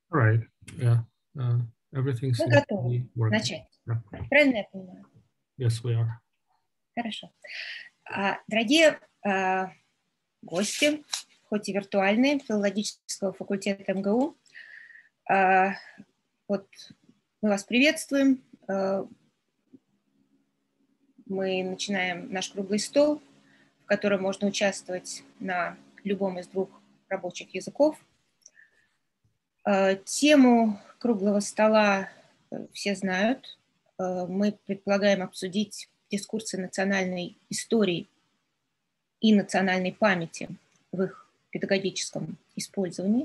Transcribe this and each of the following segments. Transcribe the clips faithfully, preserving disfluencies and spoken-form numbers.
All right. Yeah. Uh, everything Мы seems to готовы be working. начать. Yeah. Правильно я понимаю? Yes, we are. Хорошо. А, Дорогие а, гости, хоть и виртуальные, филологического факультета МГУ, а, вот мы вас приветствуем. А, Мы начинаем наш круглый стол, в котором можно участвовать на любом из двух рабочих языков. А, Тему круглого стола э, все знают. А, Мы предполагаем обсудить дискурсы национальной истории и национальной памяти в их педагогическом использовании.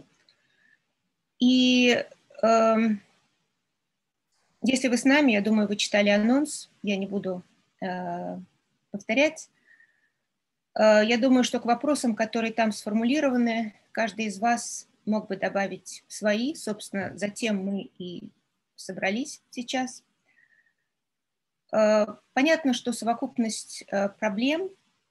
И э, если вы с нами, я думаю, вы читали анонс, я не буду э, повторять. Э, я думаю, что к вопросам, которые там сформулированы, каждый из вас мог бы добавить свои. Собственно, затем мы и собрались сейчас. Э, понятно, что совокупность э, проблем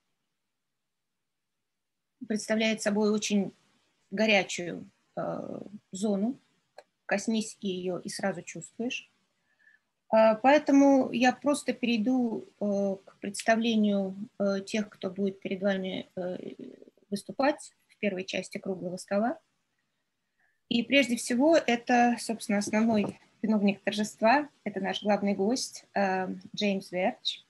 представляет собой очень горячую э, зону, коснись ее и сразу чувствуешь. Э, поэтому я просто перейду э, к представлению э, тех, кто будет перед вами э, выступать в первой части круглого стола. И прежде всего это, собственно, основной виновник торжества, это наш главный гость э, Джеймс Верч,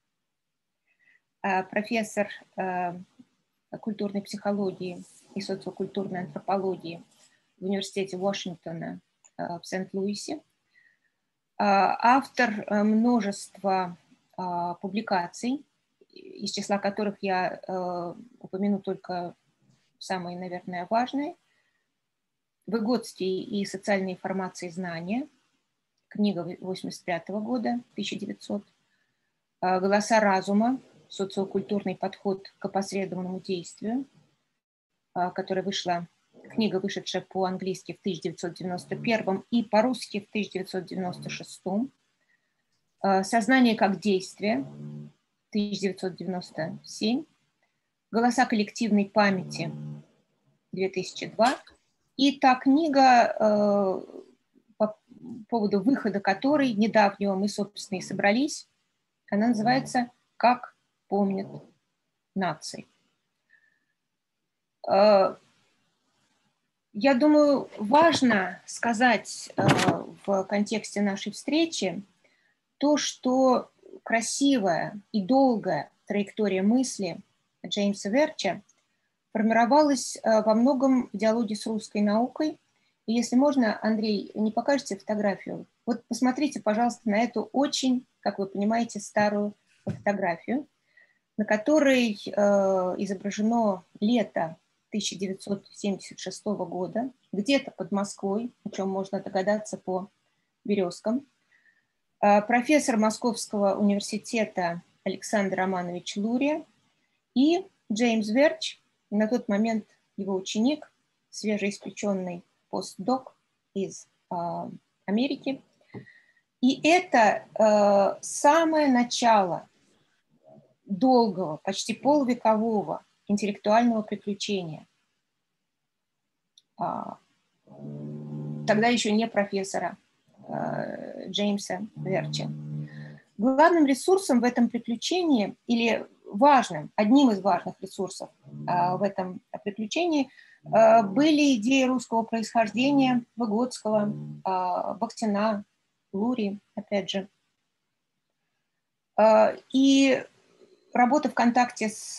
э, профессор э, культурной психологии и социокультурной антропологии в университете Вашингтона в Сент-Луисе, автор множества публикаций, из числа которых я упомяну только самые, наверное, важные. «Выгодствие и социальные формации знания», книга восемьдесят пятого года, тысяча девятьсот, «Голоса разума. Социокультурный подход к опосредованному действию», которая вышла, книга, вышедшая по-английски в тысяча девятьсот девяносто первом и по-русски в тысяча девятьсот девяносто шестом. «Сознание как действие», тысяча девятьсот девяносто седьмой. «Голоса коллективной памяти», две тысячи второй. И та книга, по поводу выхода которой недавнего мы, собственно, и собрались, она называется «Как помнят нации». Я думаю, важно сказать в контексте нашей встречи то, что красивая и долгая траектория мысли Джеймса Верча формировалась во многом в диалоге с русской наукой. И если можно, Андрей, не покажете фотографию? Вот посмотрите, пожалуйста, на эту очень, как вы понимаете, старую фотографию, на которой э, изображено лето тысяча девятьсот семьдесят шестого года, где-то под Москвой, о чем можно догадаться по березкам. Э, профессор Московского университета Александр Романович Лурия и Джеймс Верч, на тот момент его ученик, свежеиспеченный постдок из э, Америки. И это э, самое начало долгого, почти полувекового интеллектуального приключения. А, тогда еще не профессора а, Джеймса Верча. Главным ресурсом в этом приключении, или важным, одним из важных ресурсов а, в этом приключении а, были идеи русского происхождения Выгодского, а, Бахтина, Лурии, опять же. А, и работа в контакте с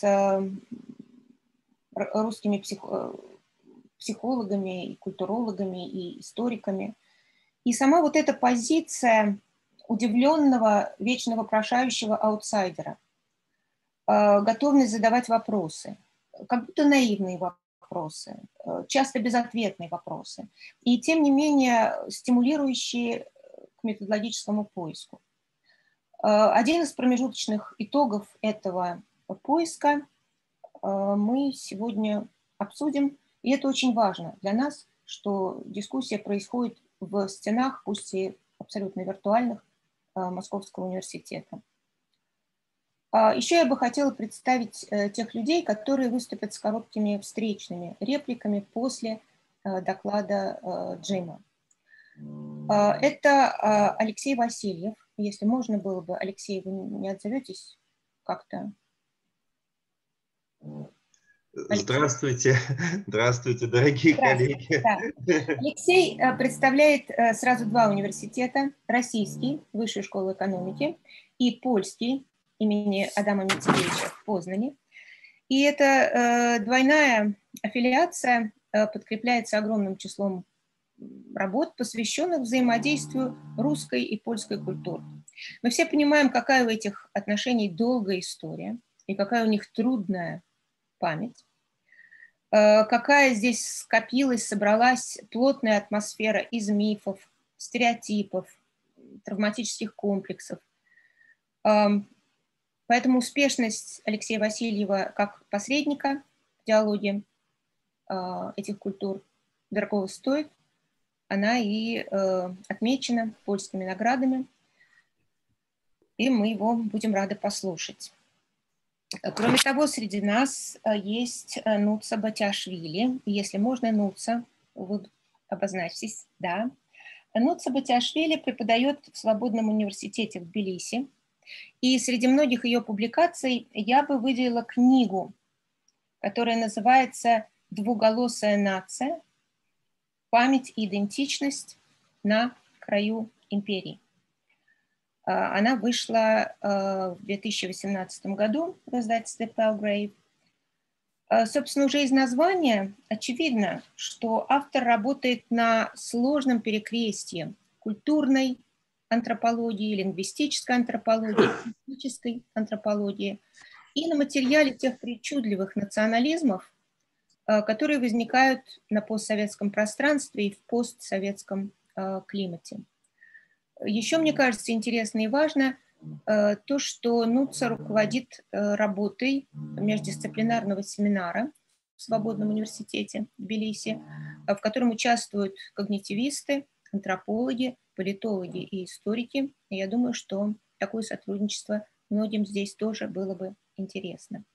русскими психо- психологами, и культурологами, и историками. И сама вот эта позиция удивленного, вечно вопрошающего аутсайдера, готовность задавать вопросы, как будто наивные вопросы, часто безответные вопросы, и тем не менее стимулирующие к методологическому поиску. Один из промежуточных итогов этого поиска мы сегодня обсудим, и это очень важно для нас, что дискуссия происходит в стенах, пусть и абсолютно виртуальных, Московского университета. Еще я бы хотела представить тех людей, которые выступят с короткими встречными репликами после доклада Джейма. Это Алексей Васильев. Если можно было бы, Алексей, вы не отзоветесь как-то? Здравствуйте, здравствуйте, дорогие здравствуйте, коллеги. Да. Алексей представляет сразу два университета: российский, Высшую школу экономики, и польский, имени Адама Мицкевича в Познане. И эта двойная аффилиация подкрепляется огромным числом работ, посвященных взаимодействию русской и польской культур. Мы все понимаем, какая у этих отношений долгая история и какая у них трудная память, какая здесь скопилась, собралась плотная атмосфера из мифов, стереотипов, травматических комплексов. Поэтому успешность Алексея Васильева как посредника в диалоге этих культур дорого стоит. Она и отмечена польскими наградами, и мы его будем рады послушать. Кроме того, среди нас есть Нуца Батиашвили. Если можно, Нуца, вы обозначьтесь, да. Нуца Батиашвили преподает в Свободном университете в Тбилиси. И среди многих ее публикаций я бы выделила книгу, которая называется «Двуголосая нация. Память и идентичность на краю империи». Она вышла в две тысячи восемнадцатом году в издательстве Palgrave. Собственно, уже из названия очевидно, что автор работает на сложном перекрестье культурной антропологии, лингвистической антропологии, этнической антропологии и на материале тех причудливых национализмов, которые возникают на постсоветском пространстве и в постсоветском климате. Еще, мне кажется, интересно и важно то, что Нуца руководит работой междисциплинарного семинара в Свободном университете в Тбилиси, в котором участвуют когнитивисты, антропологи, политологи и историки. И я думаю, что такое сотрудничество многим здесь тоже было бы интересно.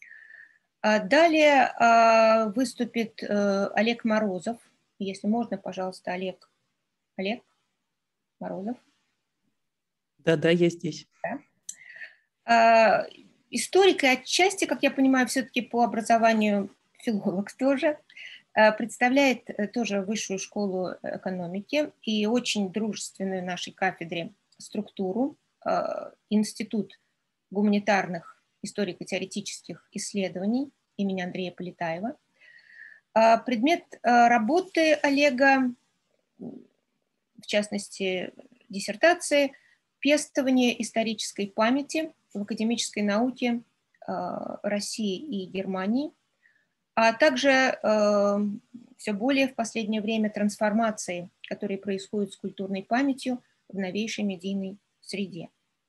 Далее выступит Олег Морозов. Если можно, пожалуйста, Олег. Олег Морозов. Да-да, я здесь. Да. Историк и отчасти, как я понимаю, все-таки по образованию филолог тоже, представляет тоже Высшую школу экономики и очень дружественную нашей кафедре структуру, Институт гуманитарных историко-теоретических исследований имени Андрея Полетаева. Предмет работы Олега, в частности, диссертации, пестование исторической памяти в академической науке России и Германии, а также все более в последнее время трансформации, которые происходят с культурной памятью в новейшей медийной среде.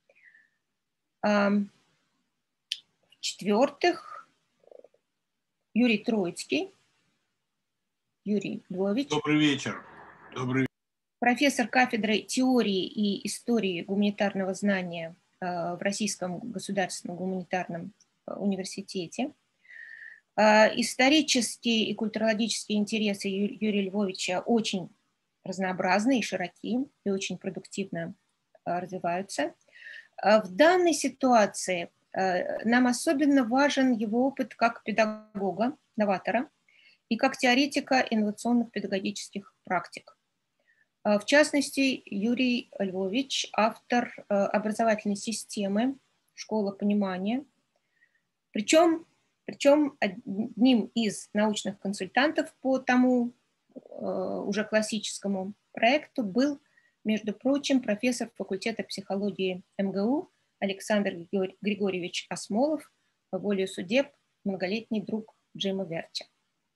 В-четвертых, Юрий Троицкий. Юрий Львович. Добрый вечер. Добрый... Профессор кафедры теории и истории гуманитарного знания в Российском государственном гуманитарном университете. Исторические и культурологические интересы Юрия Львовича очень разнообразны и широки, и очень продуктивно развиваются. В данной ситуации нам особенно важен его опыт как педагога, новатора, и как теоретика инновационных педагогических практик. В частности, Юрий Львович – автор образовательной системы «Школа понимания», причем, причем одним из научных консультантов по тому уже классическому проекту был, между прочим, профессор факультета психологии эм гэ у Александр Григорьевич Осмолов, по воле судеб многолетний друг Джима Вертча.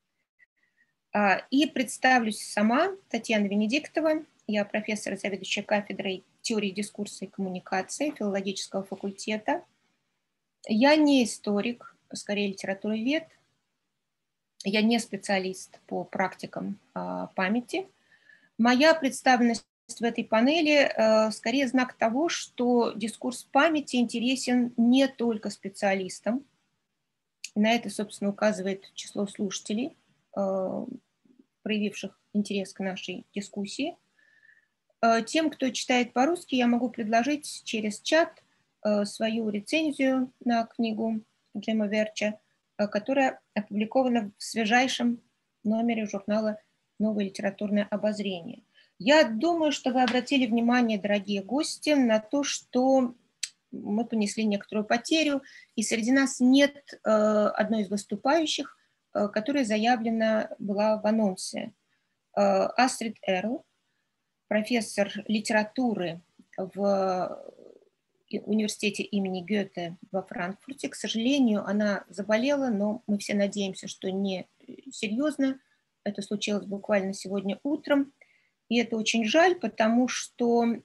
И представлюсь сама, Татьяна Венедиктова. Я профессор, заведующая кафедрой теории дискурса и коммуникации филологического факультета. Я не историк, скорее литературовед. Я не специалист по практикам памяти. Моя представленность в этой панели скорее знак того, что дискурс памяти интересен не только специалистам. На это, собственно, указывает число слушателей, проявивших интерес к нашей дискуссии, Тем, кто читает по-русски, я могу предложить через чат свою рецензию на книгу Джейма Верча, которая опубликована в свежайшем номере журнала «Новое литературное обозрение». Я думаю, что вы обратили внимание, дорогие гости, на то, что мы понесли некоторую потерю, и среди нас нет э, одной из выступающих, э, которая заявлена была в анонсе. Э, Астрид Эрл, профессор литературы в университете имени Гёте во Франкфурте. К сожалению, она заболела, но мы все надеемся, что не серьезно. Это случилось буквально сегодня утром. И это очень жаль, потому что э,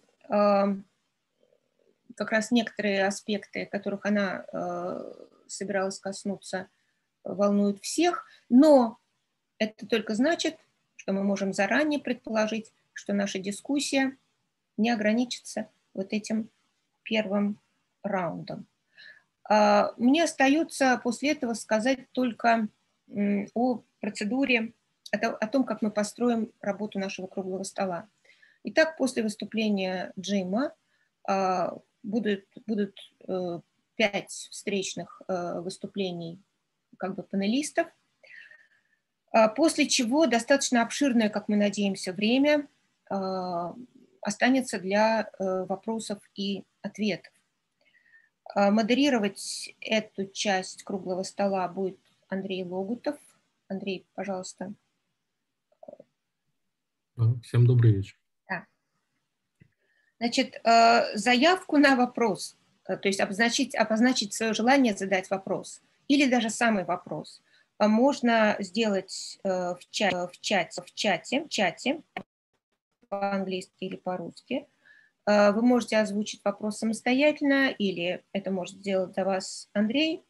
как раз некоторые аспекты, которых она э, собиралась коснуться, волнуют всех. Но это только значит, что мы можем заранее предположить, что наша дискуссия не ограничится вот этим первым раундом. Э, мне остается после этого сказать только э, о процедуре, о том, как мы построим работу нашего круглого стола. Итак, после выступления Джима э, будут, будут э, пять встречных э, выступлений как бы панелистов, э, после чего достаточно обширное, как мы надеемся, время э, останется для э, вопросов и ответов. Э, модерировать эту часть круглого стола будет Андрей Логутов. Андрей, пожалуйста. Всем добрый вечер. Да. Значит, заявку на вопрос, то есть обозначить, обозначить свое желание задать вопрос, или даже самый вопрос, можно сделать в чате, в чате, в чате, в чате по-английски или по-русски. Вы можете озвучить вопрос самостоятельно, или это может сделать за вас Андрей.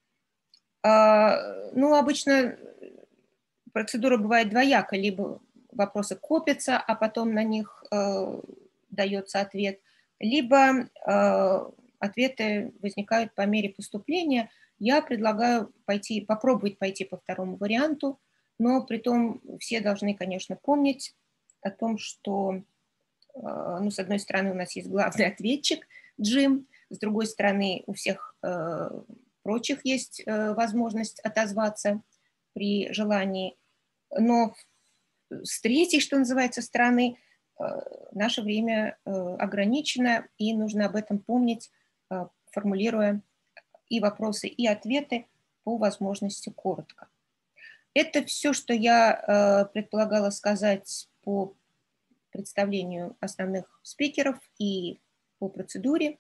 Ну, обычно процедура бывает двояка, либо вопросы копятся, а потом на них э, дается ответ, либо э, ответы возникают по мере поступления. Я предлагаю пойти, попробовать пойти по второму варианту, но при том все должны, конечно, помнить о том, что, э, ну, с одной стороны, у нас есть главный ответчик Джим, с другой стороны, у всех э, прочих есть э, возможность отозваться при желании, но с третьей, что называется, стороны, наше время ограничено, и нужно об этом помнить, формулируя и вопросы, и ответы по возможности коротко. Это все, что я предполагала сказать по представлению основных спикеров и по процедуре.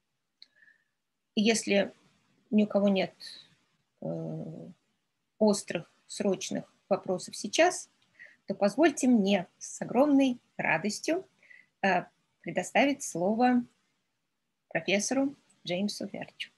Если ни у кого нет острых, срочных вопросов сейчас, то позвольте мне с огромной радостью э, предоставить слово профессору Джеймсу Верчу.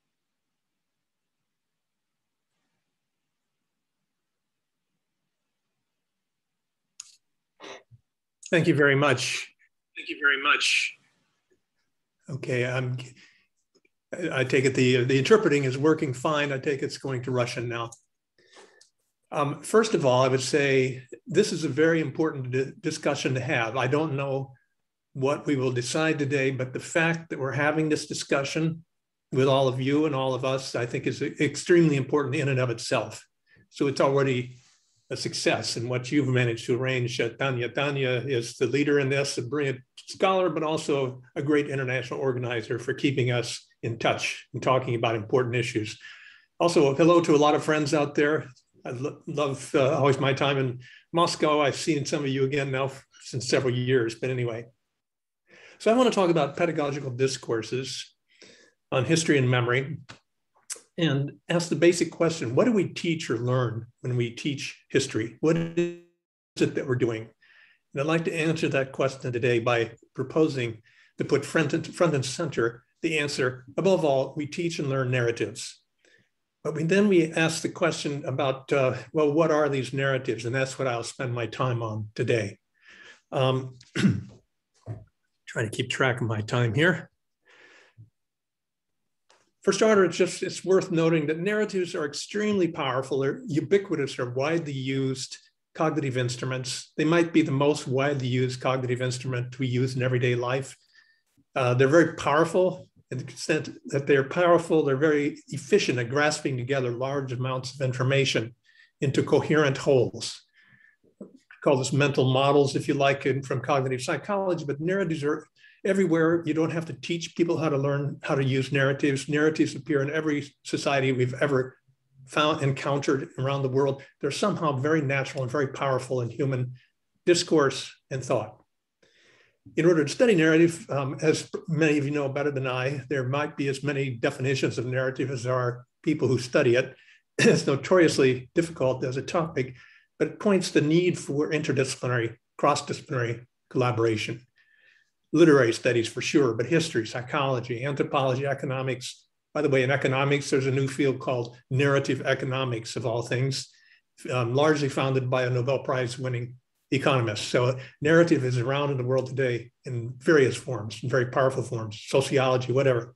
Thank you very much. Thank you very much. Okay, I'm, I take it the, the interpreting is working fine. I take it's going to Russian now. Um, first of all, I would say this is a very important di- discussion to have. I don't know what we will decide today, but the fact that we're having this discussion with all of you and all of us, I think is extremely important in and of itself. So it's already a success in what you've managed to arrange. Uh, Tanya. Tanya is the leader in this, a brilliant scholar, but also a great international organizer for keeping us in touch and talking about important issues. Also, hello to a lot of friends out there. I lo- love uh, always my time in Moscow. I've seen some of you again now since several years, but anyway. So I want to talk about pedagogical discourses on history and memory and ask the basic question, what do we teach or learn when we teach history? What is it that we're doing? And I'd like to answer that question today by proposing to put front and, front and center the answer. Above all, we teach and learn narratives. But we, then we ask the question about, uh, well, what are these narratives? And that's what I'll spend my time on today. Um, trying to keep track of my time here. For starters, it's just it's worth noting that narratives are extremely powerful, they're ubiquitous, are widely used cognitive instruments. They might be the most widely used cognitive instrument we use in everyday life. Uh, they're very powerful in the extent that they're powerful. They're very efficient at grasping together large amounts of information into coherent wholes. We call this mental models, if you like, in, from cognitive psychology, but narratives are everywhere. You don't have to teach people how to learn how to use narratives. Narratives appear in every society we've ever found, encountered around the world. They're somehow very natural and very powerful in human discourse and thought. In order to study narrative, um, as many of you know better than I, there might be as many definitions of narrative as there are people who study it. It's notoriously difficult as a topic, but it points the need for interdisciplinary, cross-disciplinary collaboration. Literary studies for sure, but history, psychology, anthropology, economics. By the way, in economics, there's a new field called narrative economics, of all things, um, largely founded by a Nobel Prize winning economist. So narrative is around in the world today in various forms, in very powerful forms, sociology, whatever.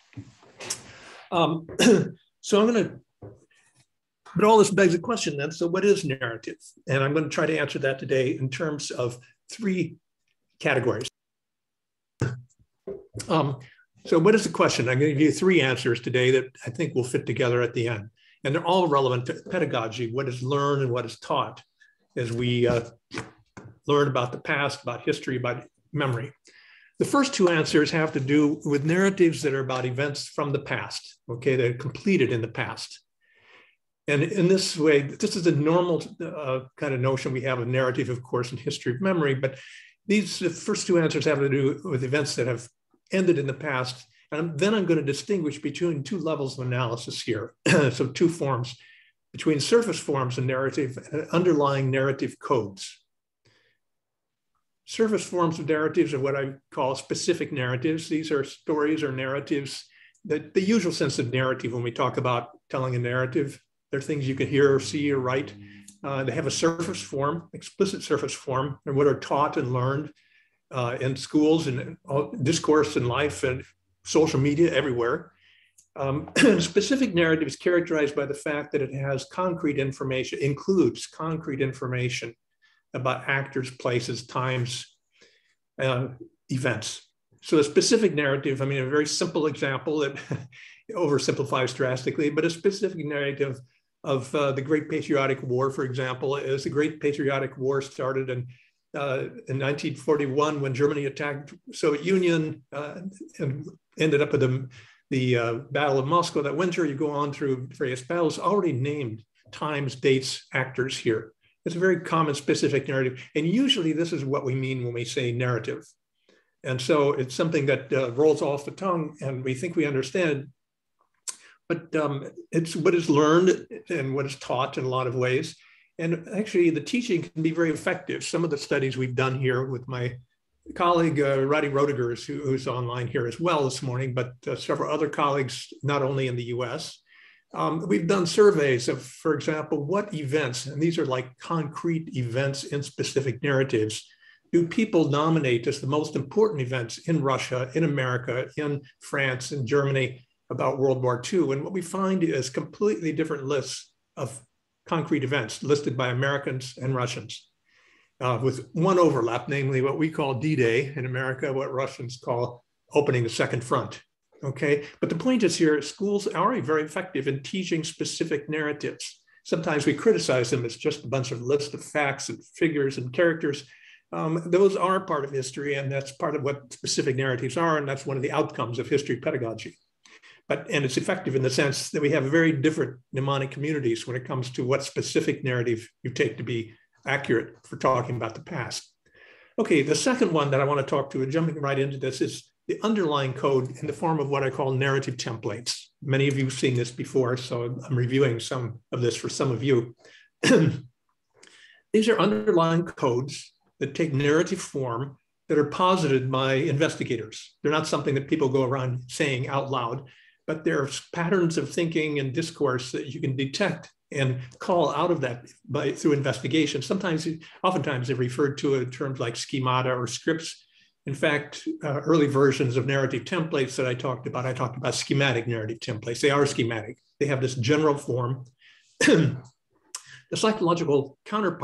Um, so I'm going to, but all this begs the question then, so what is narrative? And I'm going to try to answer that today in terms of three categories. Um, so what is the question? I'm going to give you three answers today that I think will fit together at the end. And they're all relevant to pedagogy, what is learned and what is taught as we uh, learn about the past, about history, about memory. The first two answers have to do with narratives that are about events from the past, okay, that are completed in the past. And in this way, this is a normal uh, kind of notion we have of narrative, of course, in history of memory, but these the first two answers have to do with events that have ended in the past. And then I'm going to distinguish between two levels of analysis here. So two forms, between surface forms of narrative and underlying narrative codes. Surface forms of narratives are what I call specific narratives. These are stories or narratives, that the usual sense of narrative when we talk about telling a narrative. They're things you can hear or see or write. Uh, they have a surface form, explicit surface form, and what are taught and learned uh, in schools and all, discourse in life and social media everywhere. Um, specific narrative is characterized by the fact that it has concrete information, includes concrete information about actors, places, times, uh, events. So a specific narrative, I mean, a very simple example that oversimplifies drastically, but a specific narrative of uh, the Great Patriotic War, for example, is the Great Patriotic War started in, uh, in nineteen forty-one when Germany attacked the Soviet Union uh, and ended up with the, the uh, Battle of Moscow that winter. You go on through various battles, already named times, dates, actors here. It's a very common specific narrative. And usually this is what we mean when we say narrative. And so it's something that uh, rolls off the tongue and we think we understand. But um, it's what is learned and what is taught in a lot of ways. And actually the teaching can be very effective. Some of the studies we've done here with my colleague, uh, Roddy Rodigers, who, who's online here as well this morning, but uh, several other colleagues, not only in the U S, um, we've done surveys of, for example, what events, and these are like concrete events in specific narratives, do people nominate as the most important events in Russia, in America, in France, in Germany, about World War Two. And what we find is completely different lists of concrete events listed by Americans and Russians uh, with one overlap, namely what we call D-Day in America, what Russians call opening the second front, okay? But the point is here, schools are very effective in teaching specific narratives. Sometimes we criticize them as just a bunch of lists of facts and figures and characters. Um, those are part of history, and that's part of what specific narratives are, and that's one of the outcomes of history pedagogy. But, and it's effective in the sense that we have very different mnemonic communities when it comes to what specific narrative you take to be accurate for talking about the past. Okay, the second one that I want to talk to, and jumping right into this, is the underlying code in the form of what I call narrative templates. Many of you have seen this before, so I'm reviewing some of this for some of you. These are underlying codes that take narrative form that are posited by investigators. They're not something that people go around saying out loud, but there are patterns of thinking and discourse that you can detect and call out of that by through investigation. Sometimes, oftentimes they're referred to in terms like schemata or scripts. In fact, uh, early versions of narrative templates that I talked about, I talked about schematic narrative templates. They are schematic. They have this general form. The psychological counterpart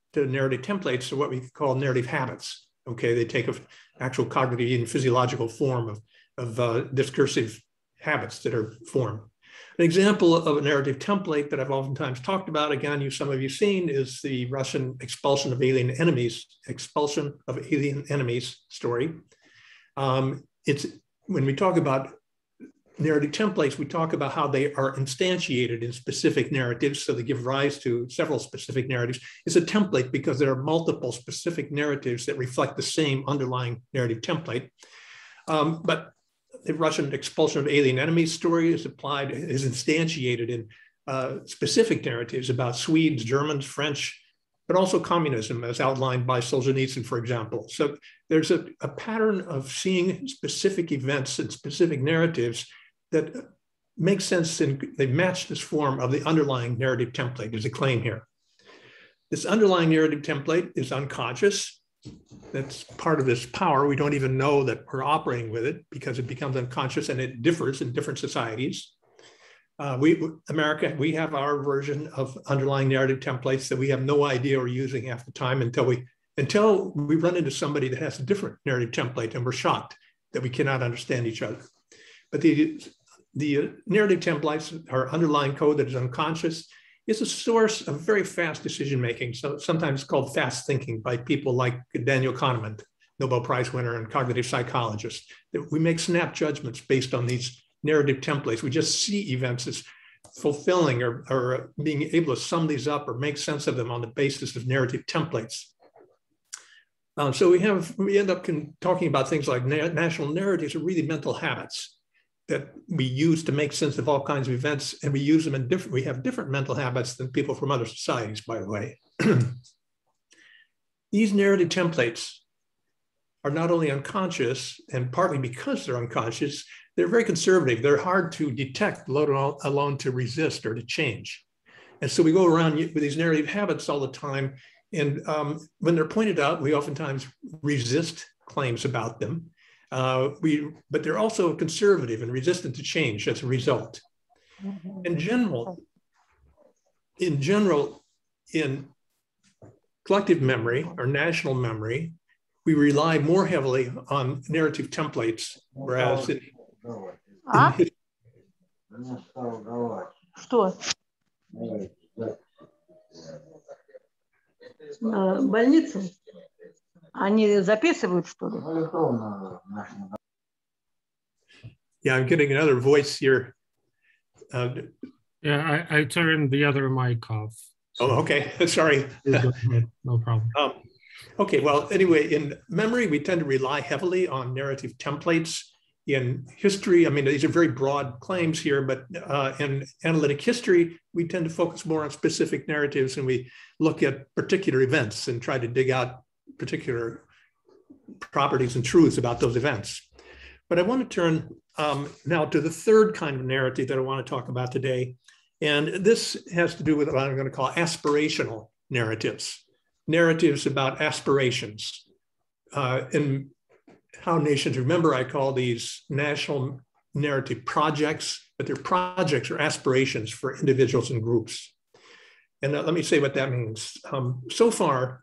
to narrative templates are what we call narrative habits. Okay, they take an actual cognitive and physiological form of, of uh, discursive habits that are formed. An example of a narrative template that I've oftentimes talked about, again, you some of you seen, is the Russian expulsion of alien enemies, expulsion of alien enemies story. Um, it's when we talk about narrative templates, we talk about how they are instantiated in specific narratives, so they give rise to several specific narratives. It's a template because there are multiple specific narratives that reflect the same underlying narrative template. Um, but the Russian expulsion of alien enemies story is applied, is instantiated in uh, specific narratives about Swedes, Germans, French, but also communism, as outlined by Solzhenitsyn, for example. So there's a, a pattern of seeing specific events and specific narratives that make sense, and they match this form of the underlying narrative template. There's a claim here. This underlying narrative template is unconscious. That's part of this power. We don't even know that we're operating with it because it becomes unconscious, and it differs in different societies. Uh, we, America, we have our version of underlying narrative templates that we have no idea we're using half the time until we, until we run into somebody that has a different narrative template, and we're shocked that we cannot understand each other. But the, the narrative templates, our underlying code that is unconscious, is a source of very fast decision-making. So sometimes called fast thinking by people like Daniel Kahneman, Nobel Prize winner and cognitive psychologist. That we make snap judgments based on these narrative templates. We just see events as fulfilling or, or being able to sum these up or make sense of them on the basis of narrative templates. Um, so we have, we end up con- talking about things like na- national narratives are really mental habits that we use to make sense of all kinds of events, and we use them in different, we have different mental habits than people from other societies, by the way. These narrative templates are not only unconscious, and partly because they're unconscious, they're very conservative. They're hard to detect, let alone to resist or to change. And so we go around with these narrative habits all the time, and um, when they're pointed out, we oftentimes resist claims about them. Uh, we, but they're also conservative and resistant to change as a result. In general, in general, in collective memory or national memory, we rely more heavily on narrative templates, whereas in, А? in Что? Э, Больницы? Они записывают, что ли? yeah, I'm getting another voice here. Uh, Yeah, I, I turned the other mic off. oh, okay, sorry. Please go ahead. No problem. Um, okay, well, anyway, in memory, we tend to rely heavily on narrative templates. In history, I mean, these are very broad claims here, but uh, in analytic history, we tend to focus more on specific narratives, and we look at particular events and try to dig out particular properties and truths about those events. But I want to turn um, now to the third kind of narrative that I want to talk about today. And this has to do with what I'm going to call aspirational narratives, narratives about aspirations. Uh, in how nations remember, I call these national narrative projects, but they're projects or aspirations for individuals and groups. And uh, let me say what that means. Um, so far,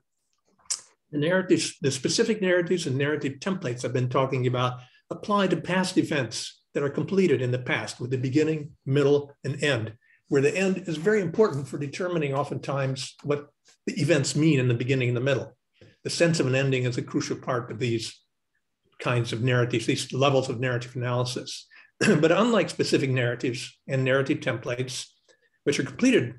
the narratives, the specific narratives and narrative templates I've been talking about apply to past events that are completed in the past with the beginning, middle, and end, where the end is very important for determining oftentimes what the events mean in the beginning and the middle. The sense of an ending is a crucial part of these kinds of narratives, these levels of narrative analysis. But unlike specific narratives and narrative templates, which are completed,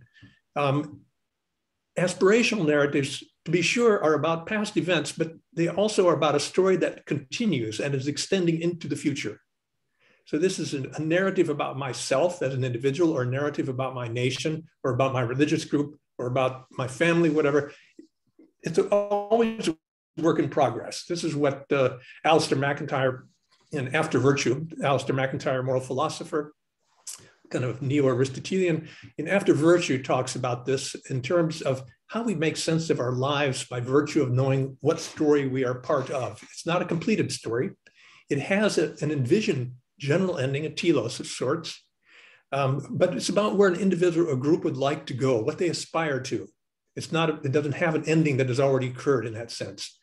um, aspirational narratives, to be sure, are about past events, but they also are about a story that continues and is extending into the future. So this is a narrative about myself as an individual, or a narrative about my nation, or about my religious group, or about my family, whatever. It's always a work in progress. This is what uh, Alistair McIntyre in After Virtue, Alistair McIntyre, moral philosopher, kind of neo-Aristotelian, in After Virtue talks about this in terms of how we make sense of our lives by virtue of knowing what story we are part of. It's not a completed story. It has a, an envisioned general ending, a telos of sorts, um, but it's about where an individual or group would like to go, what they aspire to. It's not, it doesn't have an ending that has already occurred in that sense.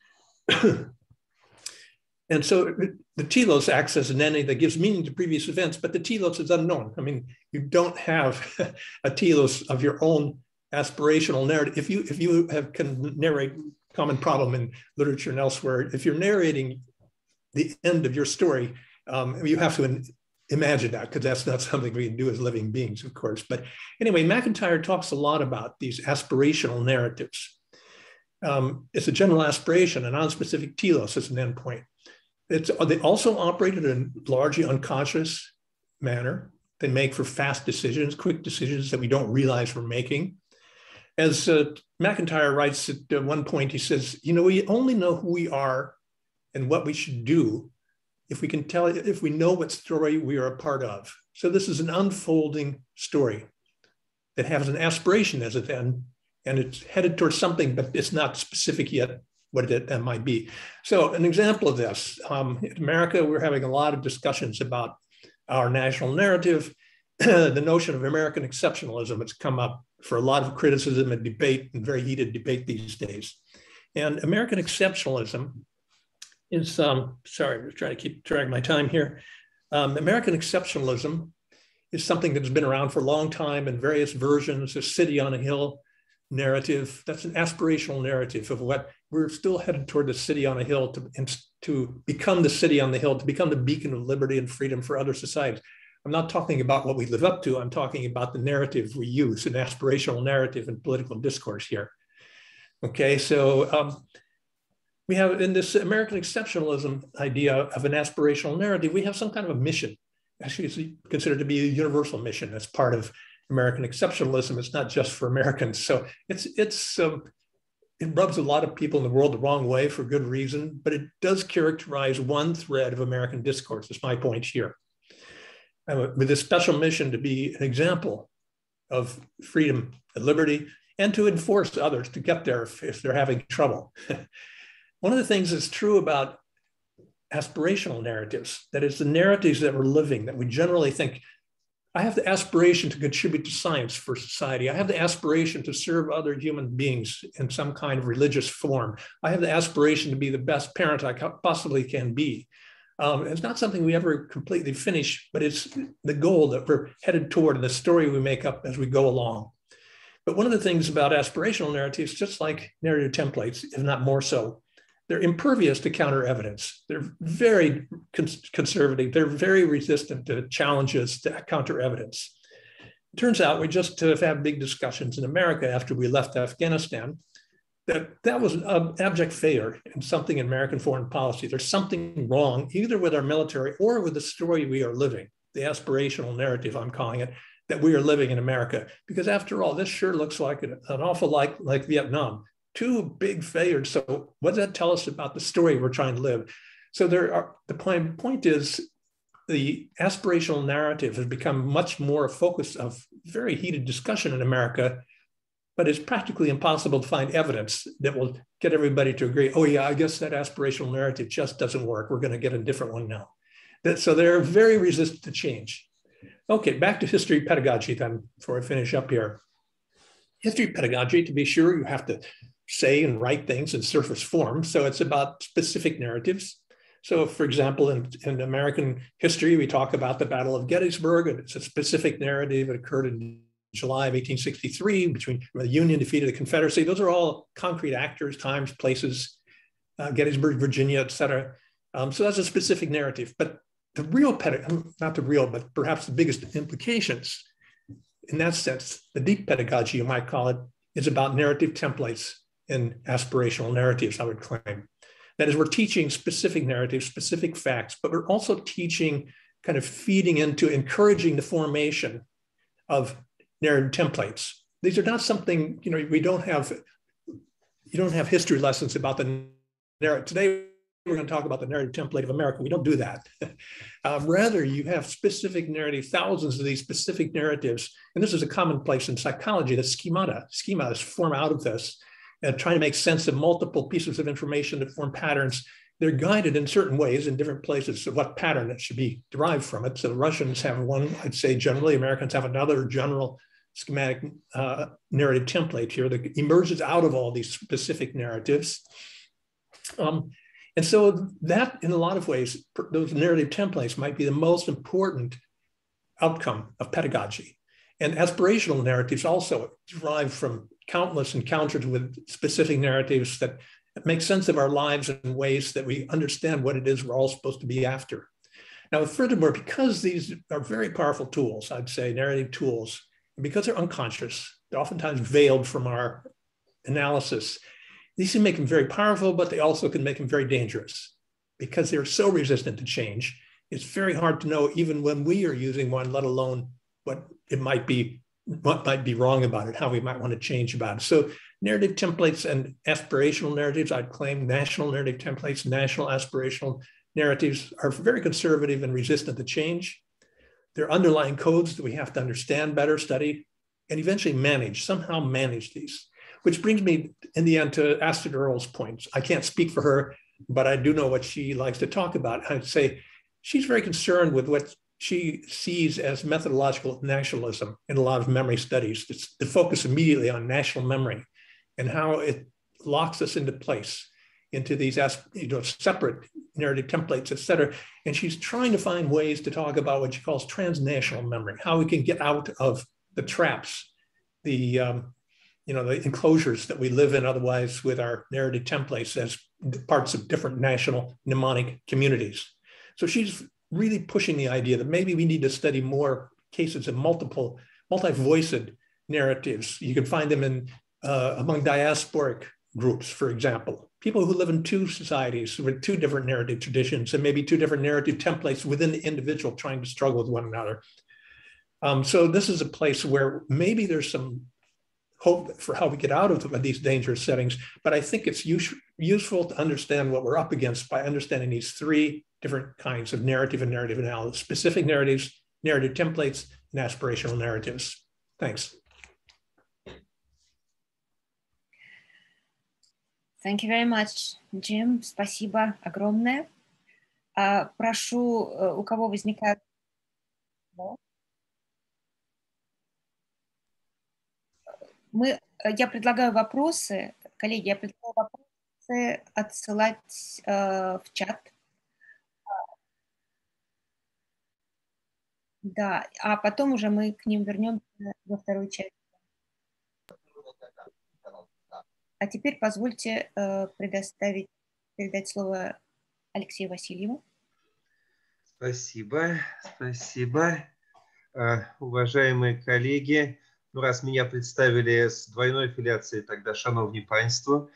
And so the telos acts as an ending that gives meaning to previous events, but the telos is unknown. I mean, you don't have a telos of your own aspirational narrative. If you if you have can narrate, common problem in literature and elsewhere, if you're narrating the end of your story, um, you have to imagine that, because that's not something we can do as living beings, of course. But anyway, MacIntyre talks a lot about these aspirational narratives. Um, it's a general aspiration, a non-specific telos as an endpoint. It's, they also operate in a largely unconscious manner. They make for fast decisions, quick decisions that we don't realize we're making. As uh, MacIntyre writes at one point, he says, you know, we only know who we are and what we should do if we can tell, if we know what story we are a part of. So this is an unfolding story that has an aspiration as its end, and it's headed towards something, but it's not specific yet what it, that might be. So an example of this, um, in America, we're having a lot of discussions about our national narrative. The notion of American exceptionalism has come up for a lot of criticism and debate, and very heated debate these days. And American exceptionalism is, um, sorry, I'm trying to keep track of my time here. Um, American exceptionalism is something that's been around for a long time in various versions, a city on a hill narrative. That's an aspirational narrative of what we're still headed toward, the city on a hill to, to become the city on the hill, to become the beacon of liberty and freedom for other societies. I'm not talking about what we live up to. I'm talking about the narrative we use, an aspirational narrative in political discourse here. Okay, so um, we have in this American exceptionalism idea of an aspirational narrative, we have some kind of a mission. Actually, it's considered to be a universal mission as part of American exceptionalism. It's not just for Americans. So it's, it's um, it rubs a lot of people in the world the wrong way for good reason, but it does characterize one thread of American discourse. That's my point here. Uh, with this special mission to be an example of freedom and liberty, and to enforce others to get there if, if they're having trouble. One of the things that's true about aspirational narratives, that is the narratives that we're living, that we generally think, I have the aspiration to contribute to science for society. I have the aspiration to serve other human beings in some kind of religious form. I have the aspiration to be the best parent I possibly can be. Um, it's not something we ever completely finish, but it's the goal that we're headed toward and the story we make up as we go along. But one of the things about aspirational narratives, just like narrative templates, if not more so, they're impervious to counter evidence. They're very cons conservative. They're very resistant to challenges to counter evidence. It turns out we just have had big discussions in America after we left Afghanistan that that was an abject failure in something in American foreign policy. There's something wrong either with our military or with the story we are living, the aspirational narrative, I'm calling it, that we are living in America. Because after all, this sure looks like an, an awful lot like Vietnam. Two big failures. So what does that tell us about the story we're trying to live? So there are, the point, point is the aspirational narrative has become much more a focus of very heated discussion in America, but it's practically impossible to find evidence that will get everybody to agree, oh yeah, I guess that aspirational narrative just doesn't work. We're gonna get a different one now. That, so they're very resistant to change. Okay, back to history pedagogy then, before I finish up here. History pedagogy, to be sure, you have to say and write things in surface form. So it's about specific narratives. So for example, in, in American history, we talk about the Battle of Gettysburg, and it's a specific narrative that occurred in July of eighteen sixty-three, between the Union defeated the Confederacy. Those are all concrete actors, times, places, uh, Gettysburg, Virginia, et cetera. Um, so that's a specific narrative. But the real pedagogy, not the real, but perhaps the biggest implications in that sense, the deep pedagogy, you might call it, is about narrative templates and aspirational narratives, I would claim. That is, we're teaching specific narratives, specific facts, but we're also teaching, kind of feeding into, encouraging the formation of narrative templates. These are not something, you know, we don't have, you don't have history lessons about the narrative. Today, we're going to talk about the narrative template of America. We don't do that. um, rather, you have specific narrative, thousands of these specific narratives. And this is a commonplace in psychology, the schemata. Schemas form out of this and trying to make sense of multiple pieces of information that form patterns. They're guided in certain ways in different places of what pattern it should be derived from it. So the Russians have one, I'd say generally, Americans have another general schematic uh, narrative template here that emerges out of all these specific narratives. Um, and so that, in a lot of ways, those narrative templates might be the most important outcome of pedagogy. And aspirational narratives also derive from countless encounters with specific narratives that make sense of our lives in ways that we understand what it is we're all supposed to be after. Now, furthermore, because these are very powerful tools, I'd say narrative tools, and because they're unconscious, they're oftentimes veiled from our analysis. These can make them very powerful, but they also can make them very dangerous because they're so resistant to change. It's very hard to know even when we are using one, let alone what it might be, what might be wrong about it, how we might want to change about it. So narrative templates and aspirational narratives, I'd claim national narrative templates, national aspirational narratives are very conservative and resistant to change. They're underlying codes that we have to understand better, study, and eventually manage, somehow manage these. Which brings me in the end to Astrid Earle's points. I can't speak for her, but I do know what she likes to talk about. I'd say she's very concerned with what she sees as methodological nationalism in a lot of memory studies. It's the focus immediately on national memory and how it locks us into place, into these you know, separate narrative templates, et cetera. And she's trying to find ways to talk about what she calls transnational memory, how we can get out of the traps, the um, you know, the enclosures that we live in otherwise with our narrative templates as parts of different national mnemonic communities. So she's really pushing the idea that maybe we need to study more cases of multiple, multi-voiced narratives. You can find them in uh, among diasporic groups, for example, people who live in two societies with two different narrative traditions and maybe two different narrative templates within the individual trying to struggle with one another. Um, so this is a place where maybe there's some hope for how we get out of these dangerous settings, but I think it's use, useful to understand what we're up against by understanding these three different kinds of narrative and narrative analysis: specific narratives, narrative templates, and aspirational narratives. Thanks. Thank you very much, Jim. Спасибо огромное. Uh, прошу, uh, у кого возникают... Мы, я предлагаю вопросы, коллеги, я предлагаю вопросы отсылать uh, в чат. Да, а потом уже мы к ним вернемся во второй части. А теперь позвольте uh, предоставить, передать слово Алексею Васильеву. Спасибо, спасибо. Uh, уважаемые коллеги, ну, раз меня представили с двойной филиацией, тогда шановні панство.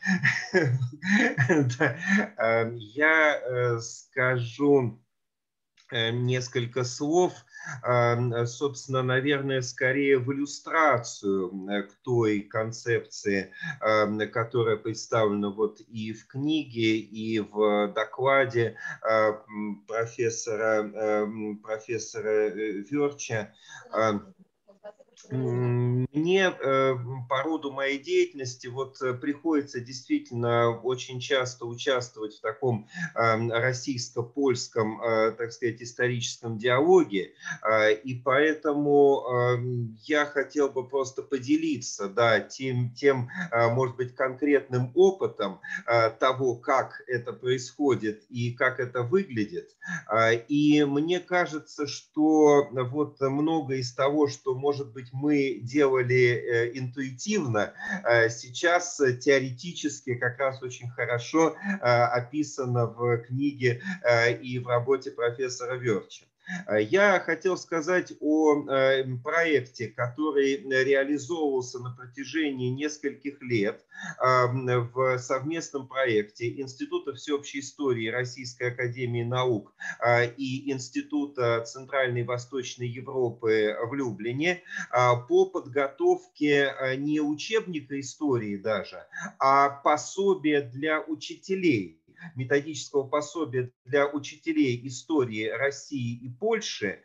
Я скажу несколько слов, собственно, наверное, скорее в иллюстрацию к той концепции, которая представлена вот и в книге, и в докладе профессора, профессора Вёрча. Мне по роду моей деятельности вот приходится действительно очень часто участвовать в таком российско-польском, так сказать, историческом диалоге, и поэтому я хотел бы просто поделиться, да, тем, тем, может быть, конкретным опытом того, как это происходит и как это выглядит. И мне кажется, что вот много из того, что, может быть, мы делали интуитивно, сейчас теоретически как раз очень хорошо описано в книге и в работе профессора Вёрча. Я хотел сказать о проекте, который реализовывался на протяжении нескольких лет в совместном проекте Института всеобщей истории Российской академии наук и Института Центральной и Восточной Европы в Люблине по подготовке не учебника истории даже, а пособия для учителей методического пособия для учителей истории России и Польши,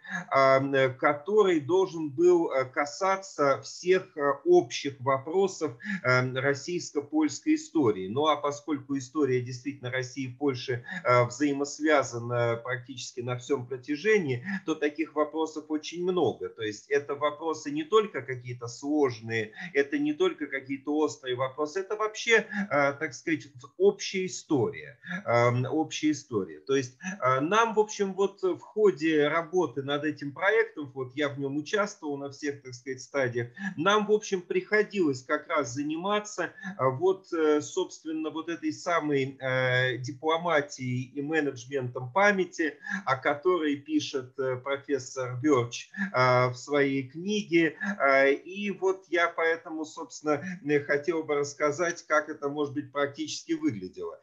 который должен был касаться всех общих вопросов российско-польской истории. Ну а поскольку история действительно России и Польши взаимосвязана практически на всем протяжении, то таких вопросов очень много. То есть это вопросы не только какие-то сложные, это не только какие-то острые вопросы, это вообще, так сказать, общая история. Общая история. То есть нам, в общем, вот в ходе работы над этим проектом, вот я в нем участвовал на всех, так сказать, стадиях, нам, в общем, приходилось как раз заниматься вот, собственно, вот этой самой дипломатией и менеджментом памяти, о которой пишет профессор Верч в своей книге. И вот я поэтому, собственно, хотел бы рассказать, как это, может быть, практически выглядело.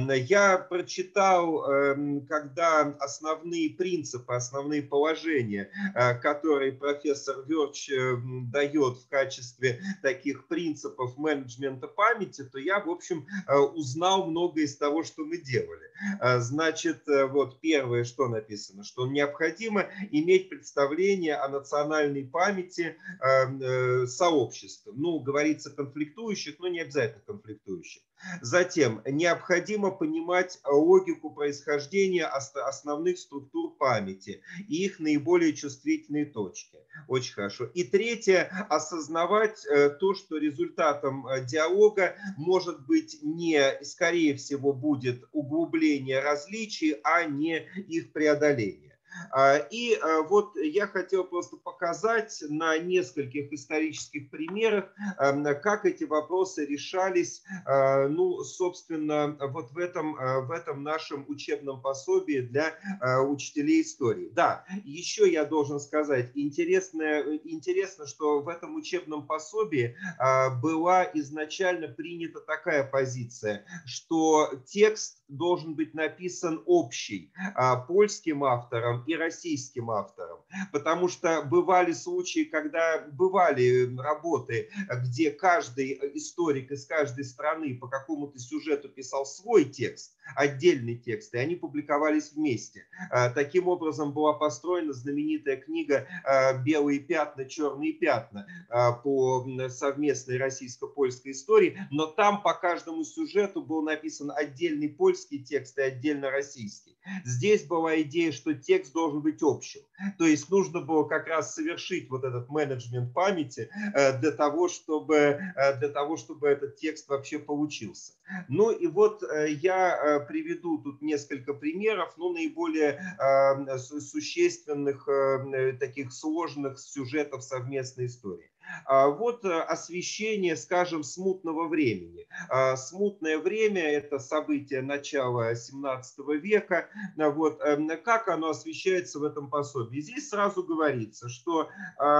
Я прочитал, когда основные принципы, основные положения, которые профессор Верч дает в качестве таких принципов менеджмента памяти, то я, в общем, узнал многое из того, что мы делали. Значит, вот первое, что написано, что необходимо иметь представление о национальной памяти сообществ. Ну, говорится конфликтующих, но не обязательно конфликтующих. Затем, необходимо понимать логику происхождения основных структур памяти и их наиболее чувствительные точки. Очень хорошо. И третье, осознавать то, что результатом диалога может быть не, скорее всего, будет углубление различий, а не их преодоление. И вот я хотел просто показать на нескольких исторических примерах, как эти вопросы решались, ну, собственно, вот в этом, в этом нашем учебном пособии для учителей истории. Да, еще я должен сказать, интересно, интересно, что в этом учебном пособии была изначально принята такая позиция, что текст должен быть написан общий польским автором и российским автором, потому что бывали случаи, когда бывали работы, где каждый историк из каждой страны по какому-то сюжету писал свой текст, отдельный текст, и они публиковались вместе. Таким образом была построена знаменитая книга «Белые пятна, черные пятна» по совместной российско-польской истории, но там по каждому сюжету был написан отдельный польский текст и отдельно российский. Здесь была идея, что текст должен быть общим. То есть нужно было как раз совершить вот этот менеджмент памяти для того, чтобы, для того, чтобы этот текст вообще получился. Ну и вот я приведу тут несколько примеров, ну, наиболее существенных, таких сложных сюжетов совместной истории. Вот освещение, скажем, смутного времени. Смутное время – это событие начала семнадцатого века. Вот, как оно освещается в этом пособии? Здесь сразу говорится, что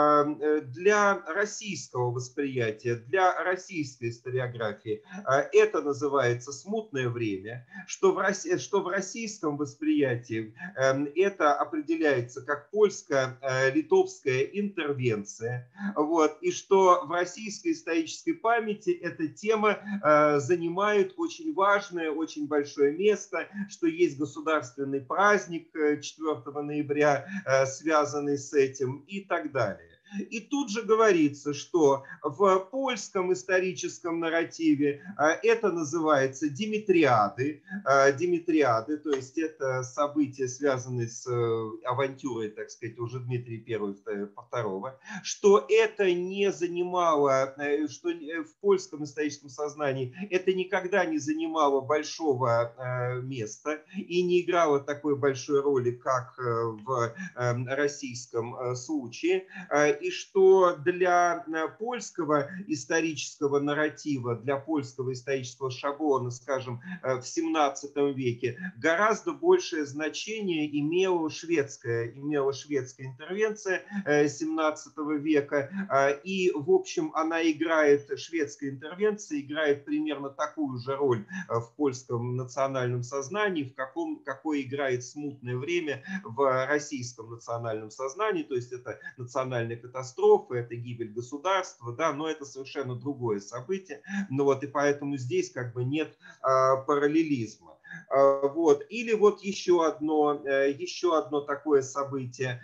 для российского восприятия, для российской историографии это называется смутное время, что в, России, что в российском восприятии это определяется как польско-литовская интервенция. Вот. И что в российской исторической памяти эта тема э, занимает очень важное, очень большое место, что есть государственный праздник четвёртого ноября, э, связанный с этим и так далее. И тут же говорится, что в польском историческом нарративе это называется димитриады, димитриады, то есть это события, связанные с авантюрой, так сказать, уже Дмитрия Первого и Второго, что это не занимало, что в польском историческом сознании это никогда не занимало большого места и не играло такой большой роли, как в российском случае. И что для польского исторического нарратива, для польского исторического шаблона, скажем, в семнадцатом веке гораздо большее значение имела шведская, имела шведская интервенция семнадцатого века. И, в общем, она играет, шведская интервенция играет примерно такую же роль в польском национальном сознании, в каком, какой играет смутное время в российском национальном сознании, то есть это национальная катастрофа, это гибель государства, да, но это совершенно другое событие, ну вот и поэтому здесь как бы нет а, параллелизма. Вот. Или вот еще одно, еще одно такое событие.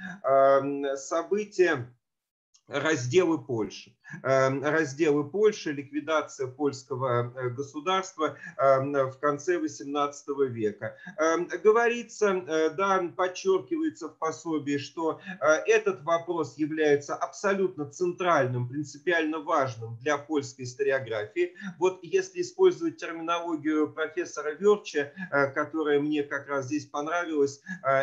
Событие разделы Польши. Разделы Польши, ликвидация польского государства в конце восемнадцатого века. Говорится, да, подчеркивается в пособии, что этот вопрос является абсолютно центральным, принципиально важным для польской историографии. Вот если использовать терминологию профессора Верча, которая мне как раз здесь понравилась,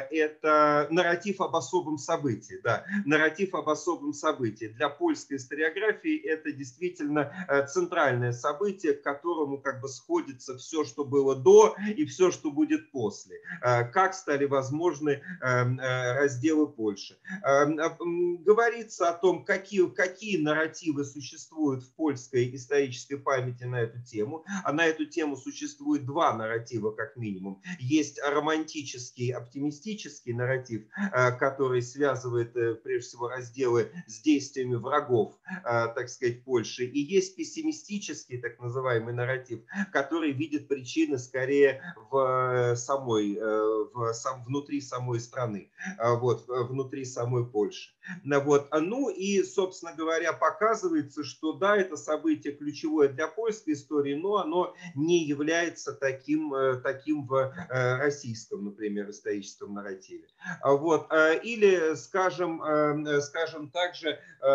это нарратив об особом событии. Да, нарратив об особом событии. Для польской историографии это действительно центральное событие, к которому как бы сходится все, что было до, и все, что будет после. Как стали возможны разделы Польши. Говорится о том, какие, какие нарративы существуют в польской исторической памяти на эту тему. А на эту тему существует два нарратива, как минимум. Есть романтический, оптимистический нарратив, который связывает прежде всего разделы с действиями врагов, так сказать, Польши. И есть пессимистический, так называемый нарратив, который видит причины скорее в самой, в сам, внутри самой страны, вот, внутри самой Польши. Вот. Ну и, собственно говоря, показывается, что да, это событие ключевое для польской истории, но оно не является таким, таким в российском, например, историческом нарративе. Вот. Или, скажем, скажем также,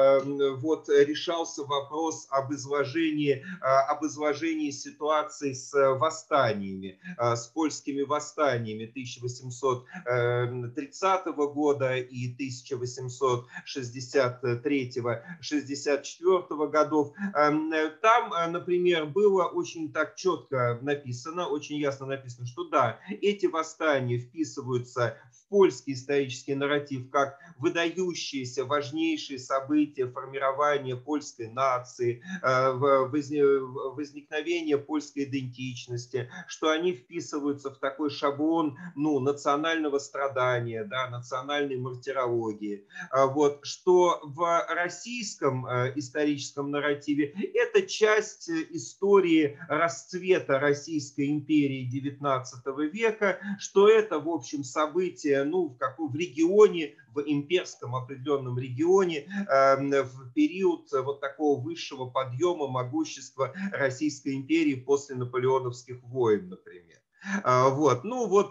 вот решался вопрос об изложении, об изложении ситуации с восстаниями, с польскими восстаниями тысяча восемьсот тридцатого года и тысяча восемьсот шестьдесят третьего — шестьдесят четвёртого годов. Там, например, было очень так четко написано, очень ясно написано, что да, эти восстания вписываются в польский исторический нарратив как выдающиеся, важнейшие события формирования польской нации, возникновения польской идентичности, что они вписываются в такой шаблон, ну, национального страдания, да, национальной мартирологии. Вот, что в российском историческом нарративе это часть истории расцвета Российской империи девятнадцатого века, что это, в общем, событие, ну, в каком, в регионе, в имперском определенном регионе, в период вот такого высшего подъема могущества Российской империи после наполеоновских войн, например. Вот, ну вот,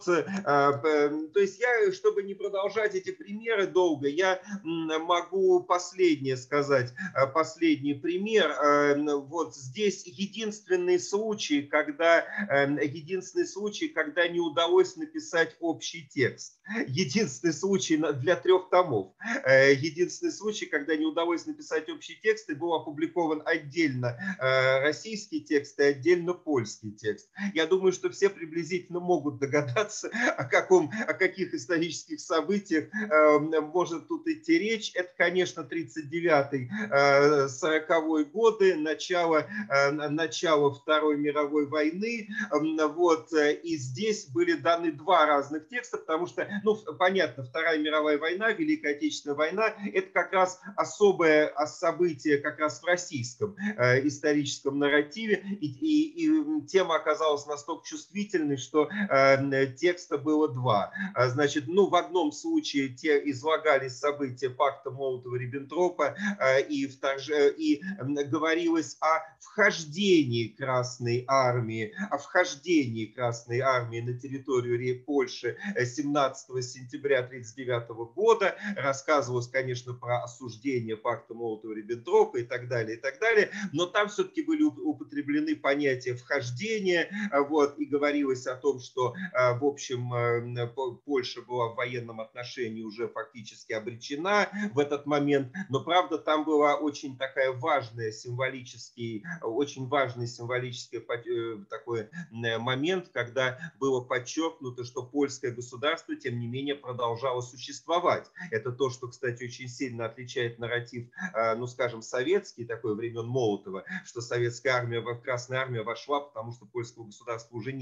то есть я, чтобы не продолжать эти примеры долго, я могу последнее сказать, последний пример. Вот здесь единственный случай, когда, единственный случай, когда не удалось написать общий текст. Единственный случай для трех томов. Единственный случай, когда не удалось написать общий текст, и был опубликован отдельно российский текст и отдельно польский текст. Я думаю, что все приблизительно могут догадаться, о, каком, о каких исторических событиях э, может тут идти речь. Это, конечно, тридцать девятый — сороковой годы, начало, э, начало Второй мировой войны. Э, вот, и здесь были даны два разных текста, потому что, ну, понятно, Вторая мировая война, Великая Отечественная война, это как раз особое событие как раз в российском э, историческом нарративе, и, и, и тема оказалась настолько чувствительной, что э, текста было два. Значит, ну, в одном случае те излагались события пакта Молотова-Риббентропа, э, и, вторж... и э, говорилось о вхождении Красной армии, о вхождении Красной армии на территорию Польши семнадцатого сентября тысяча девятьсот тридцать девятого года. Рассказывалось, конечно, про осуждение пакта Молотова-Риббентропа и так далее, и так далее. Но там все-таки были употреблены понятия вхождения, вот, и говорилось о том, что, в общем, Польша была в военном отношении уже фактически обречена в этот момент. Но, правда, там была очень такая важная символический, очень важный символический такой момент, когда было подчеркнуто, что польское государство, тем не менее, продолжало существовать. Это то, что, кстати, очень сильно отличает нарратив, ну, скажем, советский, такой времен Молотова, что советская армия, Красная армия вошла, потому что польского государства уже не было.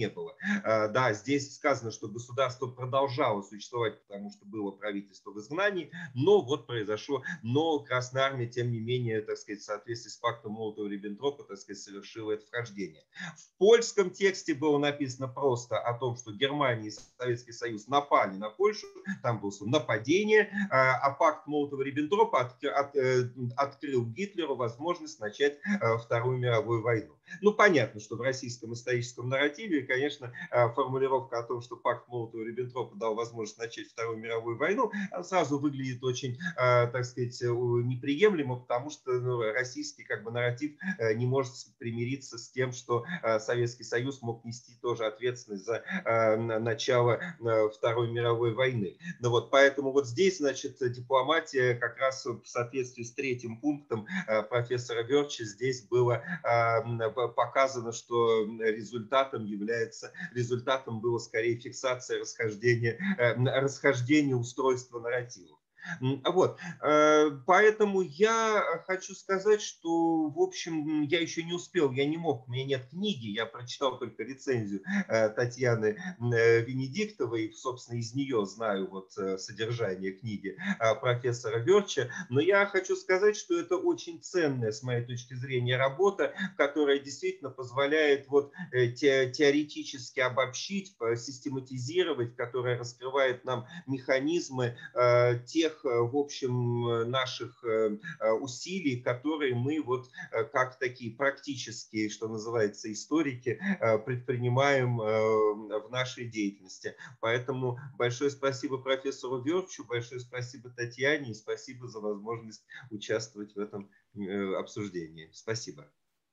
Да, здесь сказано, что государство продолжало существовать, потому что было правительство в изгнании, но вот произошло, но Красная Армия, тем не менее, так сказать, в соответствии с пактом Молотова-Риббентропа, так сказать, совершила это вхождение. В польском тексте было написано просто о том, что Германия и Советский Союз напали на Польшу, там было нападение, а пакт Молотова-Риббентропа от, от, открыл Гитлеру возможность начать Вторую мировую войну. Ну, понятно, что в российском историческом нарративе, конечно, формулировка о том, что пакт Молотова-Риббентропа дал возможность начать Вторую мировую войну, сразу выглядит очень, так сказать, неприемлемо, потому что ну, российский как бы нарратив не может примириться с тем, что Советский Союз мог нести тоже ответственность за начало Второй мировой войны. Ну, вот, поэтому вот здесь, значит, дипломатия как раз в соответствии с третьим пунктом профессора Верча здесь было показано, что результатом является, результатом было скорее фиксация расхождения, расхождения устройства нарративов. Вот. Поэтому я хочу сказать, что, в общем, я еще не успел, я не мог, у меня нет книги, я прочитал только рецензию Татьяны Венедиктовой, и, собственно, из нее знаю вот содержание книги профессора Верча, но я хочу сказать, что это очень ценная, с моей точки зрения, работа, которая действительно позволяет вот теоретически обобщить, систематизировать, которая раскрывает нам механизмы тех, в общем, наших усилий, которые мы вот как такие практические, что называется, историки предпринимаем в нашей деятельности. Поэтому большое спасибо профессору Верчу, большое спасибо Татьяне и спасибо за возможность участвовать в этом обсуждении. Спасибо.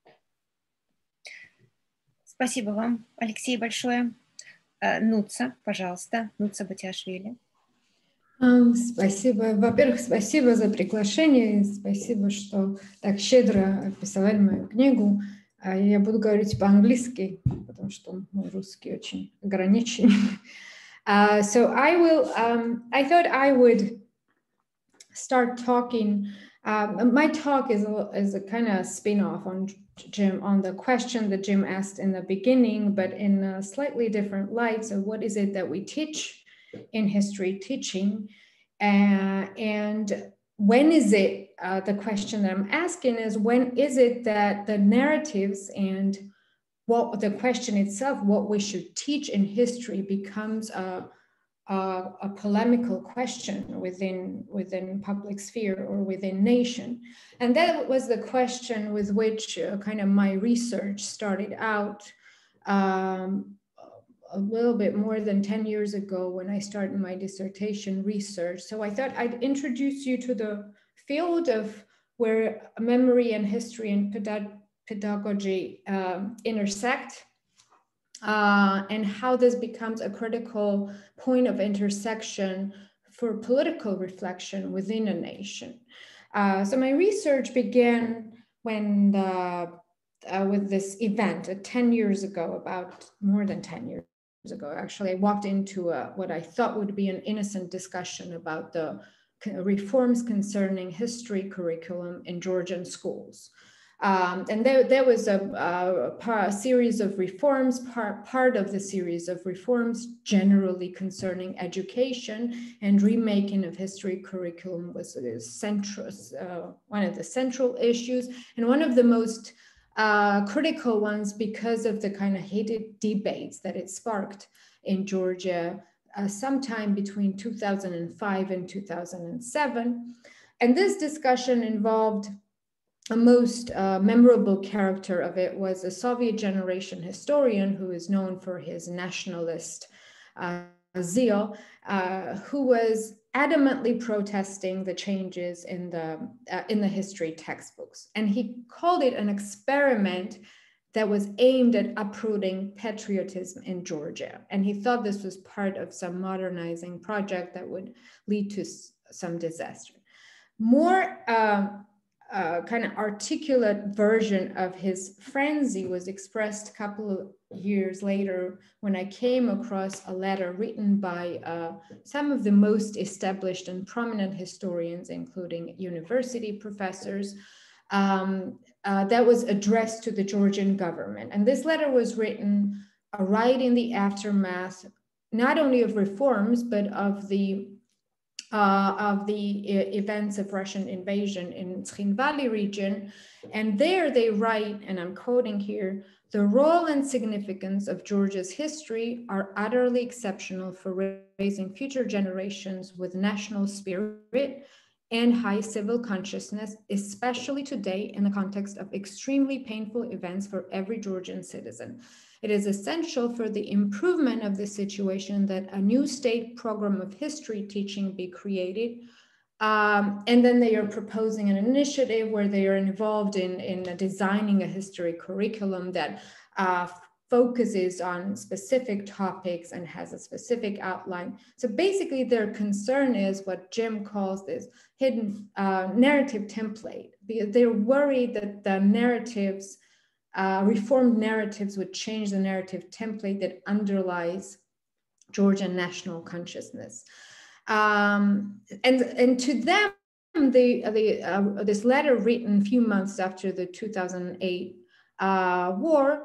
Спасибо вам, Алексей, большое. Нуца, пожалуйста, Нуца Батиашвили. Спасибо. Во-первых, спасибо за приглашение. Спасибо, что так щедро описали мою книгу. Я буду говорить по-английски, потому что мой русский очень ограничен. Uh, so I will, um, I thought I would start talking. Um, my talk is a, is a kind of spin-off on Jim, on the question that Jim asked in the beginning, but in a slightly different light. So what is it that we teach in history teaching, uh, and when is it, uh, the question that I'm asking is, when is it that the narratives and what the question itself, what we should teach in history becomes a, a, a polemical question within, within public sphere or within nation. And that was the question with which uh, kind of my research started out um, a little bit more than ten years ago when I started my dissertation research. So I thought I'd introduce you to the field of where memory and history and pedag pedagogy uh, intersect, uh, and how this becomes a critical point of intersection for political reflection within a nation. Uh, so my research began when the, uh, with this event uh, ten years ago, about more than ten years ago, actually. I walked into a, what I thought would be an innocent discussion about the reforms concerning history curriculum in Georgian schools. Um, and there, there was a, a, a series of reforms, part, part of the series of reforms generally concerning education and remaking of history curriculum was central, uh, one of the central issues, and one of the most Uh, critical ones because of the kind of heated debates that it sparked in Georgia uh, sometime between two thousand five and two thousand seven. And this discussion involved a most uh, memorable character of it was a Soviet generation historian who is known for his nationalist uh, zeal, uh, who was adamantly protesting the changes in the uh, in the history textbooks, and he called it an experiment that was aimed at uprooting patriotism in Georgia, and he thought this was part of some modernizing project that would lead to some disaster. More uh, uh, kind of articulate version of his frenzy was expressed a couple of years later when I came across a letter written by uh, some of the most established and prominent historians, including university professors, um, uh, that was addressed to the Georgian government. And this letter was written uh, right in the aftermath, not only of reforms, but of the uh, of the events of Russian invasion in Tskhinvali region. And there they write, and I'm quoting here, "The role and significance of Georgia's history are utterly exceptional for raising future generations with national spirit and high civil consciousness, especially today in the context of extremely painful events for every Georgian citizen. It is essential for the improvement of the situation that a new state program of history teaching be created." Um, and then they are proposing an initiative where they are involved in, in designing a history curriculum that uh, focuses on specific topics and has a specific outline. So basically their concern is what Jim calls this hidden uh, narrative template. They're worried that the narratives, uh, reformed narratives would change the narrative template that underlies Georgian national consciousness. Um, and, and to them, the, the, uh, this letter written a few months after the two thousand eight uh, war,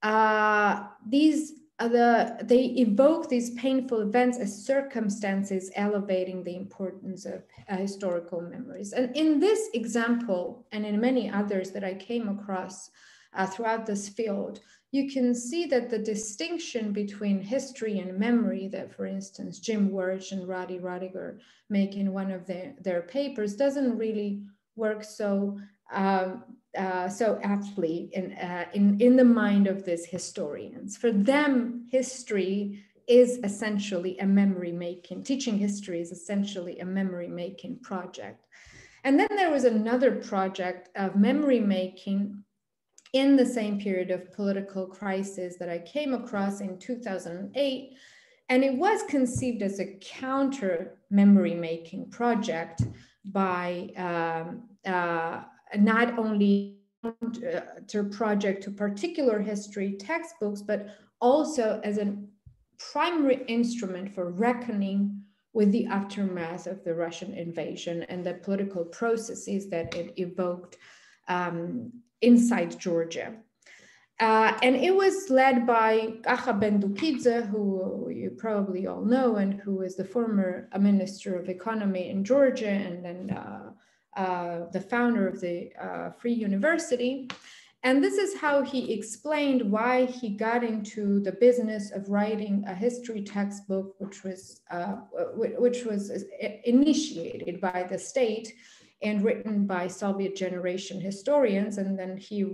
uh, these uh, the, they evoke these painful events as circumstances elevating the importance of uh, historical memories. And in this example, and in many others that I came across uh, throughout this field, you can see that the distinction between history and memory that, for instance, Jim Wirch and Roddy Rodiger make in one of their, their papers doesn't really work so, um, uh, so aptly in, uh, in, in the mind of these historians. For them, history is essentially a memory making, teaching history is essentially a memory making project. And then there was another project of memory making in the same period of political crisis that I came across in two thousand eight. And it was conceived as a counter memory making project by um, uh, not only to project to particular history textbooks, but also as a primary instrument for reckoning with the aftermath of the Russian invasion and the political processes that it evoked um, inside Georgia. Uh, and it was led by Kacha Bendukidze, who you probably all know, and who is the former Minister of Economy in Georgia, and then uh, uh, the founder of the uh, Free University. And this is how he explained why he got into the business of writing a history textbook, which was, uh, which was initiated by the state and written by Soviet generation historians. And then he,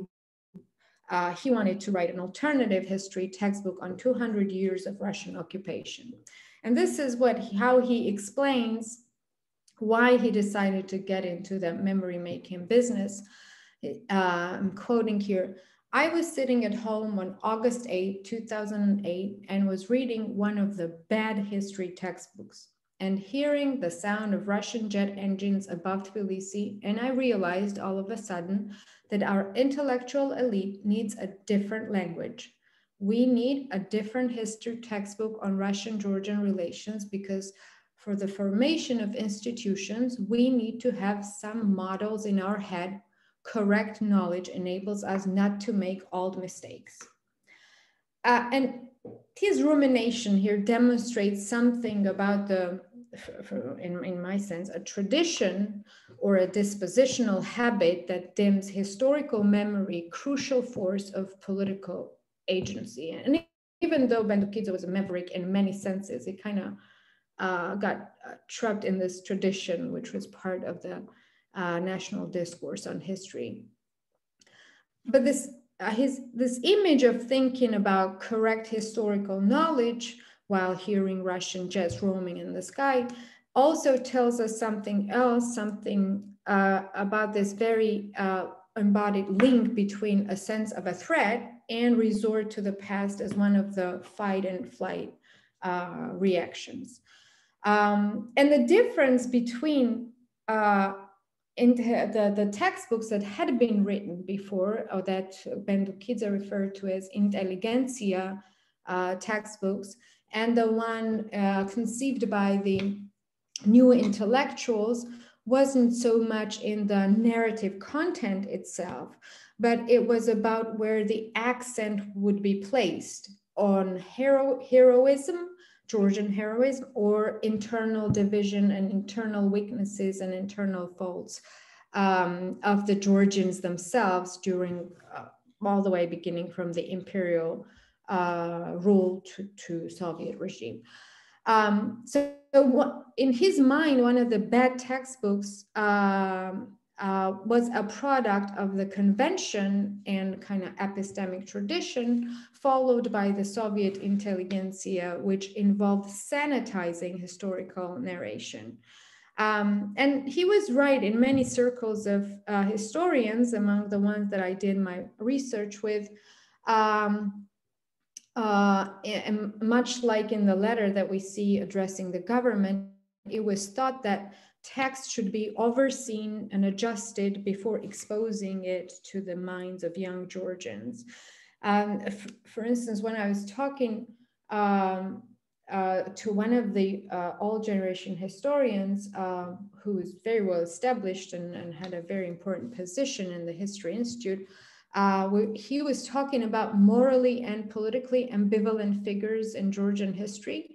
uh, he wanted to write an alternative history textbook on two hundred years of Russian occupation. And this is what he, how he explains why he decided to get into the memory making business. Uh, I'm quoting here, "I was sitting at home on August eighth, two thousand eight, and was reading one of the bad history textbooks and hearing the sound of Russian jet engines above Tbilisi, and I realized all of a sudden that our intellectual elite needs a different language. We need a different history textbook on Russian-Georgian relations, because for the formation of institutions, we need to have some models in our head. Correct knowledge enables us not to make old mistakes." Uh, and his rumination here demonstrates something about the, for, in, in my sense, a tradition or a dispositional habit that dims historical memory, crucial force of political agency. And even though Bendukidze was a maverick in many senses, he kind of uh, got uh, trapped in this tradition, which was part of the uh, national discourse on history. But this Uh, his, this image of thinking about correct historical knowledge while hearing Russian jets roaming in the sky also tells us something else, something uh, about this very uh, embodied link between a sense of a threat and resort to the past as one of the fight and flight uh, reactions. Um, and the difference between uh, in the, the textbooks that had been written before, or that Bendukidze referred to as intelligentsia uh, textbooks, and the one uh, conceived by the new intellectuals, wasn't so much in the narrative content itself, but it was about where the accent would be placed on hero heroism, Georgian heroism, or internal division and internal weaknesses and internal faults um, of the Georgians themselves during uh, all the way beginning from the imperial uh, rule to, to Soviet regime. Um, so, so what, in his mind, one of the bad textbooks um, uh, was a product of the convention and kind of epistemic tradition followed by the Soviet intelligentsia, which involved sanitizing historical narration. Um, and he was right in many circles of uh, historians, among the ones that I did my research with. Um, uh, and much like in the letter that we see addressing the government, it was thought that text should be overseen and adjusted before exposing it to the minds of young Georgians. Um, for instance, when I was talking um, uh, to one of the uh, old generation historians uh, who is very well established and, and had a very important position in the History Institute, uh, we, he was talking about morally and politically ambivalent figures in Georgian history.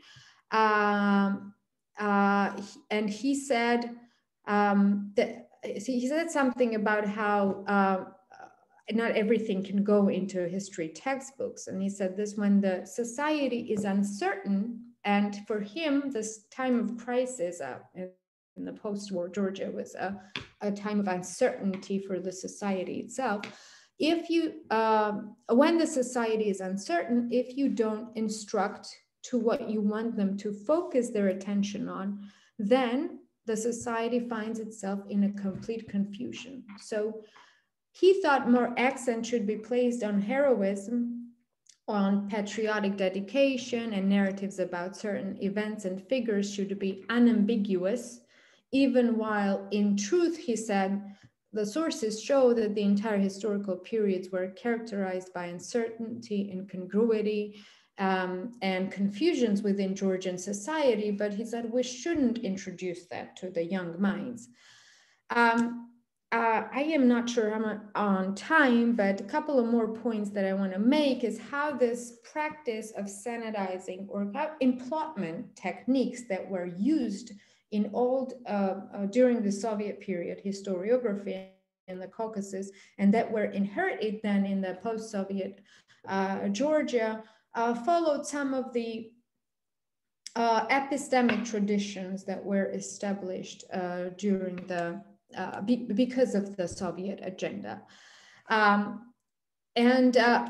Um, uh, and he said um, that he said something about how uh, not everything can go into history textbooks. And he said this: when the society is uncertain, and for him, this time of crisis uh, in the post-war Georgia was a, a time of uncertainty for the society itself. If you, uh, when the society is uncertain, if you don't instruct to what you want them to focus their attention on, then the society finds itself in a complete confusion. So he thought more accent should be placed on heroism, on patriotic dedication, and narratives about certain events and figures should be unambiguous, even while in truth, he said, the sources show that the entire historical periods were characterized by uncertainty, incongruity, um, and confusions within Georgian society, but he said we shouldn't introduce that to the young minds. Um, Uh, I am not sure I'm on time, but a couple of more points that I want to make is how this practice of sanitizing or implotment techniques that were used in old, uh, uh, during the Soviet period historiography in the Caucasus, and that were inherited then in the post-Soviet uh, Georgia, uh, followed some of the uh, epistemic traditions that were established uh, during the Uh, be, because of the Soviet agenda. Um, and uh,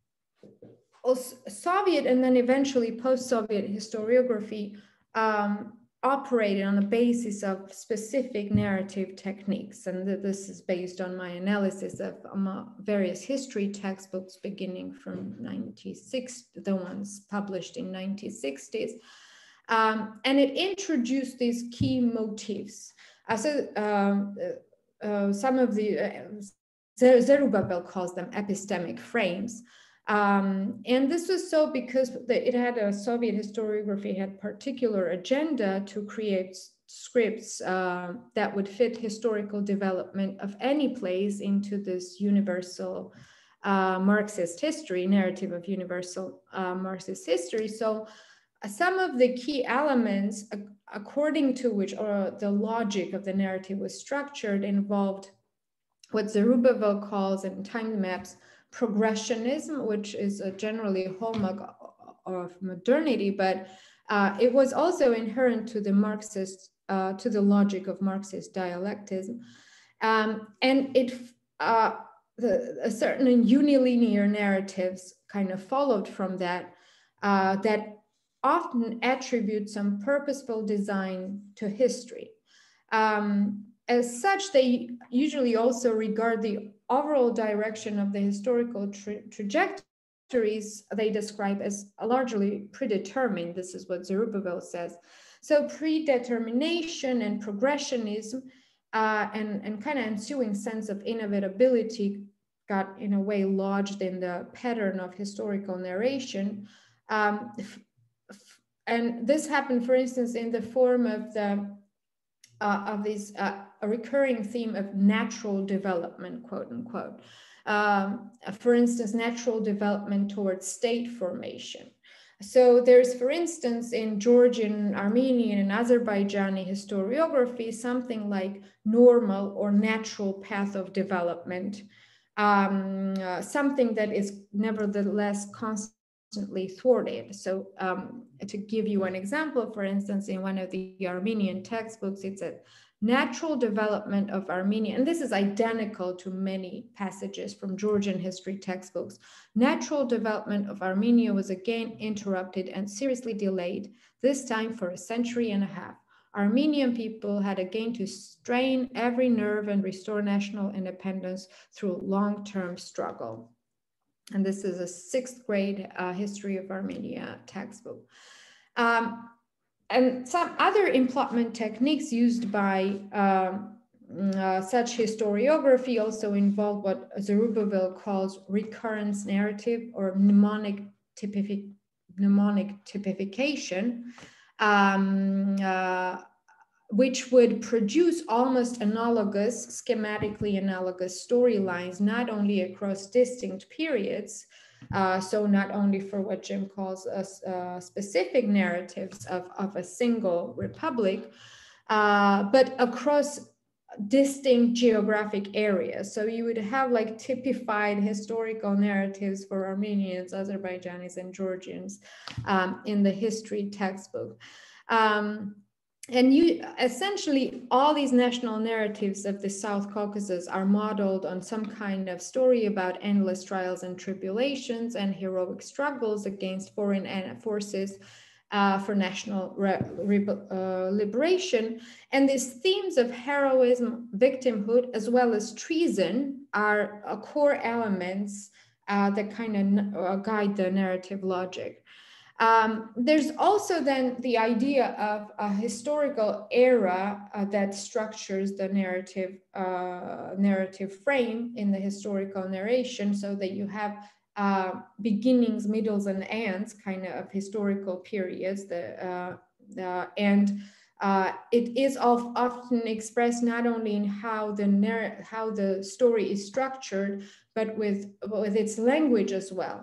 also Soviet and then eventually post-Soviet historiography um, operated on the basis of specific narrative techniques. And th this is based on my analysis of um, various history textbooks beginning from ninety-six, the ones published in nineteen sixties. Um, and it introduced these key motifs. Uh, so um, uh, uh, some of the, uh, Zerubbabel calls them epistemic frames. Um, and this was so because the, it had a Soviet historiography had particular agenda to create scripts uh, that would fit historical development of any place into this universal uh, Marxist history, narrative of universal uh, Marxist history. So uh, some of the key elements uh, according to which, or the logic of the narrative was structured, involved what Zerubbabel calls in time maps progressionism, which is a generally a hallmark of modernity, but uh, it was also inherent to the Marxist, uh, to the logic of Marxist dialectism. Um, and it, uh, the, a certain unilinear narratives kind of followed from that, uh, that often attribute some purposeful design to history. Um, as such, they usually also regard the overall direction of the historical tra trajectories they describe as largely predetermined. This is what Zerubbabel says. So predetermination and progressionism uh, and, and kind of ensuing sense of inevitability got in a way lodged in the pattern of historical narration. Um, And this happened, for instance, in the form of the uh, of this uh, a recurring theme of natural development, quote unquote. um, for instance, natural development towards state formation. So there's, for instance, in Georgian, Armenian, and Azerbaijani historiography, something like normal or natural path of development, um, uh, something that is nevertheless constantly thwarted. So um, to give you an example, for instance, in one of the Armenian textbooks, it said, natural development of Armenia, and this is identical to many passages from Georgian history textbooks. Natural development of Armenia was again interrupted and seriously delayed, this time for a century and a half. Armenian people had again to strain every nerve and restore national independence through long-term struggle. And this is a sixth grade uh, history of Armenia textbook. Um, And some other implantment techniques used by um, uh, such historiography also involve what Zerubbabel calls recurrence narrative or mnemonic, typific mnemonic typification, um, uh, which would produce almost analogous, schematically analogous storylines, not only across distinct periods, Uh, so not only for what Jim calls us uh, specific narratives of, of a single republic, uh, but across distinct geographic areas. So you would have like typified historical narratives for Armenians, Azerbaijanis, and Georgians um, in the history textbook. Um, And you essentially, all these national narratives of the South Caucasus are modeled on some kind of story about endless trials and tribulations and heroic struggles against foreign forces uh, for national uh, liberation. And these themes of heroism, victimhood, as well as treason are uh, core elements uh, that kind of uh, guide the narrative logic. Um, there's also then the idea of a historical era uh, that structures the narrative, uh, narrative frame in the historical narration, so that you have uh, beginnings, middles, and ends kind of historical periods. The, uh, the, and uh, it is often expressed not only in how the, how the story is structured, but with, with its language as well.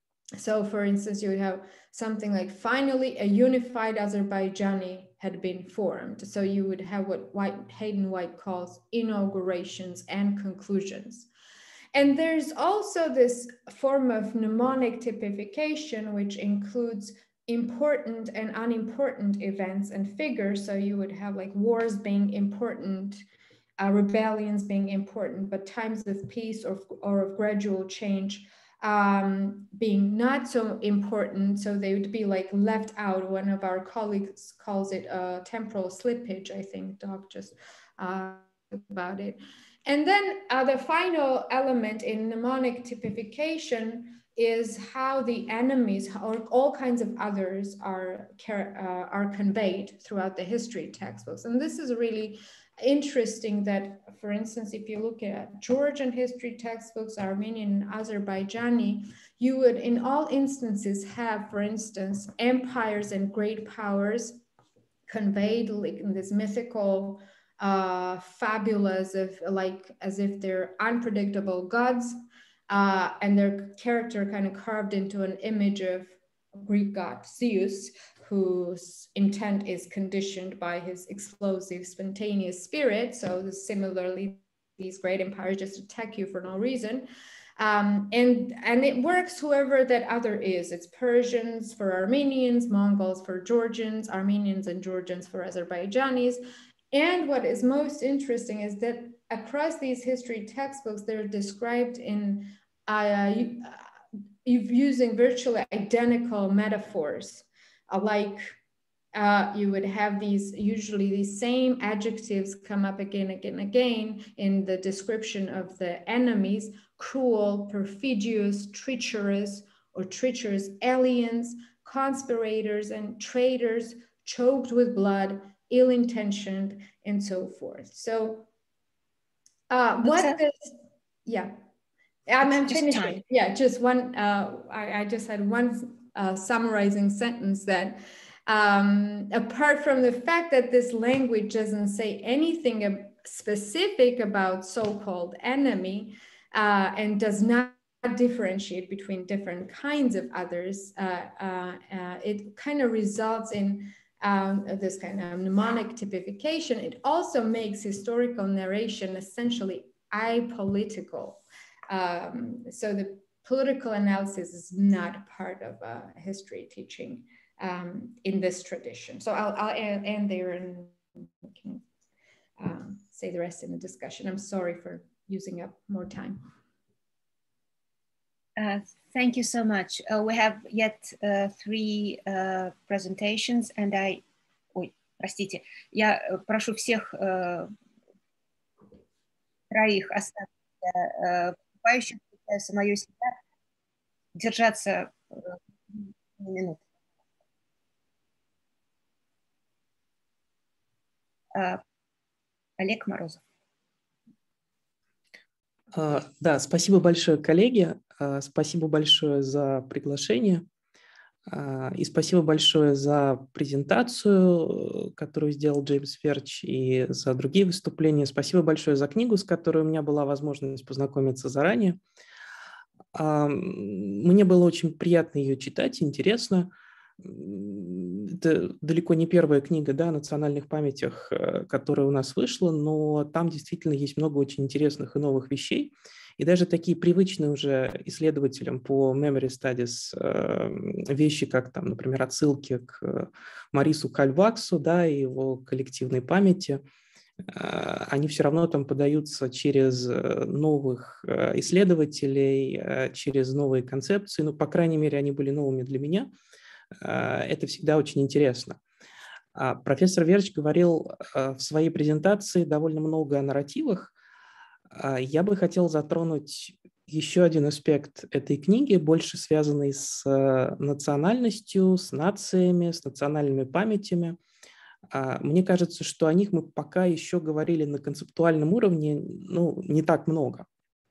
So for instance, you would have something like, finally a unified Azerbaijani had been formed. So you would have what White, Hayden White calls inaugurations and conclusions. And there's also this form of mnemonic typification, which includes important and unimportant events and figures. So you would have like wars being important, uh, rebellions being important, but times of peace or, or of gradual change Um, being not so important, so they would be like left out. One of our colleagues calls it uh, temporal slippage. I think Doc just uh, about it. And then uh, the final element in mnemonic typification is how the enemies or all kinds of others are, uh, are conveyed throughout the history textbooks. And this is really interesting that, for instance, if you look at Georgian history textbooks, Armenian and Azerbaijani, you would in all instances have, for instance, empires and great powers conveyed like in this mythical uh, fabulas of like as if they're unpredictable gods, uh, and their character kind of carved into an image of Greek god Zeus, whose intent is conditioned by his explosive, spontaneous spirit. So similarly, these great empires just attack you for no reason. Um, and, and it works whoever that other is. It's Persians for Armenians, Mongols for Georgians, Armenians and Georgians for Azerbaijanis. And what is most interesting is that across these history textbooks, they're described in uh, using virtually identical metaphors. Uh, like uh, you would have these, usually these same adjectives come up again, again, again in the description of the enemies: cruel, perfidious, treacherous, or treacherous aliens, conspirators and traitors, choked with blood, ill-intentioned, and so forth. So uh, what this, yeah, I'm, I'm finishing. Yeah, just one, uh, I, I just had one Uh, summarizing sentence that um, apart from the fact that this language doesn't say anything specific about so-called enemy, uh, and does not differentiate between different kinds of others, uh, uh, uh, it kind of results in um, this kind of mnemonic typification. It also makes historical narration essentially apolitical. Um, so the political analysis is not part of uh, history teaching um, in this tradition. So I'll, I'll end there and we can um, say the rest in the discussion. I'm sorry for using up more time. Uh, thank you so much. Uh, we have yet uh, three uh, presentations, and I, ой, простите, я прошу всех uh, троих остаться uh, выступающих, самое себя, держаться uh, минут. Uh, Олег Морозов. Uh, да, спасибо большое, коллеги. Uh, спасибо большое за приглашение. Uh, и спасибо большое за презентацию, которую сделал Джеймс Верч, и за другие выступления. Спасибо большое за книгу, с которой у меня была возможность познакомиться заранее. Uh, мне было очень приятно ее читать, интересно. Это далеко не первая книга, да, о национальных памятях, которая у нас вышла, но там действительно есть много очень интересных и новых вещей. И даже такие привычные уже исследователям по memory studies вещи, как там, например, отсылки к Марису Кальваксу, да, и его коллективной памяти, они все равно там подаются через новых исследователей, через новые концепции. Ну, по крайней мере, они были новыми для меня. Это всегда очень интересно. Профессор Верч говорил в своей презентации довольно много о нарративах. Я бы хотел затронуть еще один аспект этой книги, больше связанный с национальностью, с нациями, с национальными памятями. Мне кажется, что о них мы пока еще говорили на концептуальном уровне, ну, не так много.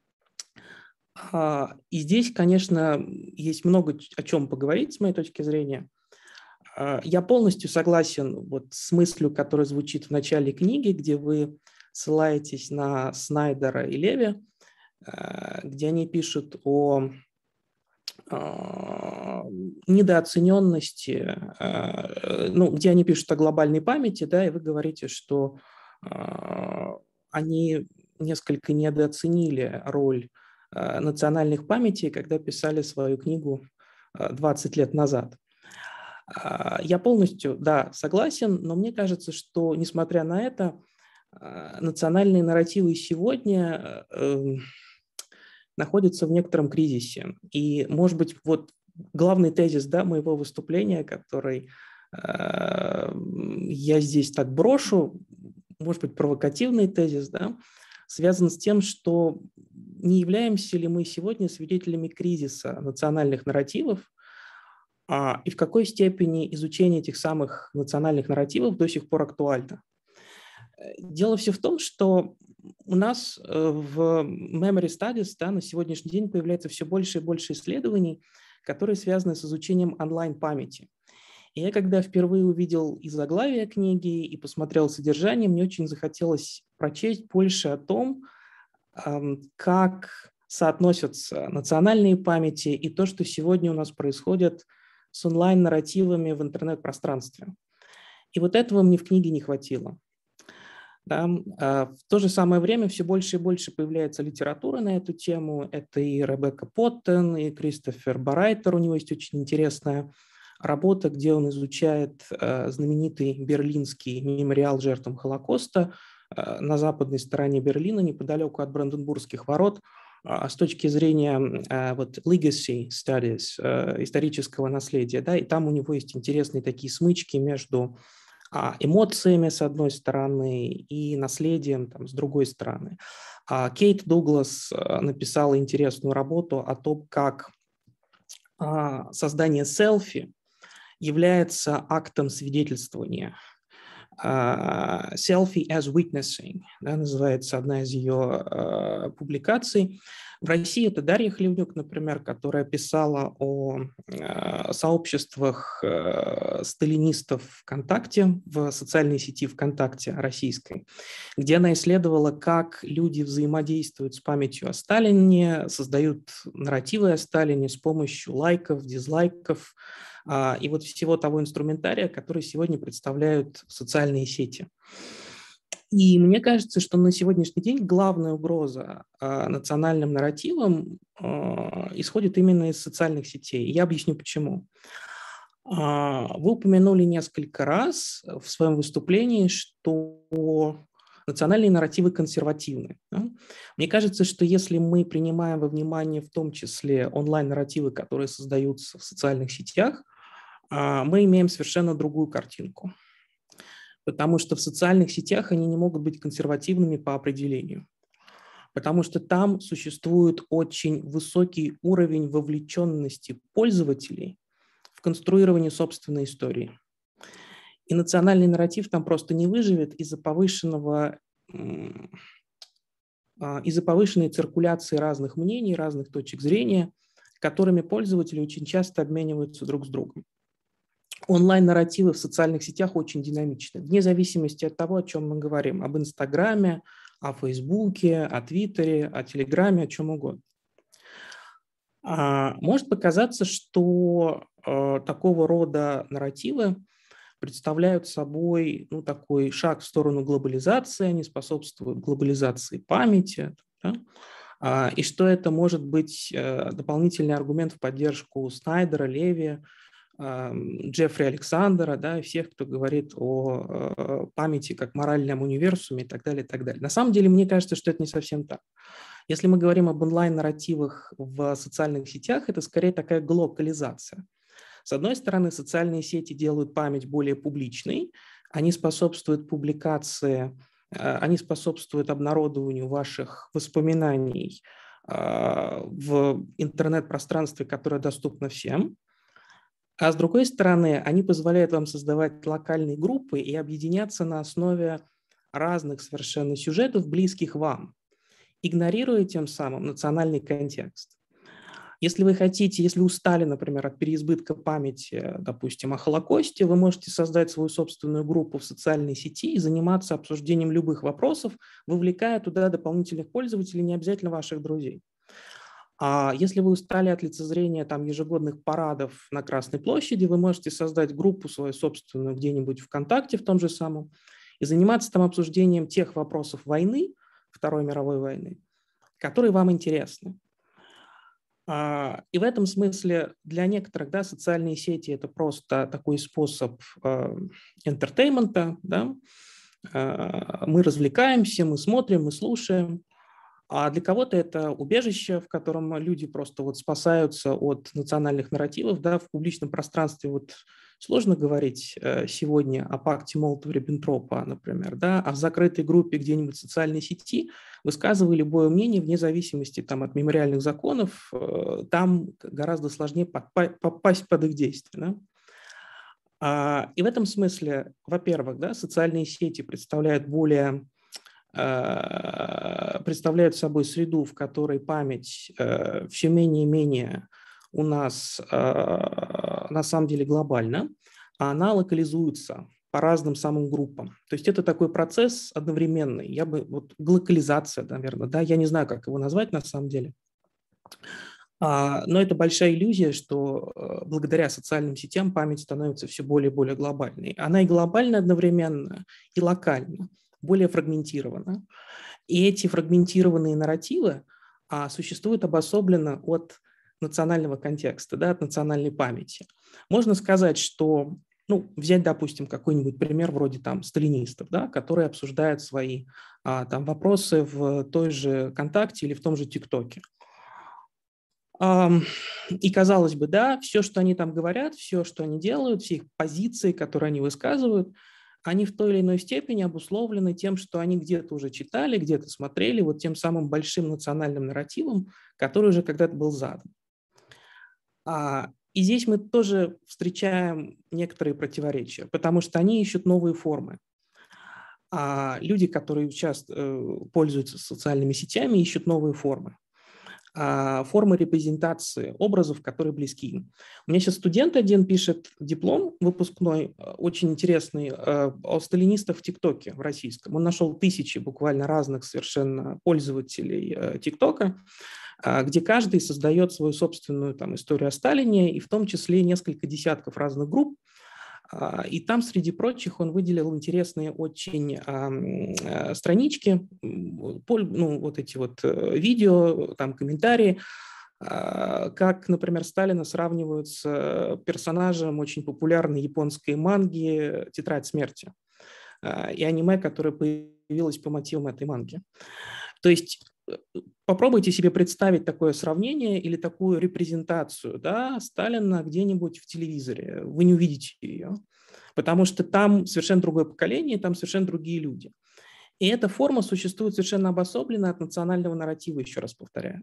И здесь, конечно, есть много о чем поговорить с моей точки зрения. Я полностью согласен вот с мыслью, которая звучит в начале книги, где вы ссылаетесь на Снайдера и Леви, где они пишут о недооцененности, ну, где они пишут о глобальной памяти, да, и вы говорите, что они несколько недооценили роль национальных памятей, когда писали свою книгу двадцать лет назад. Я полностью, да, согласен, но мне кажется, что, несмотря на это, национальные нарративы сегодня э, находятся в некотором кризисе. И, может быть, вот главный тезис, да, моего выступления, который э, я здесь так брошу, может быть, провокативный тезис, да, связан с тем, что не являемся ли мы сегодня свидетелями кризиса национальных нарративов, а, и в какой степени изучение этих самых национальных нарративов до сих пор актуально. Дело все в том, что у нас в Memory Studies, да, на сегодняшний день появляется все больше и больше исследований, которые связаны с изучением онлайн-памяти. И я, когда впервые увидел и заглавие книги, и посмотрел содержание, мне очень захотелось прочесть больше о том, как соотносятся национальные памяти и то, что сегодня у нас происходит с онлайн-нарративами в интернет-пространстве. И вот этого мне в книге не хватило. Да. В то же самое время все больше и больше появляется литература на эту тему. Это и Ребекка Поттен, и Кристофер Барайтер. У него есть очень интересная работа, где он изучает знаменитый берлинский мемориал жертвам Холокоста на западной стороне Берлина, неподалеку от Бранденбургских ворот, с точки зрения вот, legacy studies, исторического наследия. Да, и там у него есть интересные такие смычки между эмоциями с одной стороны и наследием там, с другой стороны. Кейт Дуглас написала интересную работу о том, как создание селфи является актом свидетельствования Uh, Selfie as Witnessing, да, называется одна из ее uh, публикаций. В России это Дарья Хлевнюк, например, которая писала о uh, сообществах uh, сталинистов ВКонтакте, в социальной сети ВКонтакте российской, где она исследовала, как люди взаимодействуют с памятью о Сталине, создают нарративы о Сталине с помощью лайков, дизлайков, и вот всего того инструментария, который сегодня представляют социальные сети. И мне кажется, что на сегодняшний день главная угроза национальным нарративам исходит именно из социальных сетей. Я объясню, почему. Вы упомянули несколько раз в своем выступлении, что национальные нарративы консервативны. Да? Мне кажется, что если мы принимаем во внимание в том числе онлайн-нарративы, которые создаются в социальных сетях, мы имеем совершенно другую картинку. Потому что в социальных сетях они не могут быть консервативными по определению. Потому что там существует очень высокий уровень вовлеченности пользователей в конструирование собственной истории. И национальный нарратив там просто не выживет из-за повышенного, из-за повышенной циркуляции разных мнений, разных точек зрения, которыми пользователи очень часто обмениваются друг с другом. Онлайн-нарративы в социальных сетях очень динамичны, вне зависимости от того, о чем мы говорим, об Инстаграме, о Фейсбуке, о Твиттере, о Телеграме, о чем угодно. Может показаться, что такого рода нарративы представляют собой ну, такой шаг в сторону глобализации, они способствуют глобализации памяти, да? И что это может быть дополнительный аргумент в поддержку Снайдера, Леви, Джеффри Александера, да, и всех, кто говорит о э, памяти как моральном универсуме и так далее, и так далее. На самом деле, мне кажется, что это не совсем так. Если мы говорим об онлайн-нарративах в социальных сетях, это скорее такая глокализация. С одной стороны, социальные сети делают память более публичной, они способствуют публикации, э, они способствуют обнародованию ваших воспоминаний э, в интернет-пространстве, которое доступно всем. А с другой стороны, они позволяют вам создавать локальные группы и объединяться на основе разных совершенно сюжетов, близких вам, игнорируя тем самым национальный контекст. Если вы хотите, если устали, например, от переизбытка памяти, допустим, о Холокосте, вы можете создать свою собственную группу в социальной сети и заниматься обсуждением любых вопросов, вовлекая туда дополнительных пользователей, не обязательно ваших друзей. А если вы устали от лицезрения там, ежегодных парадов на Красной площади, вы можете создать группу свою собственную где-нибудь ВКонтакте в том же самом и заниматься там обсуждением тех вопросов войны, Второй мировой войны, которые вам интересны. И в этом смысле для некоторых да, социальные сети – это просто такой способ энтертеймента. Да? Мы развлекаемся, мы смотрим, мы слушаем. А для кого-то это убежище, в котором люди просто вот спасаются от национальных нарративов. Да, в публичном пространстве вот сложно говорить сегодня о пакте Молотова-Риббентропа, например, да, а в закрытой группе где-нибудь в социальной сети, высказывая любое мнение вне зависимости там, от мемориальных законов, там гораздо сложнее попасть под их действие. Да. И в этом смысле, во-первых, да, социальные сети представляют более... представляют собой среду, в которой память э, все менее и менее у нас э, на самом деле глобальна, а она локализуется по разным самым группам. То есть это такой процесс одновременный. Я бы, вот глокализация, наверное, да, я не знаю, как его назвать на самом деле. А, но это большая иллюзия, что э, благодаря социальным сетям память становится все более и более глобальной. Она и глобальна одновременно, и локальна, более фрагментирована. И эти фрагментированные нарративы а, существуют обособленно от национального контекста, да, от национальной памяти. Можно сказать, что, ну, взять, допустим, какой-нибудь пример вроде там сталинистов, да, которые обсуждают свои а, там, вопросы в той же ВКонтакте или в том же ТикТоке. А, и казалось бы, да, все, что они там говорят, все, что они делают, все их позиции, которые они высказывают, они в той или иной степени обусловлены тем, что они где-то уже читали, где-то смотрели, вот тем самым большим национальным нарративом, который уже когда-то был задан. А, и здесь мы тоже встречаем некоторые противоречия, потому что они ищут новые формы. А люди, которые часто пользуются социальными сетями, ищут новые формы. Формы репрезентации образов, которые близки им. У меня сейчас студент один пишет диплом выпускной, очень интересный, о сталинистах в ТикТоке, в российском. Он нашел тысячи буквально разных совершенно пользователей ТикТока, где каждый создает свою собственную там историю о Сталине, и в том числе несколько десятков разных групп. И там, среди прочих, он выделил интересные очень а, странички, ну, вот эти вот видео, там комментарии, а, как, например, Сталина сравнивают с персонажем очень популярной японской манги «Тетрадь смерти» а, и аниме, которое появилось по мотивам этой манги. То есть попробуйте себе представить такое сравнение или такую репрезентацию, да, Сталина где-нибудь в телевизоре. Вы не увидите ее, потому что там совершенно другое поколение, там совершенно другие люди. И эта форма существует совершенно обособленно от национального нарратива, еще раз повторяю.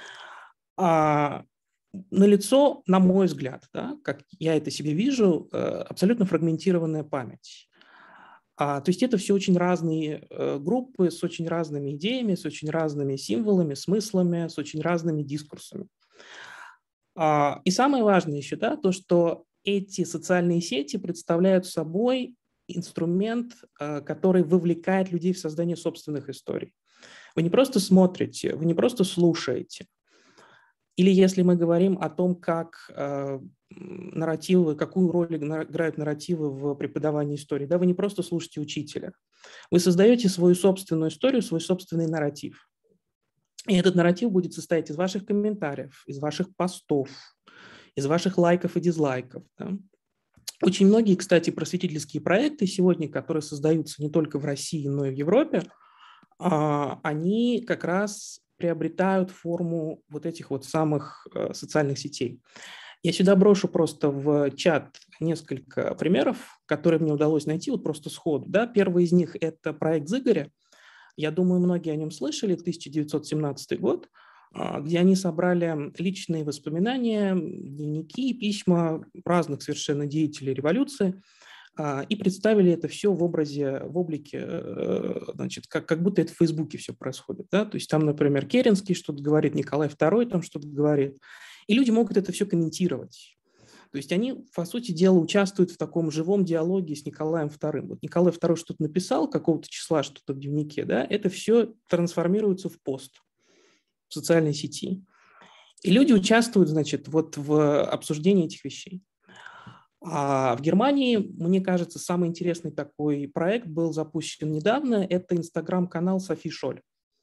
А налицо, на мой взгляд, да, как я это себе вижу, абсолютно фрагментированная память. А, то есть это все очень разные э, группы с очень разными идеями, с очень разными символами, смыслами, с очень разными дискурсами. А, и самое важное еще, да, то, что эти социальные сети представляют собой инструмент, э, который вовлекает людей в создание собственных историй. Вы не просто смотрите, вы не просто слушаете. Или если мы говорим о том, как э, нарративы, какую роль играют нарративы в преподавании истории, да, вы не просто слушаете учителя, вы создаете свою собственную историю, свой собственный нарратив. И этот нарратив будет состоять из ваших комментариев, из ваших постов, из ваших лайков и дизлайков. Да. Очень многие, кстати, просветительские проекты сегодня, которые создаются не только в России, но и в Европе, э, они как раз приобретают форму вот этих вот самых э, социальных сетей. Я сюда брошу просто в чат несколько примеров, которые мне удалось найти вот просто сходу. Да? Первый из них – это проект Зыгоря. Я думаю, многие о нем слышали, тысяча девятьсот семнадцатый год, э, где они собрали личные воспоминания, дневники, письма разных совершенно деятелей революции, и представили это все в образе, в облике, значит, как, как будто это в Фейсбуке все происходит. Да? То есть там, например, Керенский что-то говорит, Николай второй там что-то говорит, и люди могут это все комментировать. То есть они, по сути дела, участвуют в таком живом диалоге с Николаем вторым. Вот Николай второй что-то написал, какого-то числа что-то в дневнике, да? Это все трансформируется в пост в социальной сети. И люди участвуют, значит, вот в обсуждении этих вещей. А в Германии, мне кажется, самый интересный такой проект был запущен недавно. Это инстаграм-канал Софи Шоль.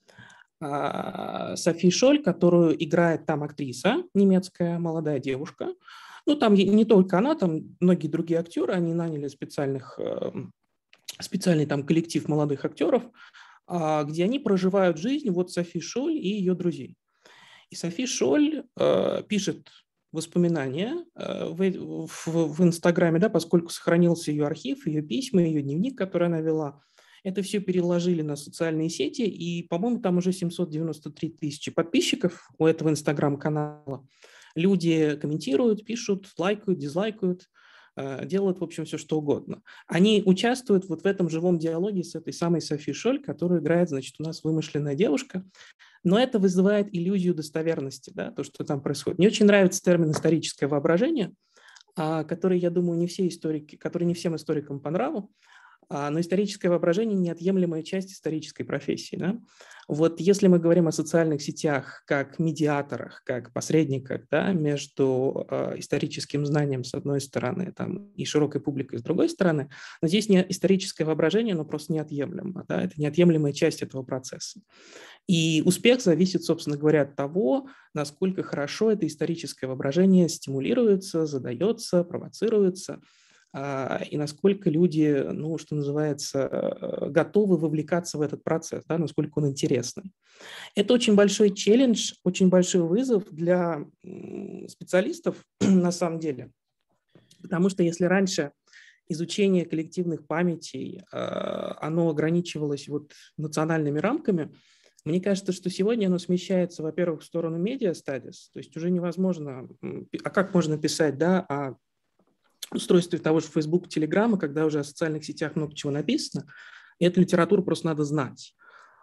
Софи Шоль, которую играет там актриса немецкая, молодая девушка. Ну, там не только она, там многие другие актеры, они наняли специальных, специальный там коллектив молодых актеров, где они проживают жизнь вот Софи Шоль и ее друзей. И Софи Шоль пишет воспоминания в, в, в Инстаграме, да, поскольку сохранился ее архив, ее письма, ее дневник, который она вела. Это все переложили на социальные сети, и, по-моему, там уже семьсот девяносто три тысячи подписчиков у этого Инстаграм-канала. Люди комментируют, пишут, лайкают, дизлайкают, делают, в общем, все, что угодно. Они участвуют вот в этом живом диалоге с этой самой Софи Шоль, которую играет, значит, у нас вымышленная девушка. Но это вызывает иллюзию достоверности, да, то, что там происходит. Мне очень нравится термин «историческое воображение», который, я думаю, не все историки, который не всем историкам по нраву, но историческое воображение – неотъемлемая часть исторической профессии. Да? Вот если мы говорим о социальных сетях как медиаторах, как посредниках, да, между э, историческим знанием с одной стороны там, и широкой публикой с другой стороны, но здесь не историческое воображение, но просто неотъемлемо. Да? Это неотъемлемая часть этого процесса. И успех зависит, собственно говоря, от того, насколько хорошо это историческое воображение стимулируется, задается, провоцируется, и насколько люди, ну, что называется, готовы вовлекаться в этот процесс, да, насколько он интересный. Это очень большой челлендж, очень большой вызов для специалистов на самом деле, потому что если раньше изучение коллективных памятей, оно ограничивалось вот национальными рамками, мне кажется, что сегодня оно смещается, во-первых, в сторону медиа-стадис, то есть уже невозможно, а как можно писать, да, о устройстве того же Facebook, Telegram, когда уже о социальных сетях много чего написано, И эту литературу просто надо знать.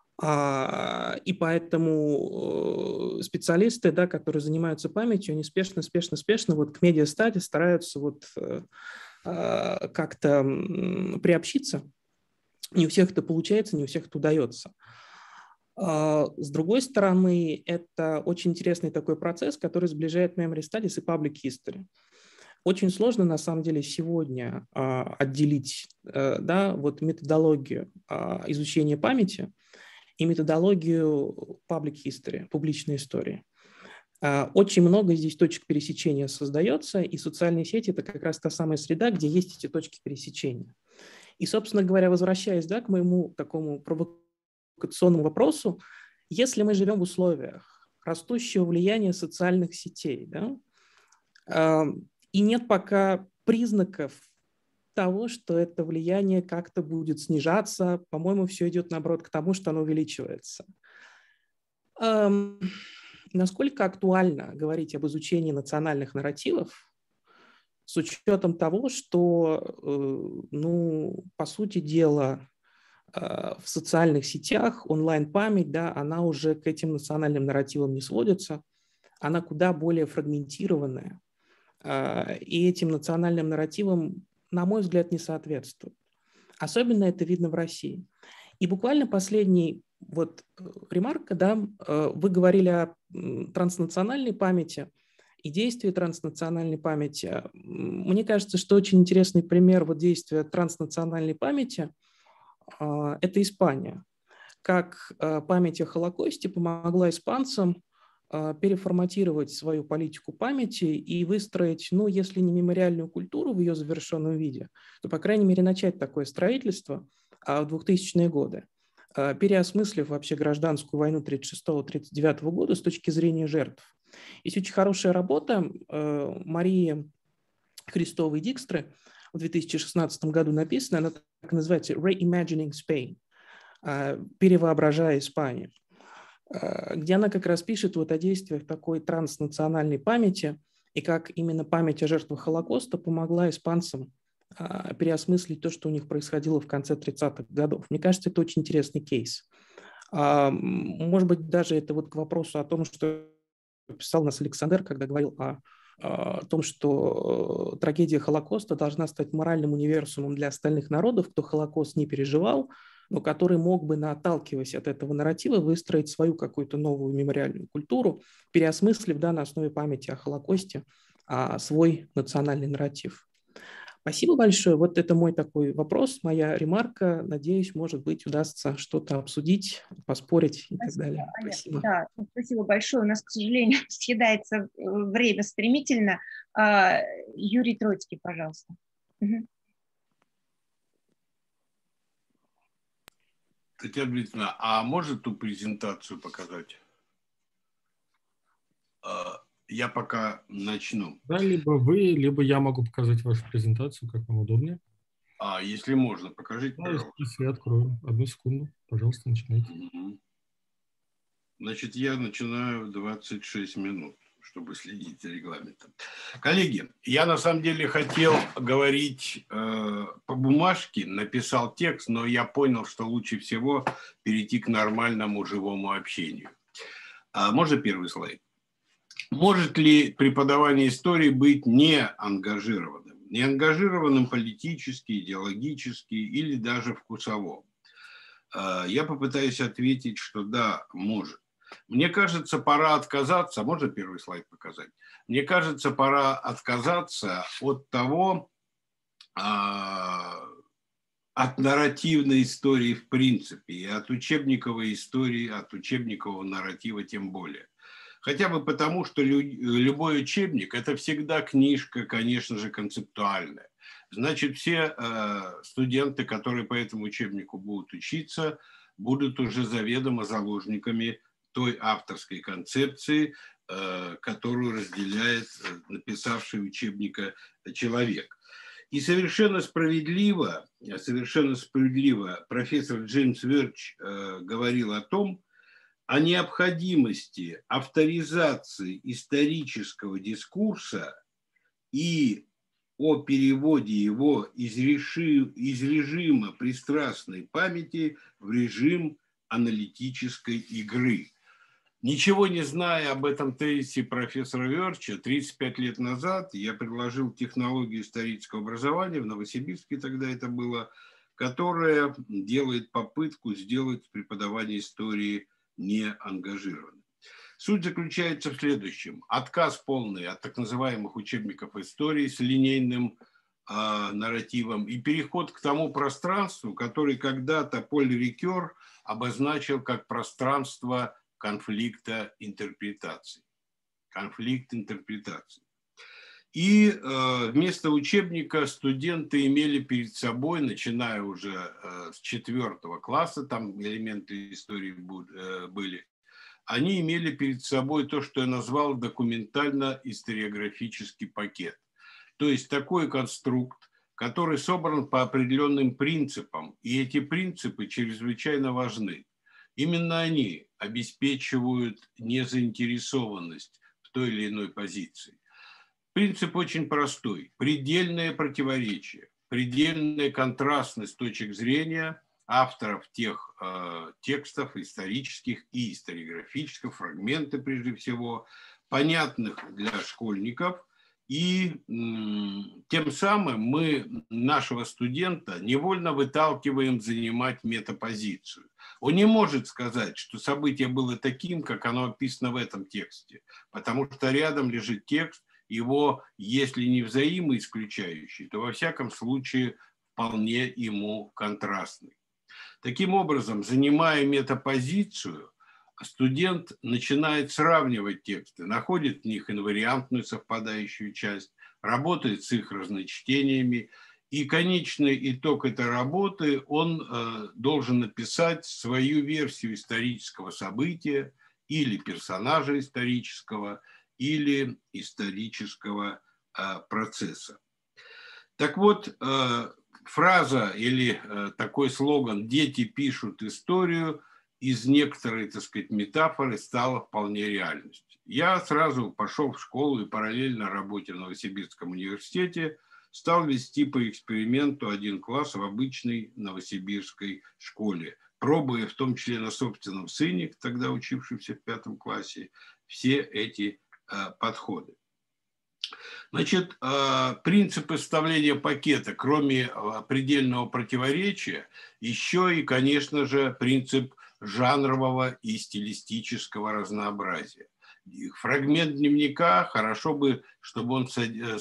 И поэтому специалисты, да, которые занимаются памятью, они спешно, спешно, спешно вот к медиастаде стараются вот как-то приобщиться. Не у всех это получается, не у всех это удается. С другой стороны, это очень интересный такой процесс, который сближает memory studies и public history. Очень сложно, на самом деле, сегодня отделить, да, вот методологию изучения памяти и методологию public history, публичной истории. Очень много здесь точек пересечения создается, и социальные сети – это как раз та самая среда, где есть эти точки пересечения. И, собственно говоря, возвращаясь, да, к моему такому провокационному вопросу, если мы живем в условиях растущего влияния социальных сетей, да, и нет пока признаков того, что это влияние как-то будет снижаться, по-моему, все идет, наоборот, к тому, что оно увеличивается. Эм, насколько актуально говорить об изучении национальных нарративов с учетом того, что, э, ну, по сути дела, э, в социальных сетях онлайн-память, да, она уже к этим национальным нарративам не сводится, она куда более фрагментированная, э, и этим национальным нарративам, на мой взгляд, не соответствует. Особенно это видно в России. И буквально последний вот ремарка, да, вы говорили о транснациональной памяти и действии транснациональной памяти. Мне кажется, что очень интересный пример вот действия транснациональной памяти – это Испания. Как память о Холокосте помогла испанцам переформатировать свою политику памяти и выстроить, ну, если не мемориальную культуру в ее завершенном виде, то, по крайней мере, начать такое строительство в двухтысячные годы, переосмыслив вообще гражданскую войну тридцать шестого — тридцать девятого года с точки зрения жертв. Есть очень хорошая работа Марии Христовой Дикстры в две тысячи шестнадцатом году написана, она так называется «Reimagining Spain», «Перевоображая Испанию», где она как раз пишет вот о действиях такой транснациональной памяти и как именно память о жертвах Холокоста помогла испанцам переосмыслить то, что у них происходило в конце тридцатых годов. Мне кажется, это очень интересный кейс. Может быть, даже это вот к вопросу о том, что писал нас Александр, когда говорил о, о том, что трагедия Холокоста должна стать моральным универсумом для остальных народов, кто Холокост не переживал, но который мог бы, отталкиваясь от этого нарратива, выстроить свою какую-то новую мемориальную культуру, переосмыслив, да, на основе памяти о Холокосте а, свой национальный нарратив. Спасибо большое. Вот это мой такой вопрос, моя ремарка. Надеюсь, может быть, удастся что-то обсудить, поспорить и Спасибо, так далее. Олег. Спасибо. Да, спасибо большое. У нас, к сожалению, съедается время стремительно. Юрий Троицкий, пожалуйста. Угу. Татьяна Дмитриевна, а может ту презентацию показать? Я пока начну. Да, либо вы, либо я могу показать вашу презентацию, как вам удобнее. А, если можно, покажите, да, пожалуйста. Если я открою. Одну секунду. Пожалуйста, начинайте. Угу. Значит, я начинаю в двадцать шесть минут, чтобы следить за регламентом. Коллеги, я на самом деле хотел говорить э, по бумажке, написал текст, но я понял, что лучше всего перейти к нормальному живому общению. А можно первый слайд? Может ли преподавание истории быть неангажированным? Неангажированным политически, идеологически или даже вкусово? Я попытаюсь ответить, что да, может. Мне кажется, пора отказаться, можно первый слайд показать? Мне кажется, пора отказаться от того, от нарративной истории в принципе, и от учебниковой истории, от учебникового нарратива тем более. Хотя бы потому, что любой учебник – это всегда книжка, конечно же, концептуальная. Значит, все студенты, которые по этому учебнику будут учиться, будут уже заведомо заложниками той авторской концепции, которую разделяет написавший учебника человек. И совершенно справедливо, совершенно справедливо профессор Джеймс Верч говорил о том, о необходимости авторизации исторического дискурса и о переводе его из, реши, из режима пристрастной памяти в режим аналитической игры. Ничего не зная об этом тезисе профессора Верча, тридцать пять лет назад я предложил технологию исторического образования, в Новосибирске тогда это было, которая делает попытку сделать преподавание истории неангажированным. Суть заключается в следующем. Отказ полный от так называемых учебников истории с линейным э, нарративом и переход к тому пространству, который когда-то Поль Рикер обозначил как пространство конфликта интерпретаций. Конфликт интерпретаций. И э, вместо учебника студенты имели перед собой, начиная уже э, с четвертого класса, там элементы истории э, были, они имели перед собой то, что я назвал документально-историографический пакет. То есть такой конструкт, который собран по определенным принципам, и эти принципы чрезвычайно важны. Именно они обеспечивают незаинтересованность в той или иной позиции. Принцип очень простой. Предельное противоречие, предельная контрастность точек зрения авторов тех э, текстов исторических и историографических, фрагменты прежде всего, понятных для школьников. И м, тем самым мы нашего студента невольно выталкиваем занимать метапозицию. Он не может сказать, что событие было таким, как оно описано в этом тексте, потому что рядом лежит текст, его, если не взаимоисключающий, то во всяком случае вполне ему контрастный. Таким образом, занимая метапозицию, студент начинает сравнивать тексты, находит в них инвариантную совпадающую часть, работает с их разночтениями, и конечный итог этой работы он э, должен написать свою версию исторического события или персонажа исторического, или исторического э, процесса. Так вот, э, фраза или э, такой слоган «Дети пишут историю» из некоторой, так сказать, метафоры стала вполне реальностью. Я сразу пошел в школу и параллельно работе в Новосибирском университете стал вести по эксперименту один класс в обычной новосибирской школе, пробуя в том числе на собственном сыне, тогда учившемся в пятом классе, все эти э, подходы. Значит, принципы составления пакета, кроме предельного противоречия, еще и, конечно же, принцип жанрового и стилистического разнообразия. Фрагмент дневника хорошо бы, чтобы он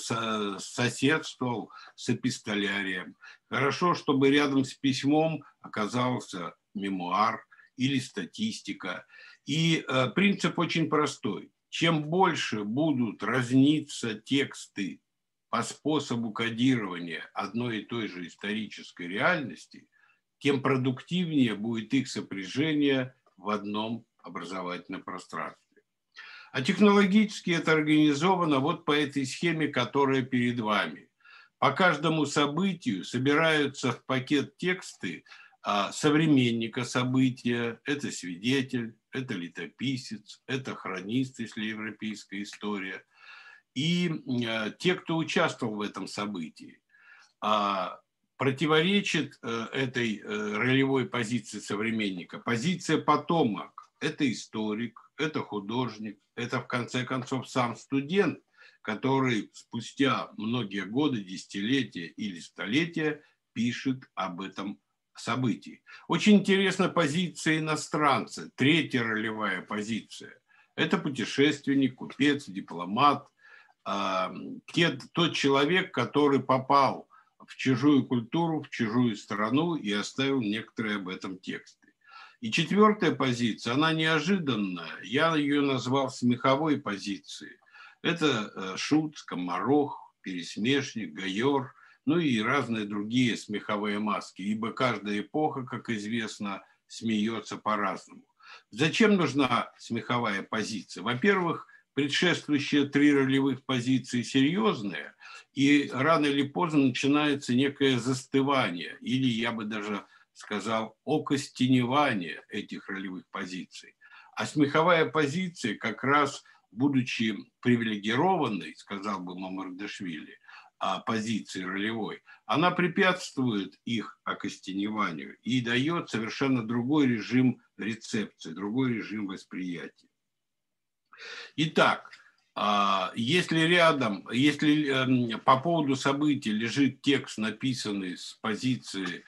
соседствовал с эпистолярием. Хорошо, чтобы рядом с письмом оказался мемуар или статистика. И принцип очень простой. Чем больше будут разниться тексты по способу кодирования одной и той же исторической реальности, тем продуктивнее будет их сопряжение в одном образовательном пространстве. А технологически это организовано вот по этой схеме, которая перед вами. По каждому событию собираются в пакет тексты современника события, это свидетель, это летописец, это хронист, если европейская история. И э, те, кто участвовал в этом событии, э, противоречит э, этой э, ролевой позиции современника. Позиция потомок – это историк, это художник, это в конце концов сам студент, который спустя многие годы, десятилетия или столетия пишет об этом событий. Очень интересна позиция иностранца, третья ролевая позиция. Это путешественник, купец, дипломат, э, тот человек, который попал в чужую культуру, в чужую страну и оставил некоторые об этом тексты. И четвертая позиция, она неожиданная, я ее назвал смеховой позицией. Это э, шут, скоморох, пересмешник, гайор, ну и разные другие смеховые маски, ибо каждая эпоха, как известно, смеется по-разному. Зачем нужна смеховая позиция? Во-первых, предшествующие три ролевых позиции серьезные, и рано или поздно начинается некое застывание, или я бы даже сказал окостеневание этих ролевых позиций. А смеховая позиция как раз, будучи привилегированной, сказал бы Мамардашвили, позиции ролевой, она препятствует их окостеневанию и дает совершенно другой режим рецепции, другой режим восприятия. Итак, если рядом, если по поводу событий лежит текст, написанный с позиции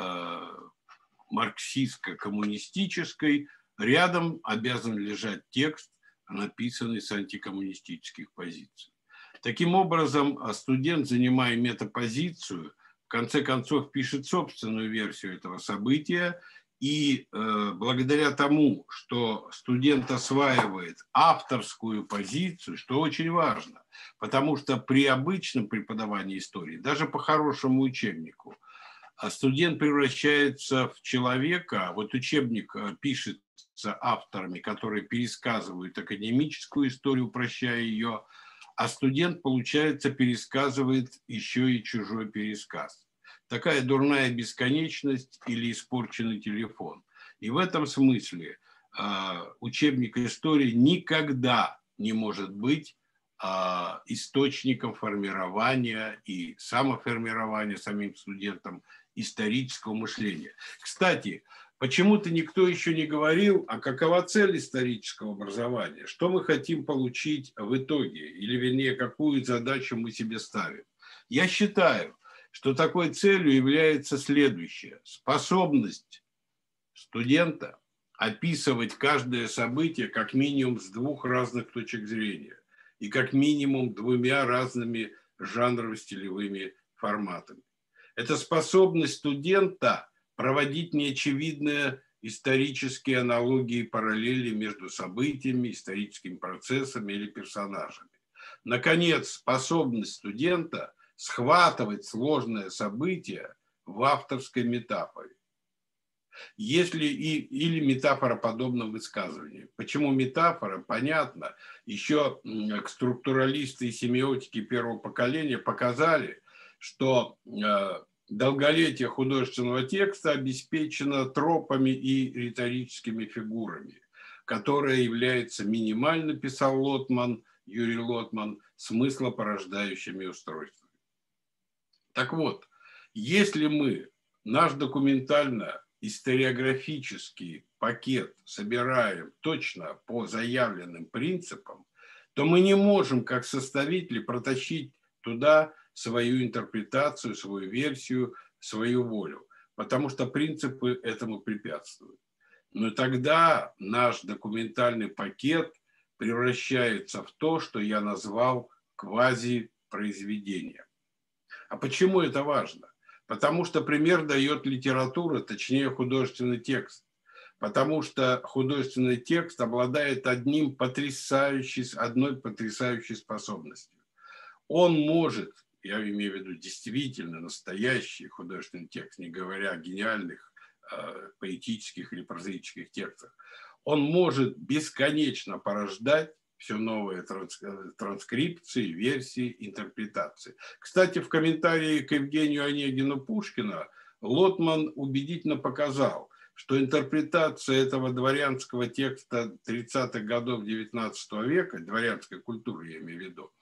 марксистско-коммунистической, рядом обязан лежать текст, написанный с антикоммунистических позиций. Таким образом, студент, занимая метапозицию, в конце концов пишет собственную версию этого события, и э, благодаря тому, что студент осваивает авторскую позицию, что очень важно, потому что при обычном преподавании истории, даже по хорошему учебнику, студент превращается в человека, вот учебник пишется авторами, которые пересказывают академическую историю, упрощая ее, а студент, получается, пересказывает еще и чужой пересказ. Такая дурная бесконечность или испорченный телефон. И в этом смысле э, учебник истории никогда не может быть э, источником формирования и самоформирования самим студентом исторического мышления. Кстати, почему-то никто еще не говорил, а какова цель исторического образования, что мы хотим получить в итоге, или вернее, какую задачу мы себе ставим. Я считаю, что такой целью является следующее: способность студента описывать каждое событие как минимум с двух разных точек зрения и как минимум двумя разными жанрово-стилевыми форматами. Это способность студента проводить неочевидные исторические аналогии и параллели между событиями, историческими процессами или персонажами. Наконец, способность студента схватывать сложное событие в авторской метафоре. Если и, или метафора подобного высказывания. Почему метафора? Понятно. Еще структуралисты и семиотики первого поколения показали, что долголетие художественного текста обеспечено тропами и риторическими фигурами, которые являются минимально, писал Лотман, Юрий Лотман, смыслопорождающими устройствами. Так вот, если мы наш документально-историографический пакет собираем точно по заявленным принципам, то мы не можем, как составители, протащить туда свою интерпретацию, свою версию, свою волю, потому что принципы этому препятствуют. Но тогда наш документальный пакет превращается в то, что я назвал квазипроизведением. А почему это важно? Потому что пример дает литература, точнее художественный текст. Потому что художественный текст обладает одним потрясающей, одной потрясающей способностью. Он может, я имею в виду действительно настоящий художественный текст, не говоря о гениальных э, поэтических или прозаических текстах, он может бесконечно порождать все новые транскрипции, версии, интерпретации. Кстати, в комментарии к Евгению Онегину Пушкина Лотман убедительно показал, что интерпретация этого дворянского текста тридцатых годов девятнадцатого века, дворянской культуры я имею в виду,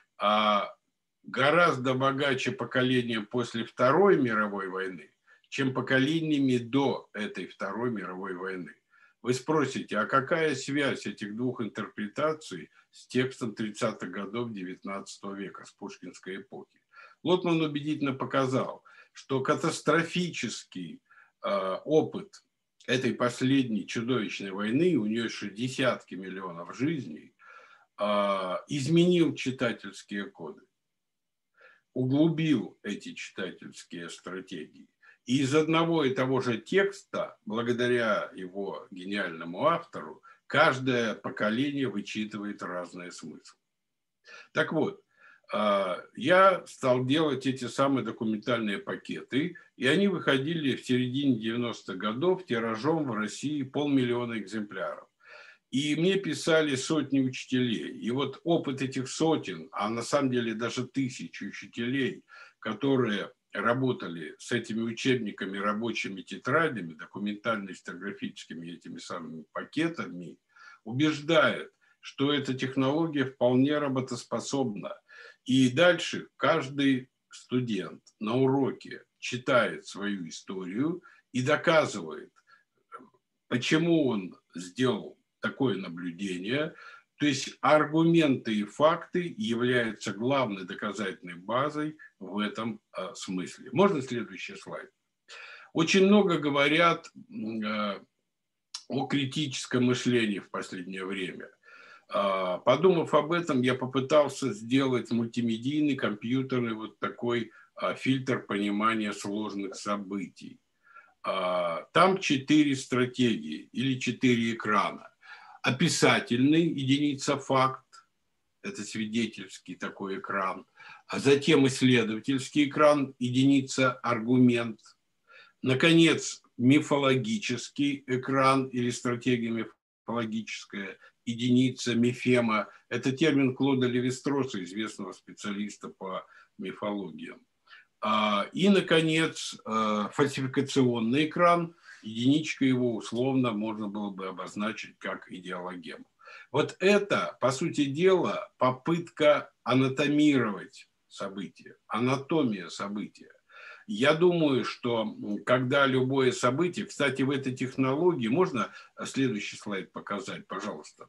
гораздо богаче поколением после Второй мировой войны, чем поколениями до этой Второй мировой войны. Вы спросите, а какая связь этих двух интерпретаций с текстом тридцатых годов девятнадцатого века, с пушкинской эпохи? Лотман убедительно показал, что катастрофический э, опыт этой последней чудовищной войны, унесшей десятки миллионов жизней, э, изменил читательские коды, углубил эти читательские стратегии. И из одного и того же текста, благодаря его гениальному автору, каждое поколение вычитывает разные смыслы. Так вот, я стал делать эти самые документальные пакеты, и они выходили в середине девяностых годов тиражом в России полмиллиона экземпляров. И мне писали сотни учителей. И вот опыт этих сотен, а на самом деле даже тысячи учителей, которые работали с этими учебниками, рабочими тетрадями, документально-историографическими этими самыми пакетами, убеждает, что эта технология вполне работоспособна. И дальше каждый студент на уроке читает свою историю и доказывает, почему он сделал такое наблюдение. То есть аргументы и факты являются главной доказательной базой в этом а, смысле. Можно следующий слайд? Очень много говорят а, о критическом мышлении в последнее время. А, подумав об этом, я попытался сделать мультимедийный, компьютерный вот такой а, фильтр понимания сложных событий. А, там четыре стратегии или четыре экрана. Описательный, единица факт, это свидетельский такой экран, а затем исследовательский экран, единица аргумент, наконец, мифологический экран или стратегия мифологическая, единица мифема, это термин Клода Левистроса, известного специалиста по мифологиям. И, наконец, фальсификационный экран, единичка его условно можно было бы обозначить как идеологему. Вот это, по сути дела, попытка анатомировать события, анатомия события. Я думаю, что когда любое событие, кстати, в этой технологии, можно следующий слайд показать, пожалуйста.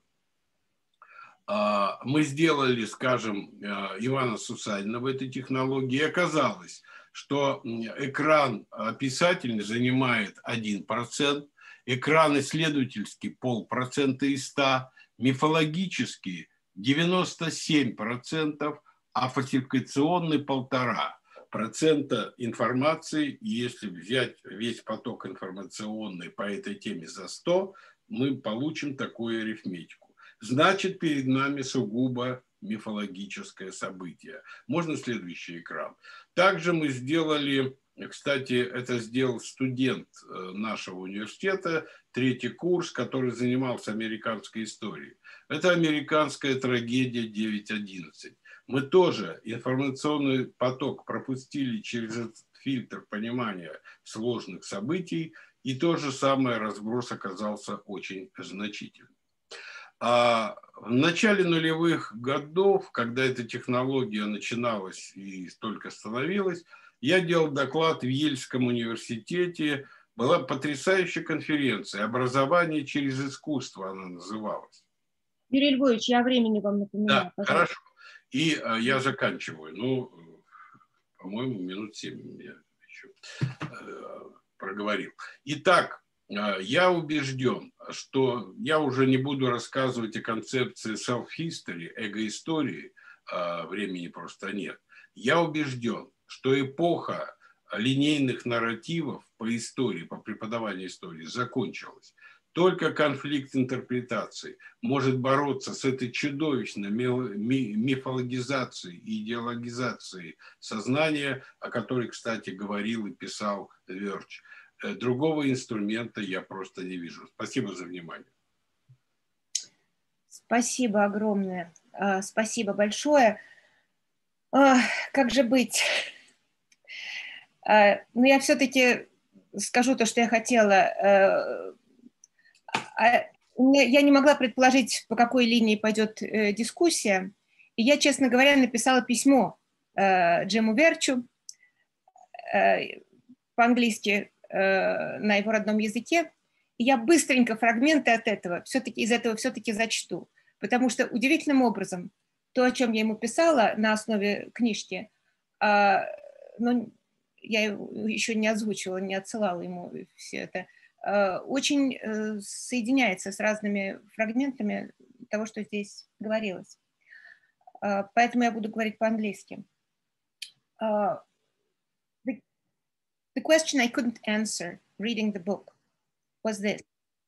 Мы сделали, скажем, Ивана Сусанина в этой технологии, и оказалось, что экран описательный занимает один процент, экран исследовательский полпроцента из ста, мифологический девяносто семь процентов, а фальсификационный полтора процента информации. Если взять весь поток информационный по этой теме за сто, мы получим такую арифметику. Значит, перед нами сугубо мифологическое событие. Можно следующий экран? Также мы сделали, кстати, это сделал студент нашего университета, третий курс, который занимался американской историей. Это американская трагедия девять одиннадцать. Мы тоже информационный поток пропустили через этот фильтр понимания сложных событий, и то же самое разброс оказался очень значительным. А в начале нулевых годов, когда эта технология начиналась и только становилась, я делал доклад в Ельском университете. Была потрясающая конференция «Образование через искусство» она называлась. Юрий Львович, я времени вам напоминаю. Да, хорошо. И а, я заканчиваю. Ну, по-моему, минут семь я еще э, проговорил. Итак, я убежден, что я уже не буду рассказывать о концепции self-history, эго-истории, времени просто нет. Я убежден, что эпоха линейных нарративов по истории, по преподаванию истории закончилась. Только конфликт интерпретаций может бороться с этой чудовищной мифологизацией и идеологизацией сознания, о которой, кстати, говорил и писал Верч. Другого инструмента я просто не вижу. Спасибо за внимание. Спасибо огромное. Спасибо большое. Как же быть? Но я все-таки скажу то, что я хотела. Я не могла предположить, по какой линии пойдет дискуссия. И я, честно говоря, написала письмо Джему Верчу по-английски, на его родном языке, и я быстренько фрагменты от этого, все-таки из этого все-таки зачту, потому что удивительным образом то, о чем я ему писала на основе книжки, но я еще не озвучивала, не отсылала ему все это, очень соединяется с разными фрагментами того, что здесь говорилось. Поэтому я буду говорить по-английски. The question I couldn't answer reading the book was this.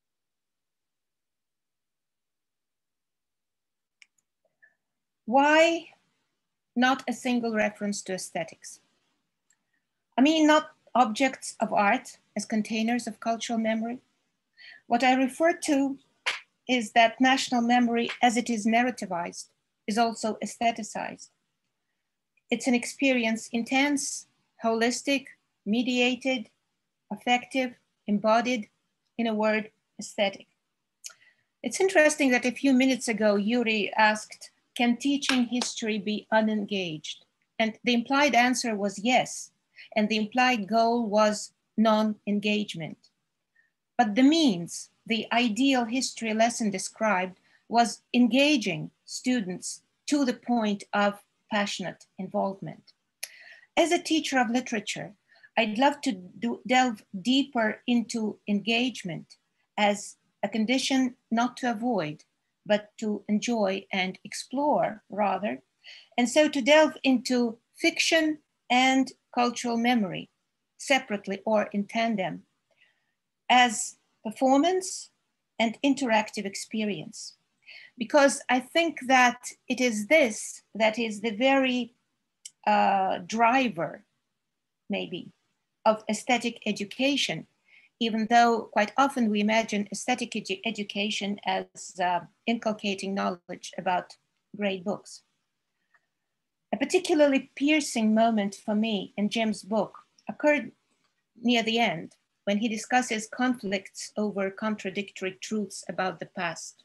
Why not a single reference to aesthetics? I mean, not objects of art as containers of cultural memory. What I refer to is that national memory, as it is narrativized, is also aestheticized. It's an experience intense, holistic, mediated, affective, embodied, in a word, aesthetic. It's interesting that a few minutes ago, Yuri asked can teaching history be unengaged? And the implied answer was yes. And the implied goal was non-engagement. But the means, the ideal history lesson described, was engaging students to the point of passionate involvement. As a teacher of literature, I'd love to do, delve deeper into engagement as a condition not to avoid, but to enjoy and explore rather. And so to delve into fiction and cultural memory separately or in tandem as performance and interactive experience. Because I think that it is this that is the very uh, driver, maybe, of aesthetic education, even though quite often we imagine aesthetic edu education as uh, inculcating knowledge about great books. A particularly piercing moment for me in Jim's book occurred near the end when he discusses conflicts over contradictory truths about the past.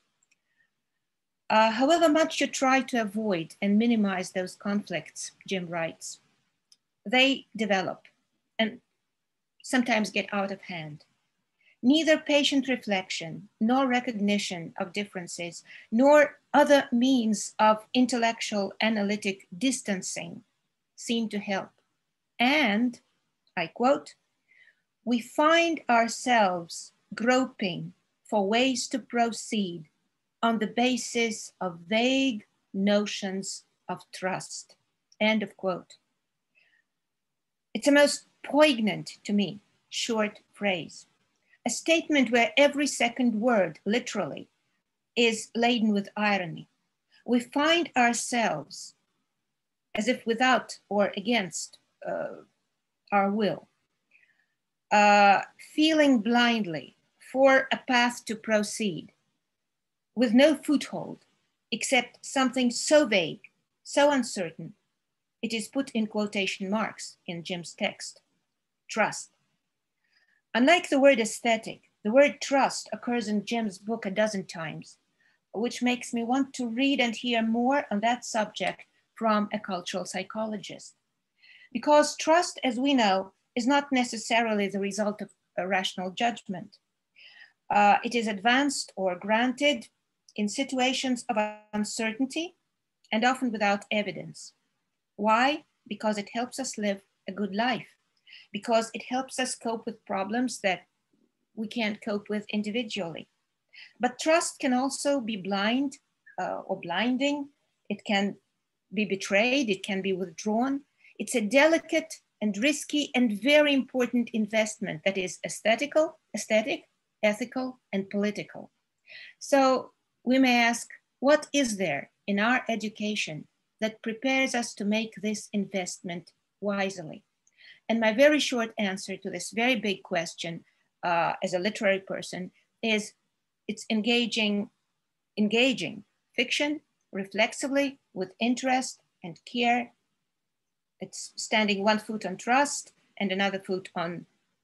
Uh, however much you try to avoid and minimize those conflicts, Jim writes, they develop and sometimes get out of hand. Neither patient reflection, nor recognition of differences, nor other means of intellectual analytic distancing seem to help. And, I quote, we find ourselves groping for ways to proceed on the basis of vague notions of trust, end of quote. It's a most poignant, to me, short phrase. A statement where every second word, literally, is laden with irony. We find ourselves, as if without or against uh, our will, uh, feeling blindly for a path to proceed, with no foothold, except something so vague, so uncertain, it is put in quotation marks in Jim's text, trust. Unlike the word aesthetic, the word trust occurs in Jim's book a dozen times, which makes me want to read and hear more on that subject from a cultural psychologist. Because trust, as we know, is not necessarily the result of a rational judgment. Uh, it is advanced or granted in situations of uncertainty and often without evidence. Why? Because it helps us live a good life, because it helps us cope with problems that we can't cope with individually. But trust can also be blind uh, or blinding. It can be betrayed, it can be withdrawn. It's a delicate and risky and very important investment that is aesthetical, aesthetic, ethical, and political. So we may ask, what is there in our education that prepares us to make this investment wisely? And my very short answer to this very big question uh, as a literary person is it's engaging, engaging fiction reflexively with interest and care. It's standing one foot on trust and another foot on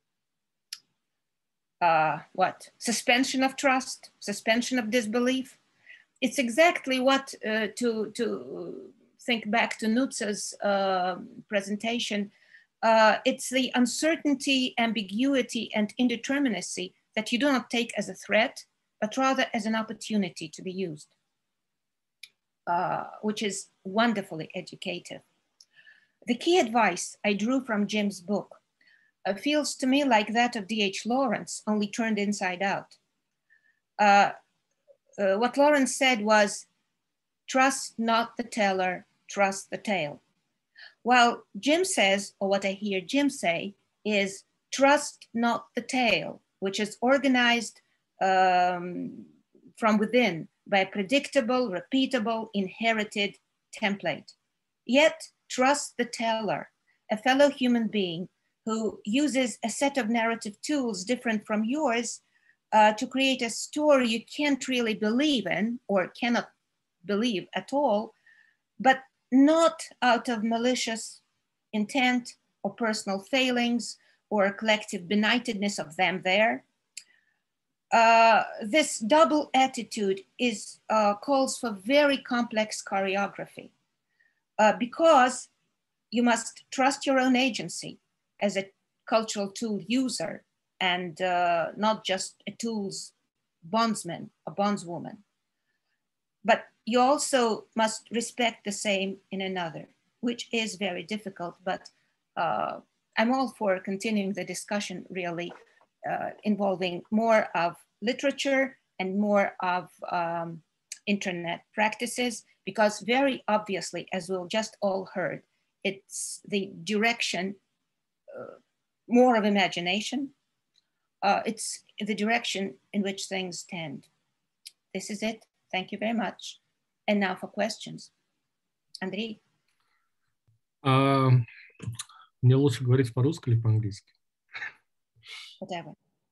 uh, what? Suspension of trust, suspension of disbelief. It's exactly what, uh, to, to think back to Nutza's uh, presentation, uh, it's the uncertainty, ambiguity, and indeterminacy that you do not take as a threat, but rather as an opportunity to be used, uh, which is wonderfully educative. The key advice I drew from Jim's book uh, feels to me like that of D H Lawrence, only turned inside out. Uh, uh, what Lawrence said was, trust not the teller, trust the tale. While Jim says, or what I hear Jim say, is trust not the tale, which is organized um, from within by a predictable, repeatable, inherited template. Yet trust the teller, a fellow human being who uses a set of narrative tools different from yours uh, to create a story you can't really believe in or cannot believe at all, but not out of malicious intent or personal failings or collective benightedness of them there, uh, this double attitude is, uh, calls for very complex choreography uh, because you must trust your own agency as a cultural tool user and uh, not just a tool's bondsman, a bondswoman. But you also must respect the same in another, which is very difficult, but uh, I'm all for continuing the discussion really uh, involving more of literature and more of um, internet practices, because very obviously, as we've just all heard, it's the direction, uh, more of imagination. Uh, it's the direction in which things tend. This is it. Thank you very much. And now for questions. Андрей. Uh, мне лучше говорить по-русски или по-английски? Whatever.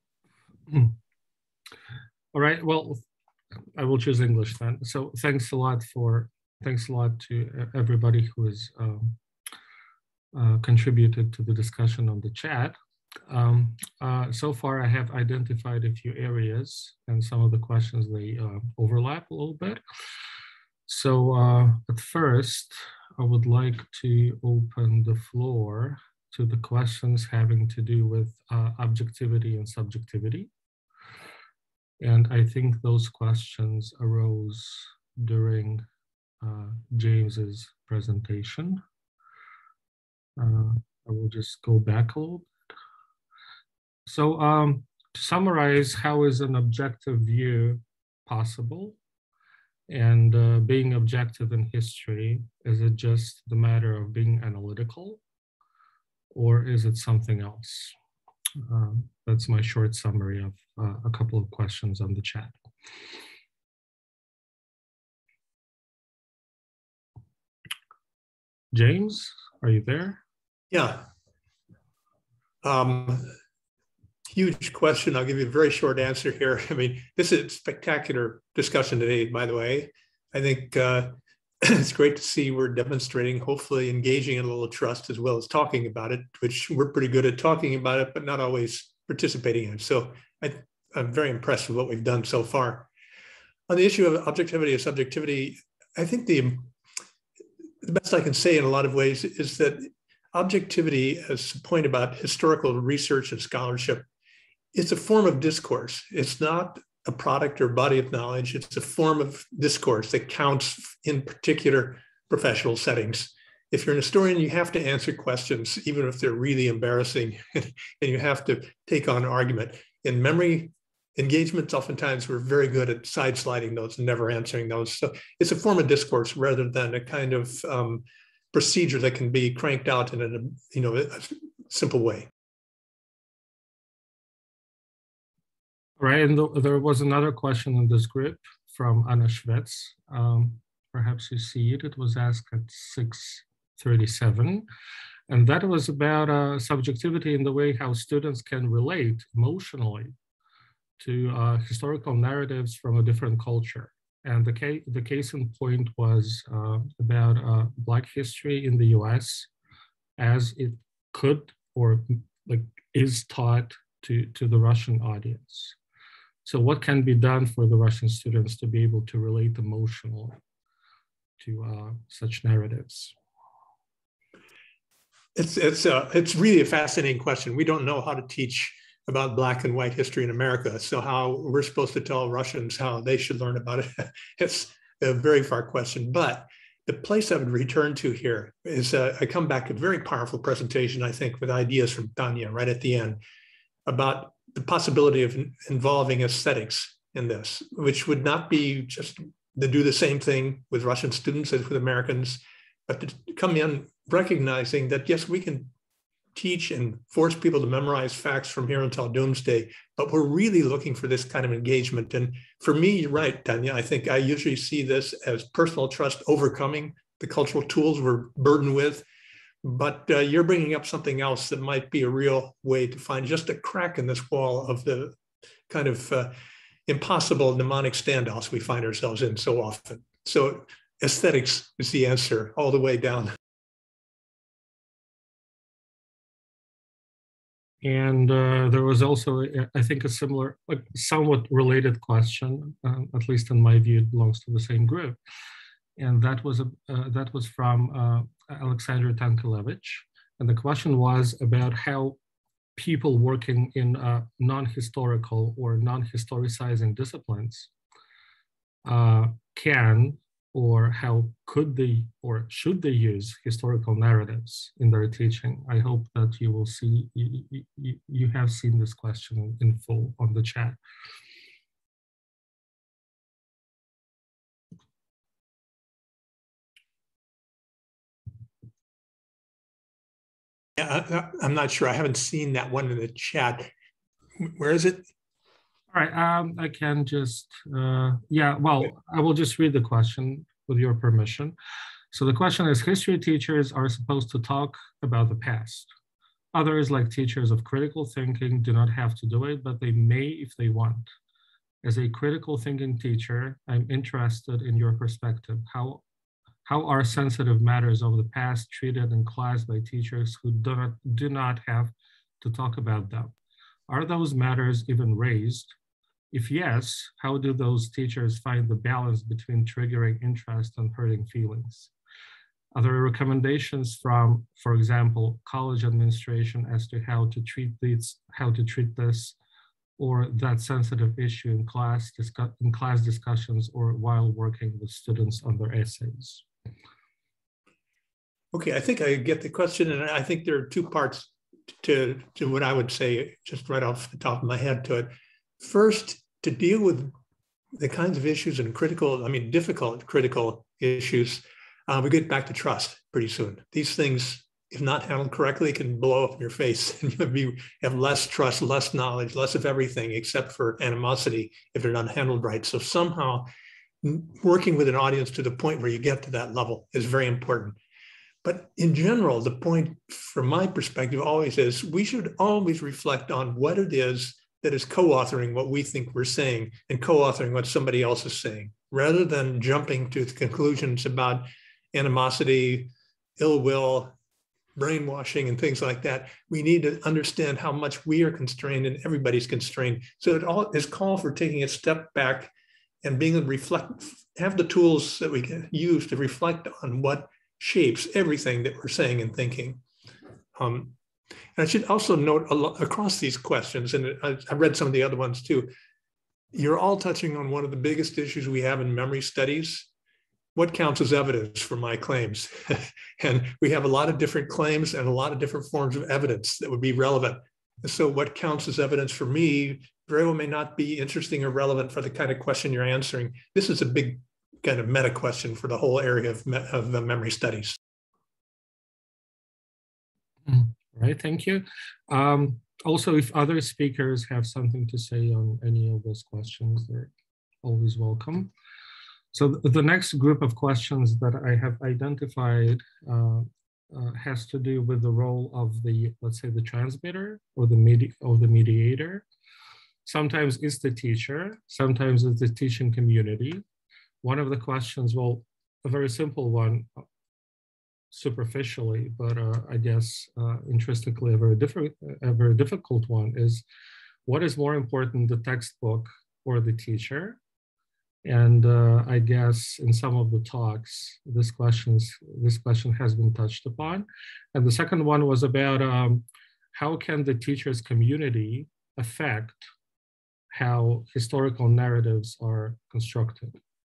All right. Well, I will choose English then. So thanks a lot for thanks a lot to everybody who has um, uh, contributed to the discussion on the chat. Um, uh, so far, I have identified a few areas, and some of the questions they uh, overlap a little bit. So uh, at first, I would like to open the floor to the questions having to do with uh, objectivity and subjectivity. And I think those questions arose during uh, James's presentation. Uh, I will just go back a little bit. So um, to summarize, how is an objective view possible? And uh, being objective in history, is it just the matter of being analytical, or is it something else? Uh, that's my short summary of uh, a couple of questions on the chat. James, are you there? Yeah. Um, huge question. I'll give you a very short answer here. I mean, this is a spectacular discussion today, by the way. I think uh, it's great to see we're demonstrating, hopefully engaging in a little trust as well as talking about it, which we're pretty good at talking about it, but not always participating in it. So I, I'm very impressed with what we've done so far. On the issue of objectivity or subjectivity, I think the, the best I can say in a lot of ways is that objectivity, as a point about historical research and scholarship, it's a form of discourse. It's not a product or body of knowledge. It's a form of discourse that counts in particular professional settings. If you're an historian, you have to answer questions, even if they're really embarrassing, and you have to take on argument. In memory engagements, oftentimes we're very good at side-sliding those and never answering those. So it's a form of discourse rather than a kind of um, procedure that can be cranked out in a, you know, a simple way. Right, and th there was another question in this group from Anna Schwetz. Um, perhaps you see it, it was asked at six thirty-seven. And that was about uh, subjectivity in the way how students can relate emotionally to uh, historical narratives from a different culture. And the, ca the case in point was uh, about uh, Black history in the U S as it could or like is taught to, to the Russian audience. So what can be done for the Russian students to be able to relate emotionally to uh, such narratives? It's, it's, uh, it's really a fascinating question. We don't know how to teach about Black and white history in America. So how we're supposed to tell Russians how they should learn about it, it's a very far question. But the place I would return to here is uh, I come back to a very powerful presentation, I think, with ideas from Tanya right at the end about the possibility of involving aesthetics in this, which would not be just to do the same thing with Russian students as with Americans, but to come in recognizing that, yes, we can teach and force people to memorize facts from here until doomsday, but we're really looking for this kind of engagement. And for me, you're right, Tanya, I think I usually see this as personal trust overcoming the cultural tools we're burdened with. But uh, you're bringing up something else that might be a real way to find just a crack in this wall of the kind of uh, impossible mnemonic standoffs we find ourselves in so often. So aesthetics is the answer all the way down. And uh, there was also, I think, a similar, like somewhat related question, uh, at least in my view, it belongs to the same group. And that was, a, uh, that was from uh, Alexandra Tankelevich. And the question was about how people working in uh, non-historical or non-historicizing disciplines uh, can, or how could they, or should they use historical narratives in their teaching? I hope that you will see, you, you, you have seen this question in full on the chat. Yeah, I, I'm not sure. I haven't seen that one in the chat. Where is it? All right, um, I can just, uh, yeah, well, I will just read the question with your permission. So the question is, history teachers are supposed to talk about the past. Others, like teachers of critical thinking, do not have to do it, but they may if they want. As a critical thinking teacher, I'm interested in your perspective. How, how are sensitive matters of the past treated in class by teachers who do not, do not have to talk about them? Are those matters even raised? If yes, how do those teachers find the balance between triggering interest and hurting feelings? Are there recommendations from, for example, college administration as to how to treat these, how to treat this or that sensitive issue in class, in class discussions or while working with students on their essays? Okay, I think I get the question, and I think there are two parts to, to what I would say, just right off the top of my head to it. First, to deal with the kinds of issues and critical, I mean, difficult critical issues, uh, we get back to trust pretty soon. These things, if not handled correctly, can blow up in your face, and you'll be, have less trust, less knowledge, less of everything except for animosity if they're not handled right. So somehow working with an audience to the point where you get to that level is very important. But in general, the point from my perspective always is we should always reflect on what it is that is co-authoring what we think we're saying and co-authoring what somebody else is saying, rather than jumping to conclusions about animosity, ill will, brainwashing, and things like that. We need to understand how much we are constrained and everybody's constrained. So it all is called for taking a step back and being able to reflect, have the tools that we can use to reflect on what shapes everything that we're saying and thinking. Um, and I should also note a lot across these questions, and I, I've read some of the other ones too, you're all touching on one of the biggest issues we have in memory studies. What counts as evidence for my claims? And we have a lot of different claims and a lot of different forms of evidence that would be relevant. So what counts as evidence for me very well may not be interesting or relevant for the kind of question you're answering. This is a big kind of meta question for the whole area of, me of the memory studies. Right, thank you. Um, also, if other speakers have something to say on any of those questions, they're always welcome. So the next group of questions that I have identified uh, uh, has to do with the role of the, let's say, the transmitter or the medi or the mediator. Sometimes it's the teacher, sometimes it's the teaching community. One of the questions, well, a very simple one, superficially, but uh, I guess uh, interestingly, a very different, a very difficult one is, what is more important, the textbook or the teacher? And uh, I guess in some of the talks, this questions this question has been touched upon. And the second one was about um, how can the teachers community affect how historical narratives are constructed?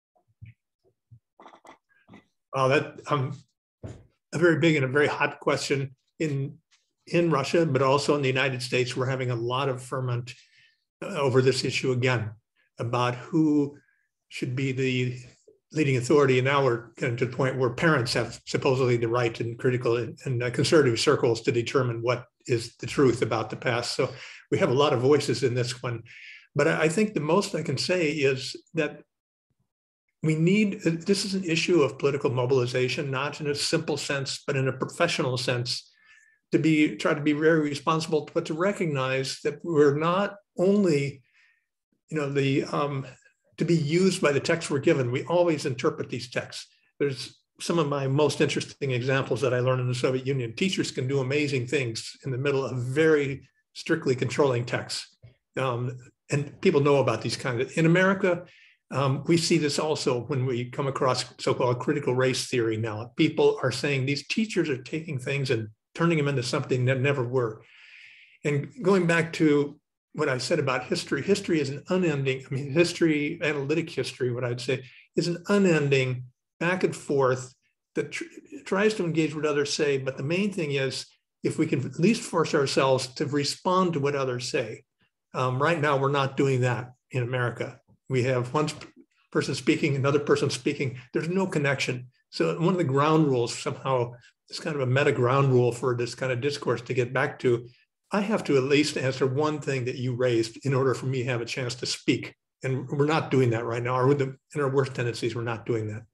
Well, that um, a very big and a very hot question in in Russia, but also in the United States. We're having a lot of ferment over this issue again about who should be the leading authority. And now we're getting to the point where parents have supposedly the right in critical and uh, conservative circles to determine what is the truth about the past. So we have a lot of voices in this one. But I think the most I can say is that we need, this is an issue of political mobilization, not in a simple sense, but in a professional sense, to be, try to be very responsible, but to recognize that we're not only, you know, the, um, to be used by the texts we're given. We always interpret these texts. There's some of my most interesting examples that I learned in the Soviet Union. Teachers can do amazing things in the middle of very strictly controlling texts. Um, and people know about these kinds of, in America, um, we see this also when we come across so-called critical race theory now. People are saying these teachers are taking things and turning them into something that never were. And going back to what I said about history, history is an unending, I mean, history, analytic history, what I'd say, is an unending back and forth that tr tries to engage what others say. But the main thing is, if we can at least force ourselves to respond to what others say. Um, right now, we're not doing that in America. We have one person speaking, another person speaking. There's no connection. So one of the ground rules, somehow, it's kind of a meta ground rule for this kind of discourse to get back to, I have to at least answer one thing that you raised in order for me to have a chance to speak. And we're not doing that right now. Or with the, in our worst tendencies, we're not doing that.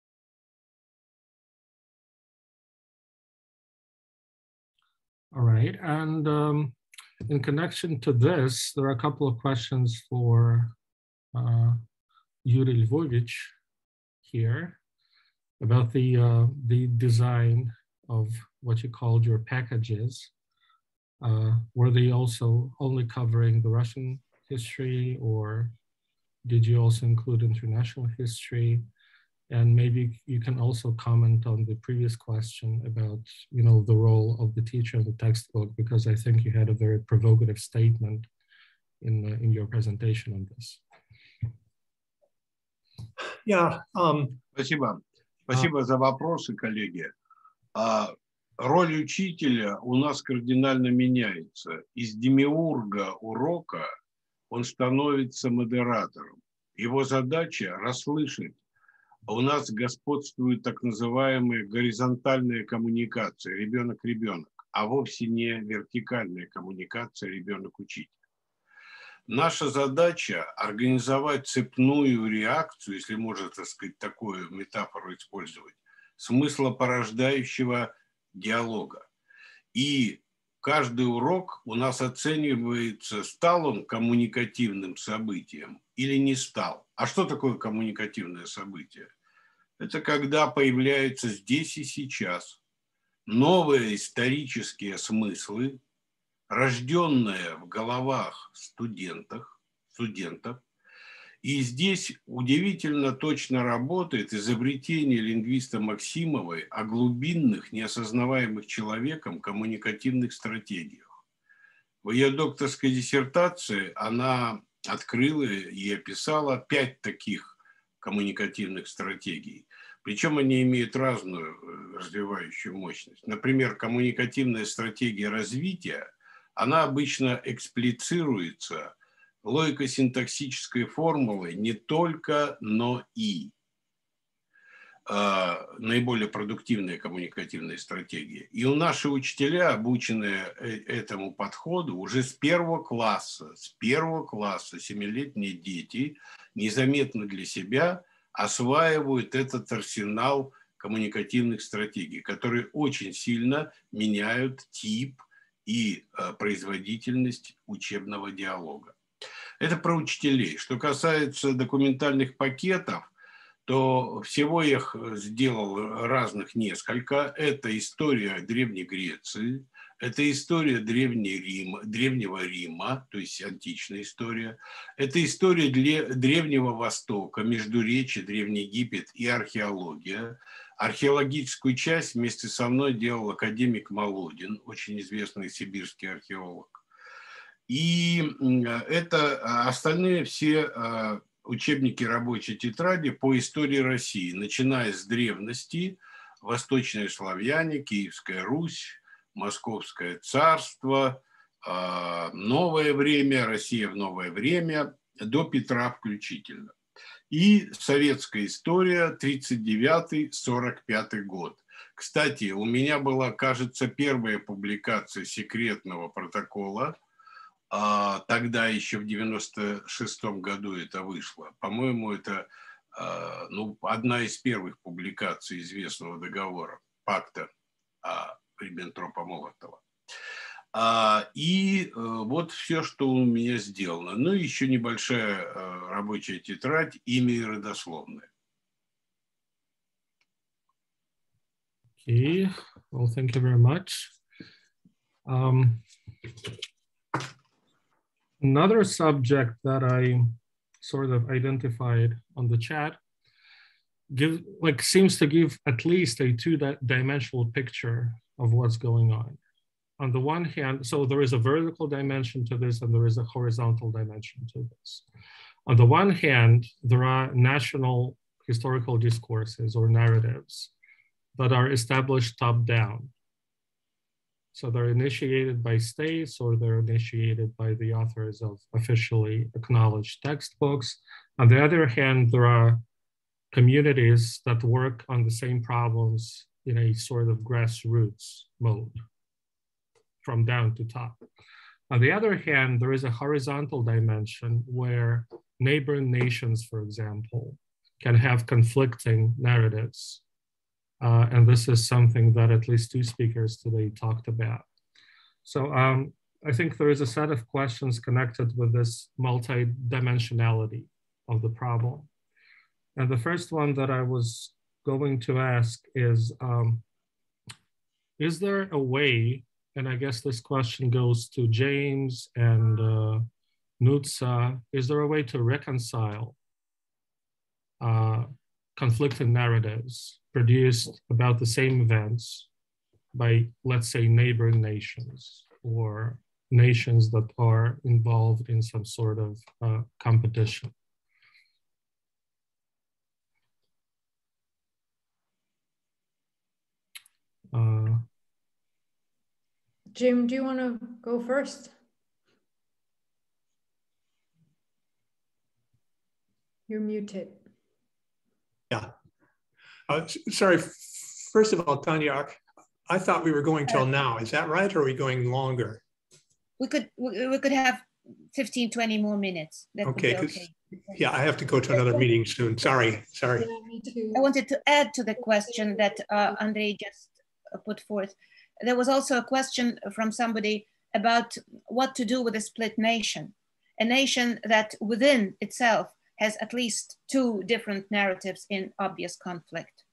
All right. And um, in connection to this, there are a couple of questions for uh, Yuri Lvovich here about the, uh, the design of what you called your packages. Uh, were they also only covering the Russian history, or did you also include international history? And maybe you can also comment on the previous question about, you know, the role of the teacher in the textbook, because I think you had a very provocative statement in, uh, in your presentation on this. Yeah. Um, Спасибо. Спасибо uh, за вопросы, коллеги. Uh, роль учителя у нас кардинально меняется. Из демиурга урока он становится модератором. Его задача расслышать. У нас господствует так называемая горизонтальная коммуникация ребенок-ребенок, а вовсе не вертикальная коммуникация ребенок-учитель. Наша задача организовать цепную реакцию, если можно, так сказать, такую метафору использовать, смыслопорождающего диалога. И каждый урок у нас оценивается, стал он коммуникативным событием или не стал. А что такое коммуникативное событие? Это когда появляются здесь и сейчас новые исторические смыслы, рожденные в головах студентов, студентов. И здесь удивительно точно работает изобретение лингвиста Максимовой о глубинных, неосознаваемых человеком коммуникативных стратегиях. В ее докторской диссертации она открыла и описала пять таких коммуникативных стратегий. Причем они имеют разную развивающую мощность. Например, коммуникативная стратегия развития, она обычно эксплицируется логико-синтаксической формулой не только, но и. Э, наиболее продуктивные коммуникативные стратегии. И у наших учителя, обученные этому подходу, уже с первого класса, с первого класса семилетние дети незаметно для себя осваивают этот арсенал коммуникативных стратегий, которые очень сильно меняют тип и э, производительность учебного диалога. Это про учителей. Что касается документальных пакетов, то всего их сделал разных несколько. Это история Древней Греции, это история Древней Рима, Древнего Рима, то есть античная история. Это история Древнего Востока, Междуречие, Древний Египет и археология. Археологическую часть вместе со мной делал академик Молодин, очень известный сибирский археолог. И это остальные все учебники рабочей тетради по истории России, начиная с древности, Восточные славяне, Киевская Русь, Московское царство, новое время, Россия в новое время, до Петра включительно. И советская история, тридцать девятый — сорок пятый год. Кстати, у меня была, кажется, первая публикация секретного протокола. Тогда еще в девяносто шестом году это вышло. По-моему, это ну, одна из первых публикаций известного договора, пакта Риббентропа-Молотова. И вот все, что у меня сделано. Ну, еще небольшая рабочая тетрадь, имя и родословное. Okay, well, thank you very much. Um, Another subject that I sort of identified on the chat give like seems to give at least a two-dimensional picture of what's going on. On the one hand, so there is a vertical dimension to this and there is a horizontal dimension to this. On the one hand, there are national historical discourses or narratives that are established top-down. So they're initiated by states or they're initiated by the authors of officially acknowledged textbooks. On the other hand, there are communities that work on the same problems in a sort of grassroots mode, from down to top. On the other hand, there is a horizontal dimension where neighboring nations, for example, can have conflicting narratives. Uh, and this is something that at least two speakers today talked about. So um, I think there is a set of questions connected with this multi-dimensionality of the problem. And the first one that I was going to ask is, um, is there a way, and I guess this question goes to James and uh, Nutsa, is there a way to reconcile uh, conflicting narratives produced about the same events by, let's say, neighboring nations or nations that are involved in some sort of uh, competition? Uh, Jim, do you want to go first? You're muted. Yeah. Uh, sorry. First of all, Tanya, I thought we were going till now. Is that right? Or are we going longer? We could we, we could have fifteen, twenty more minutes. That okay. Would be okay. Yeah, I have to go to another meeting soon. Sorry. Sorry. Yeah, me too. I wanted to add to the question that uh, Andrei just put forth. There was also a question from somebody about what to do with a split nation, a nation that within itself has at least two different narratives in obvious conflict.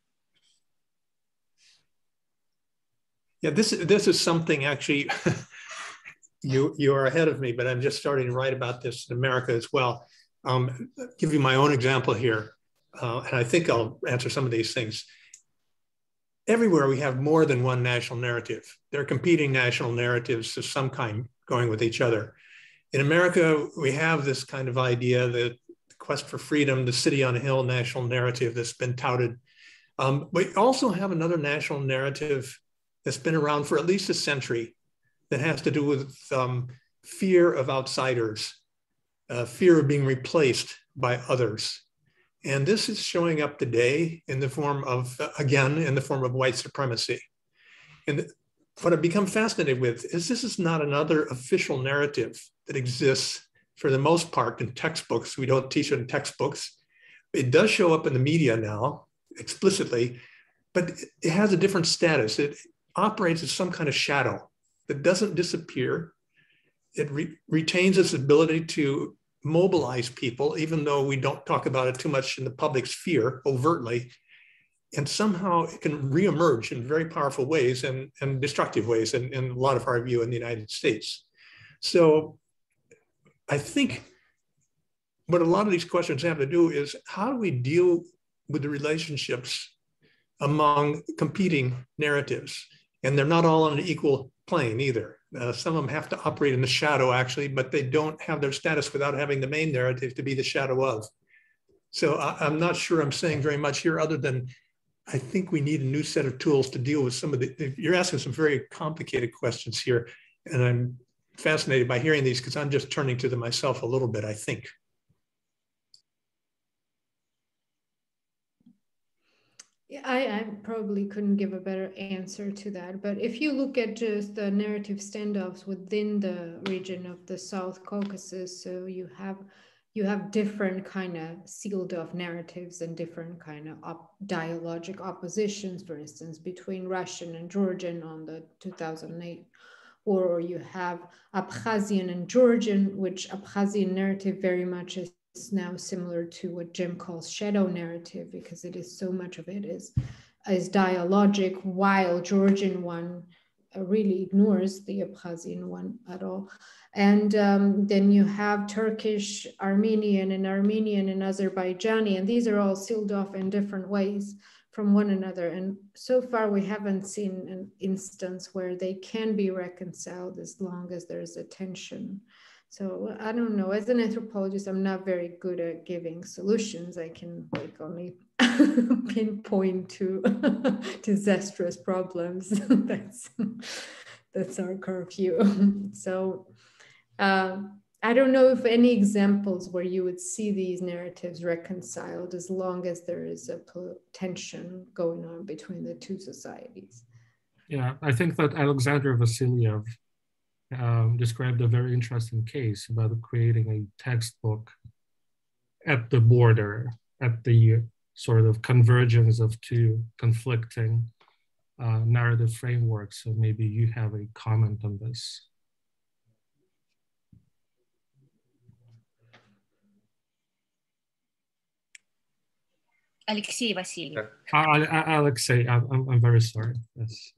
Yeah, this, this is something actually, you, you are ahead of me, but I'm just starting to write about this in America as well. Um, I'll give you my own example here, uh, and I think I'll answer some of these things. Everywhere we have more than one national narrative. There are competing national narratives of some kind going with each other. In America, we have this kind of idea, the quest for freedom, the city on a hill national narrative that's been touted. Um, we also have another national narrative that's been around for at least a century that has to do with um, fear of outsiders, uh, fear of being replaced by others. And this is showing up today in the form of, again, in the form of white supremacy. And what I've become fascinated with is this is not another official narrative that exists for the most part in textbooks. We don't teach it in textbooks. It does show up in the media now explicitly, but it has a different status. It operates as some kind of shadow that doesn't disappear. It re retains its ability to mobilize people, even though we don't talk about it too much in the public sphere overtly, and somehow it can reemerge in very powerful ways and, and destructive ways in, in a lot of our view in the United States. So I think what a lot of these questions have to do is how do we deal with the relationships among competing narratives? And they're not all on an equal plane either. Uh, some of them have to operate in the shadow actually, but they don't have their status without having the main narrative to be the shadow of. So I, I'm not sure I'm saying very much here other than I think we need a new set of tools to deal with some of the, you're asking some very complicated questions here. And I'm fascinated by hearing these because I'm just turning to them myself a little bit, I think. Yeah, I, I probably couldn't give a better answer to that. But if you look at just the narrative standoffs within the region of the South Caucasus, so you have you have different kind of sealed off narratives and different kind of op dialogic oppositions, for instance, between Russian and Georgian on the two thousand eight war, or you have Abkhazian and Georgian, which Abkhazian narrative very much is now similar to what Jim calls shadow narrative, because it is so much of it is, is dialogic, while Georgian one really ignores the Abkhazian one at all. And um, then you have Turkish, Armenian, and Armenian and Azerbaijani, and these are all sealed off in different ways from one another. And so far, we haven't seen an instance where they can be reconciled as long as there's a tension. So I don't know, as an anthropologist, I'm not very good at giving solutions. I can like only pinpoint to disastrous problems. that's, that's our curfew. So uh, I don't know if any examples where you would see these narratives reconciled as long as there is a tension going on between the two societies. Yeah, I think that Alexander Vasilyev um, described a very interesting case about creating a textbook at the border, at the sort of convergence of two conflicting uh, narrative frameworks. So maybe you have a comment on this. Алексей Васильев. Alexei, I'm, I'm very sorry. Yes.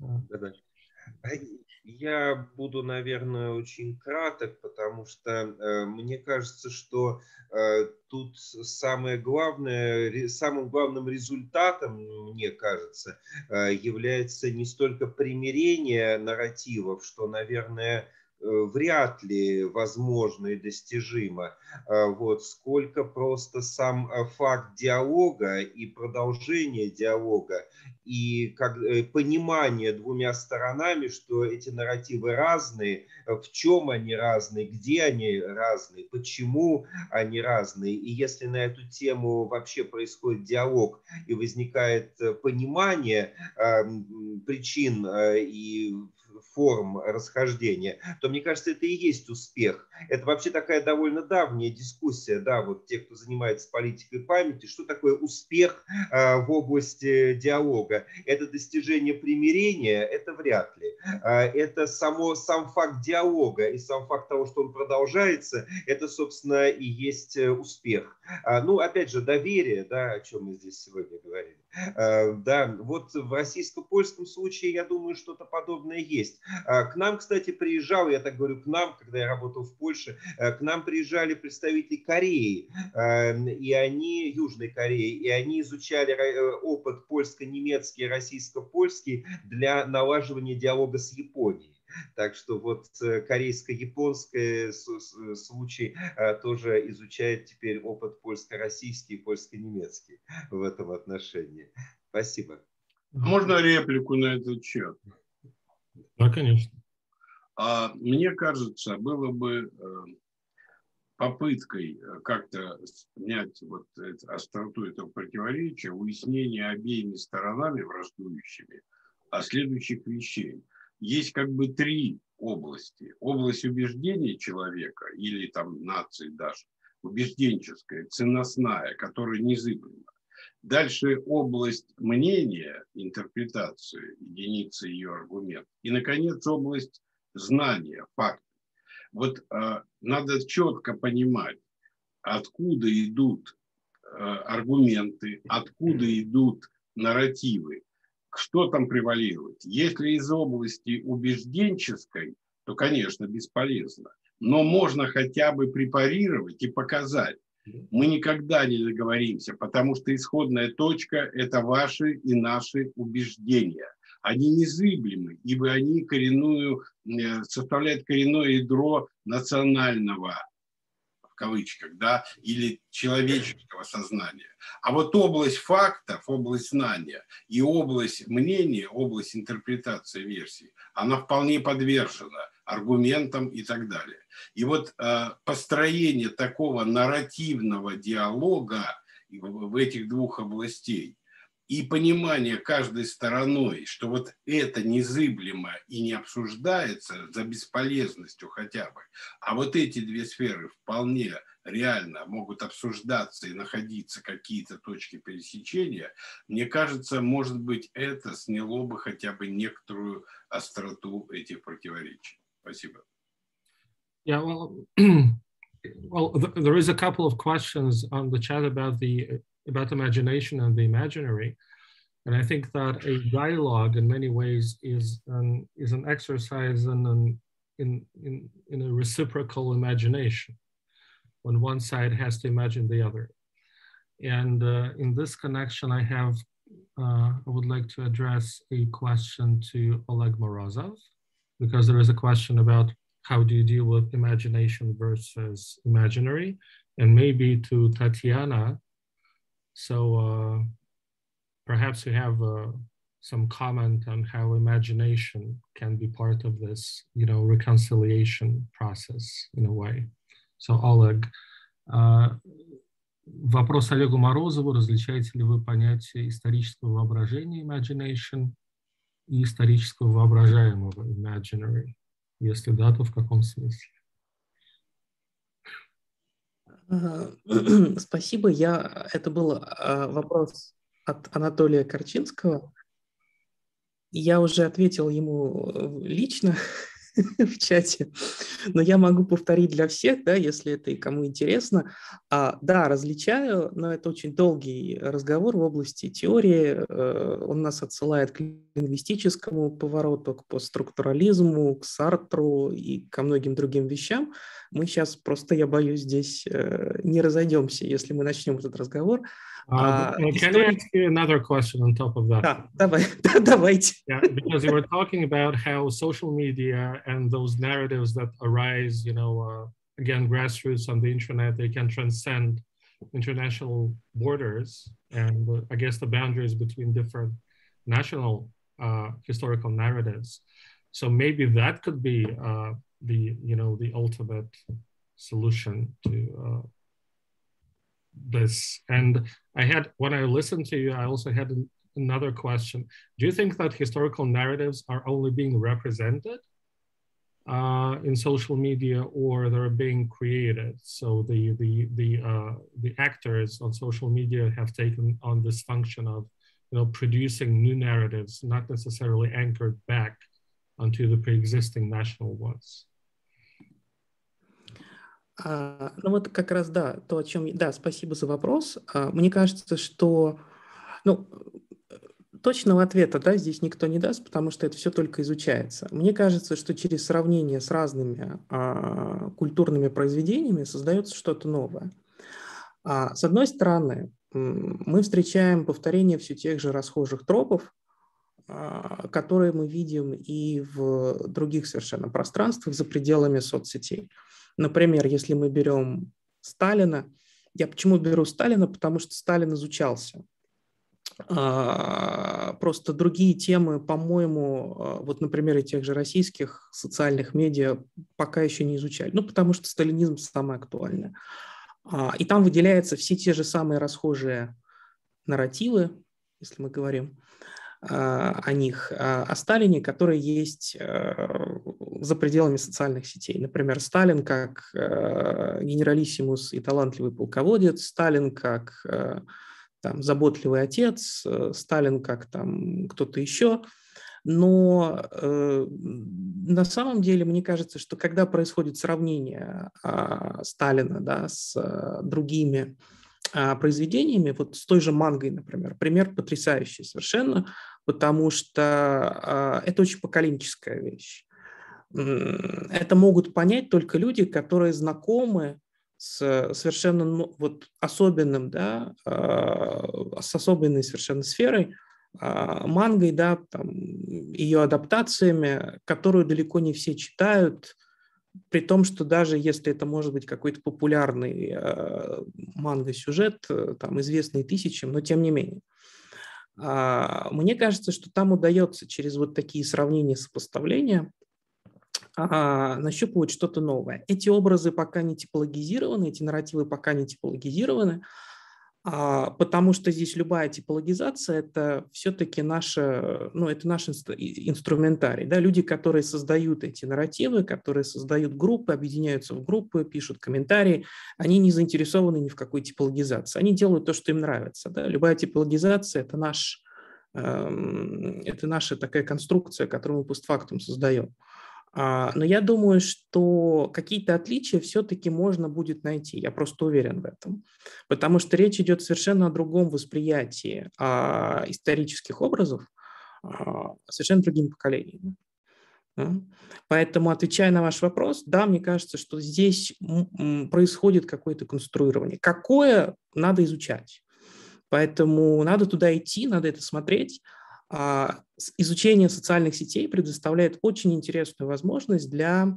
Я буду, наверное, очень краток, потому что э, мне кажется, что э, тут самое главное, самым главным результатом, мне кажется, э, является не столько примирение нарративов, что, наверное, вряд ли возможно и достижимо, вот, сколько просто сам факт диалога и продолжение диалога, и как, понимание двумя сторонами, что эти нарративы разные, в чем они разные, где они разные, почему они разные. И если на эту тему вообще происходит диалог и возникает понимание э, причин э, и форм расхождения, то, мне кажется, это и есть успех. Это вообще такая довольно давняя дискуссия, да, вот те, кто занимается политикой памяти, что такое успех э, в области диалога. Это достижение примирения? Это вряд ли. Э, это само, сам факт диалога и сам факт того, что он продолжается, это, собственно, и есть успех. Э, ну, опять же, доверие, да, о чем мы здесь сегодня говорили. Э, да, вот в российско-польском случае, я думаю, что-то подобное есть. К нам, кстати, приезжал, я так говорю, к нам, когда я работал в Польше, к нам приезжали представители Кореи, и они, Южной Кореи, и они изучали опыт польско-немецкий, российско-польский для налаживания диалога с Японией. Так что вот корейско-японский случай тоже изучает теперь опыт польско-российский и польско-немецкий в этом отношении. Спасибо. Можно реплику на этот счет? Да, конечно. А, мне кажется, было бы попыткой как-то снять вот остроту этого противоречия, уяснение обеими сторонами враждующими о следующих вещей. Есть как бы три области. Область убеждений человека или там нации даже, убежденческая, ценностная, которая незыблема. Дальше область мнения, интерпретации, единицы ее аргумент. И, наконец, область знания, фактов. Вот э, надо четко понимать, откуда идут э, аргументы, откуда идут нарративы, что там превалирует. Если из области убежденческой, то, конечно, бесполезно. Но можно хотя бы препарировать и показать. Мы никогда не договоримся, потому что исходная точка – это ваши и наши убеждения. Они незыблемы, ибо они коренную, составляют коренное ядро национального, в кавычках, да, или человеческого сознания. А вот область фактов, область знания и область мнения, область интерпретации версий, она вполне подвержена аргументам и так далее. И вот э, построение такого нарративного диалога в, в этих двух областей и понимание каждой стороной, что вот это незыблемо и не обсуждается за бесполезностью хотя бы, а вот эти две сферы вполне реально могут обсуждаться и находиться какие-то точки пересечения, мне кажется, может быть, это сняло бы хотя бы некоторую остроту этих противоречий. Спасибо. Yeah, well, well, th there is a couple of questions on the chat about the about imagination and the imaginary. And I think that a dialogue in many ways is an, is an exercise in, an, in, in, in a reciprocal imagination, when one side has to imagine the other. And uh, in this connection, I have, uh, I would like to address a question to Oleg Morozov, because there is a question about how do you deal with imagination versus imaginary, and maybe to Tatiana. So uh, perhaps you have uh, some comment on how imagination can be part of this, you know, reconciliation process in a way. So Oleg, uh, вопрос Олегу Морозову: различаете ли вы понятие исторического воображения imagination и исторического воображаемого imaginary? Если да, то в каком смысле? Спасибо. Я, это был вопрос от Анатолия Корчинского. Я уже ответил ему лично в чате, но я могу повторить для всех, да, если это и кому интересно. А, да, различаю, но это очень долгий разговор в области теории. Он нас отсылает к лингвистическому повороту, к постструктурализму, к Сартру и ко многим другим вещам. Мы сейчас просто, я боюсь, здесь не разойдемся, если мы начнем этот разговор. Uh, uh, can I ask you another question on top of that? Да, давай, да, давайте. Yeah, because you were talking about how social media and those narratives that arise, you know, uh, again, grassroots on the internet, they can transcend international borders and uh, I guess the boundaries between different national uh, historical narratives. So maybe that could be uh, the, you know, the ultimate solution to uh, this. And I had, when I listened to you, I also had an, another question. Do you think that historical narratives are only being represented uh, in social media, or they're being created? So the the the uh, the actors on social media have taken on this function of, you know, producing new narratives, not necessarily anchored back onto the pre-existing national ones. А, ну вот как раз, да, то, о чем... Да, спасибо за вопрос. А, мне кажется, что... Ну, точного ответа, да, здесь никто не даст, потому что это все только изучается. Мне кажется, что через сравнение с разными а, культурными произведениями создается что-то новое. А, с одной стороны, мы встречаем повторение все тех же расхожих тропов, а, которые мы видим и в других совершенно пространствах за пределами соцсетей. Например, если мы берем Сталина, я почему беру Сталина? Потому что Сталин изучался. Просто другие темы, по-моему, вот, например, и тех же российских социальных медиа пока еще не изучали. Ну, потому что сталинизм самое актуальное. И там выделяются все те же самые расхожие нарративы, если мы говорим о них, о Сталине, которые есть за пределами социальных сетей. Например, Сталин как генералиссимус и талантливый полководец, Сталин как там, заботливый отец, Сталин как там кто-то еще. Но э, на самом деле, мне кажется, что когда происходит сравнение э, Сталина, да, с э, другими э, произведениями, вот с той же мангой, например, пример потрясающий совершенно, потому что э, это очень поколенческая вещь. Это могут понять только люди, которые знакомы с совершенно ну, вот, особенным, да, э, с особенной совершенно сферой, э, мангой, да, там, ее адаптациями, которую далеко не все читают, при том, что даже если это может быть какой-то популярный э, манго-сюжет, э, там, известный тысячам, но тем не менее. Э, мне кажется, что там удается через вот такие сравнения, сопоставления А, нащупывать что-то новое. Эти образы пока не типологизированы, эти нарративы пока не типологизированы, а, потому что здесь любая типологизация – это все-таки наша, ну, это наш инстру- инструментарий. Да? Люди, которые создают эти нарративы, которые создают группы, объединяются в группы, пишут комментарии, они не заинтересованы ни в какой типологизации. Они делают то, что им нравится. Да? Любая типологизация – это, наш, э, это наша такая конструкция, которую мы постфактум создаем. Но я думаю, что какие-то отличия все-таки можно будет найти. Я просто уверен в этом. Потому что речь идет совершенно о другом восприятии исторических образов, совершенно другим поколением. Поэтому, отвечая на ваш вопрос, да, мне кажется, что здесь происходит какое-то конструирование. Какое надо изучать. Поэтому надо туда идти, надо это смотреть. Изучение социальных сетей предоставляет очень интересную возможность для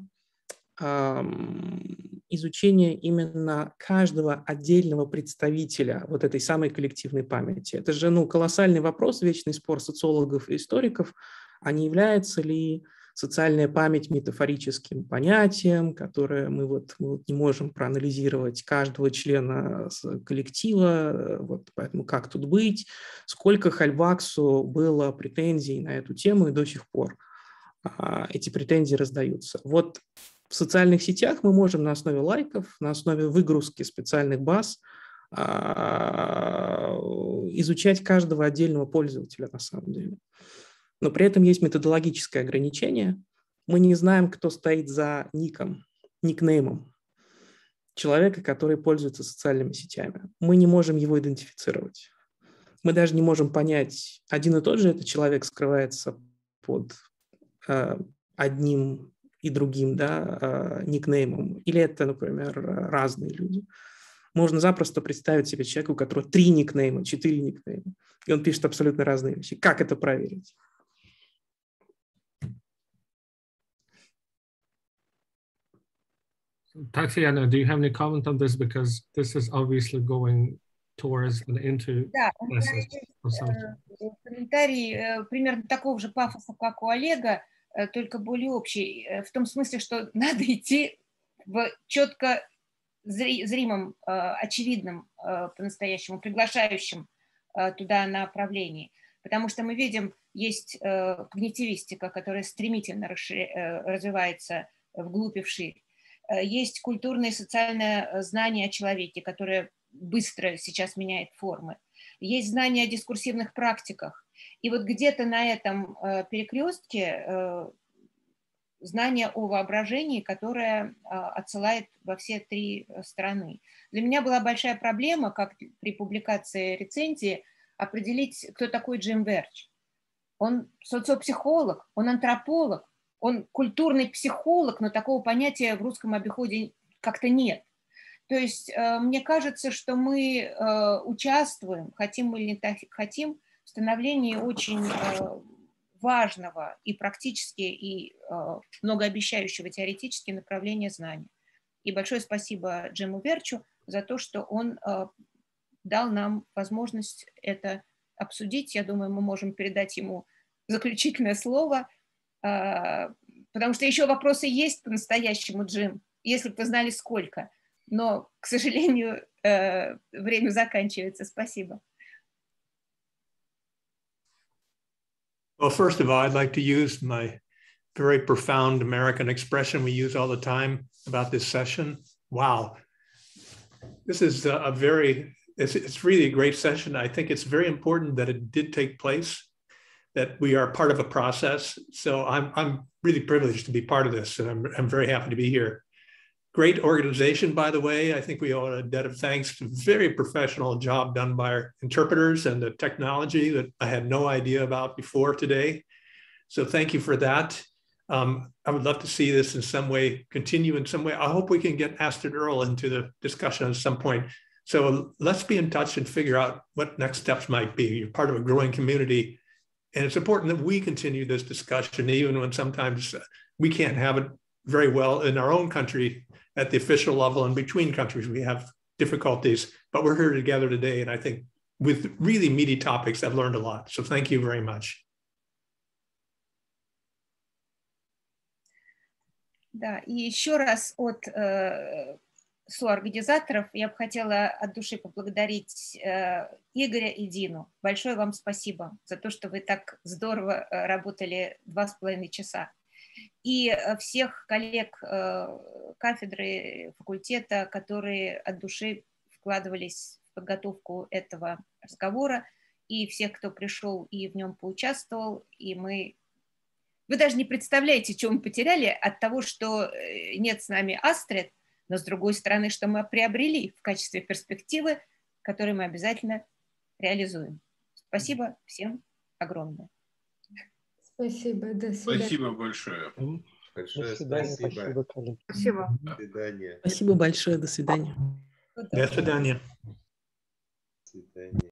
изучения именно каждого отдельного представителя вот этой самой коллективной памяти. Это же ну, колоссальный вопрос, вечный спор социологов и историков, а не является ли социальная память метафорическим понятием, которое мы вот, мы вот не можем проанализировать каждого члена коллектива, вот поэтому как тут быть, сколько Хальваксу было претензий на эту тему, и до сих пор а, эти претензии раздаются. Вот в социальных сетях мы можем на основе лайков, на основе выгрузки специальных баз а, изучать каждого отдельного пользователя на самом деле. Но при этом есть методологическое ограничение. Мы не знаем, кто стоит за ником, никнеймом человека, который пользуется социальными сетями. Мы не можем его идентифицировать. Мы даже не можем понять, один и тот же этот человек скрывается под э, одним и другим да, э, никнеймом, или это, например, разные люди. Можно запросто представить себе человека, у которого три никнейма, четыре никнейма, и он пишет абсолютно разные вещи. Как это проверить? Tatiana, do you have any comment on this? Because this is obviously going towards and into да, message or something. Комментарий примерно такого же пафоса, как у Олега, только более общий, в том смысле, что надо идти в четко зримом, очевидном, по-настоящему приглашающем туда направлении. Потому что мы видим, есть когнитивистика, которая стремительно развивается вглубь и вширь. Есть культурное и социальное знание о человеке, которое быстро сейчас меняет формы. Есть знание о дискурсивных практиках. И вот где-то на этом перекрестке знание о воображении, которое отсылает во все три стороны. Для меня была большая проблема, как при публикации рецензии, определить, кто такой Джим Верч. Он социопсихолог, он антрополог, он культурный психолог, но такого понятия в русском обиходе как-то нет. То есть мне кажется, что мы участвуем, хотим мы или не хотим, в становлении очень важного и практически, и многообещающего теоретически направления знаний. И большое спасибо Джиму Верчу за то, что он дал нам возможность это обсудить. Я думаю, мы можем передать ему заключительное слово, потому что еще вопросы есть по-настоящему, Джим, если бы вы знали сколько. Но, к сожалению, время заканчивается. Спасибо. Well, first of all, I'd like to use my very profound American expression we use all the time about this session. Wow. This is a very, it's, it's really a great session. I think it's very important that it did take place, that we are part of a process. So I'm, I'm really privileged to be part of this, and I'm, I'm very happy to be here. Great organization, by the way. I think we owe a debt of thanks to very professional job done by our interpreters and the technology that I had no idea about before today. So thank you for that. Um, I would love to see this in some way continue in some way. I hope we can get Astrid Earl into the discussion at some point. So let's be in touch and figure out what next steps might be. You're part of a growing community, and it's important that we continue this discussion, even when sometimes we can't have it very well in our own country at the official level, and between countries we have difficulties, but we're here together today. And I think with really meaty topics, I've learned a lot. So thank you very much. Да, и еще раз от э, соорганизаторов я бы хотела от души поблагодарить э, Игоря и Дину. Большое вам спасибо за то, что вы так здорово э, работали два с половиной часа. И всех коллег кафедры, факультета, которые от души вкладывались в подготовку этого разговора, и всех, кто пришел и в нем поучаствовал, и мы Вы даже не представляете, что мы потеряли от того, что нет с нами Астрид, но с другой стороны, что мы приобрели в качестве перспективы, которую мы обязательно реализуем. Спасибо всем огромное. Спасибо, до свидания. Спасибо большое. Большое До свидания, спасибо. спасибо, коллеги. Спасибо. До свидания. Спасибо большое, до свидания. До свидания. До свидания.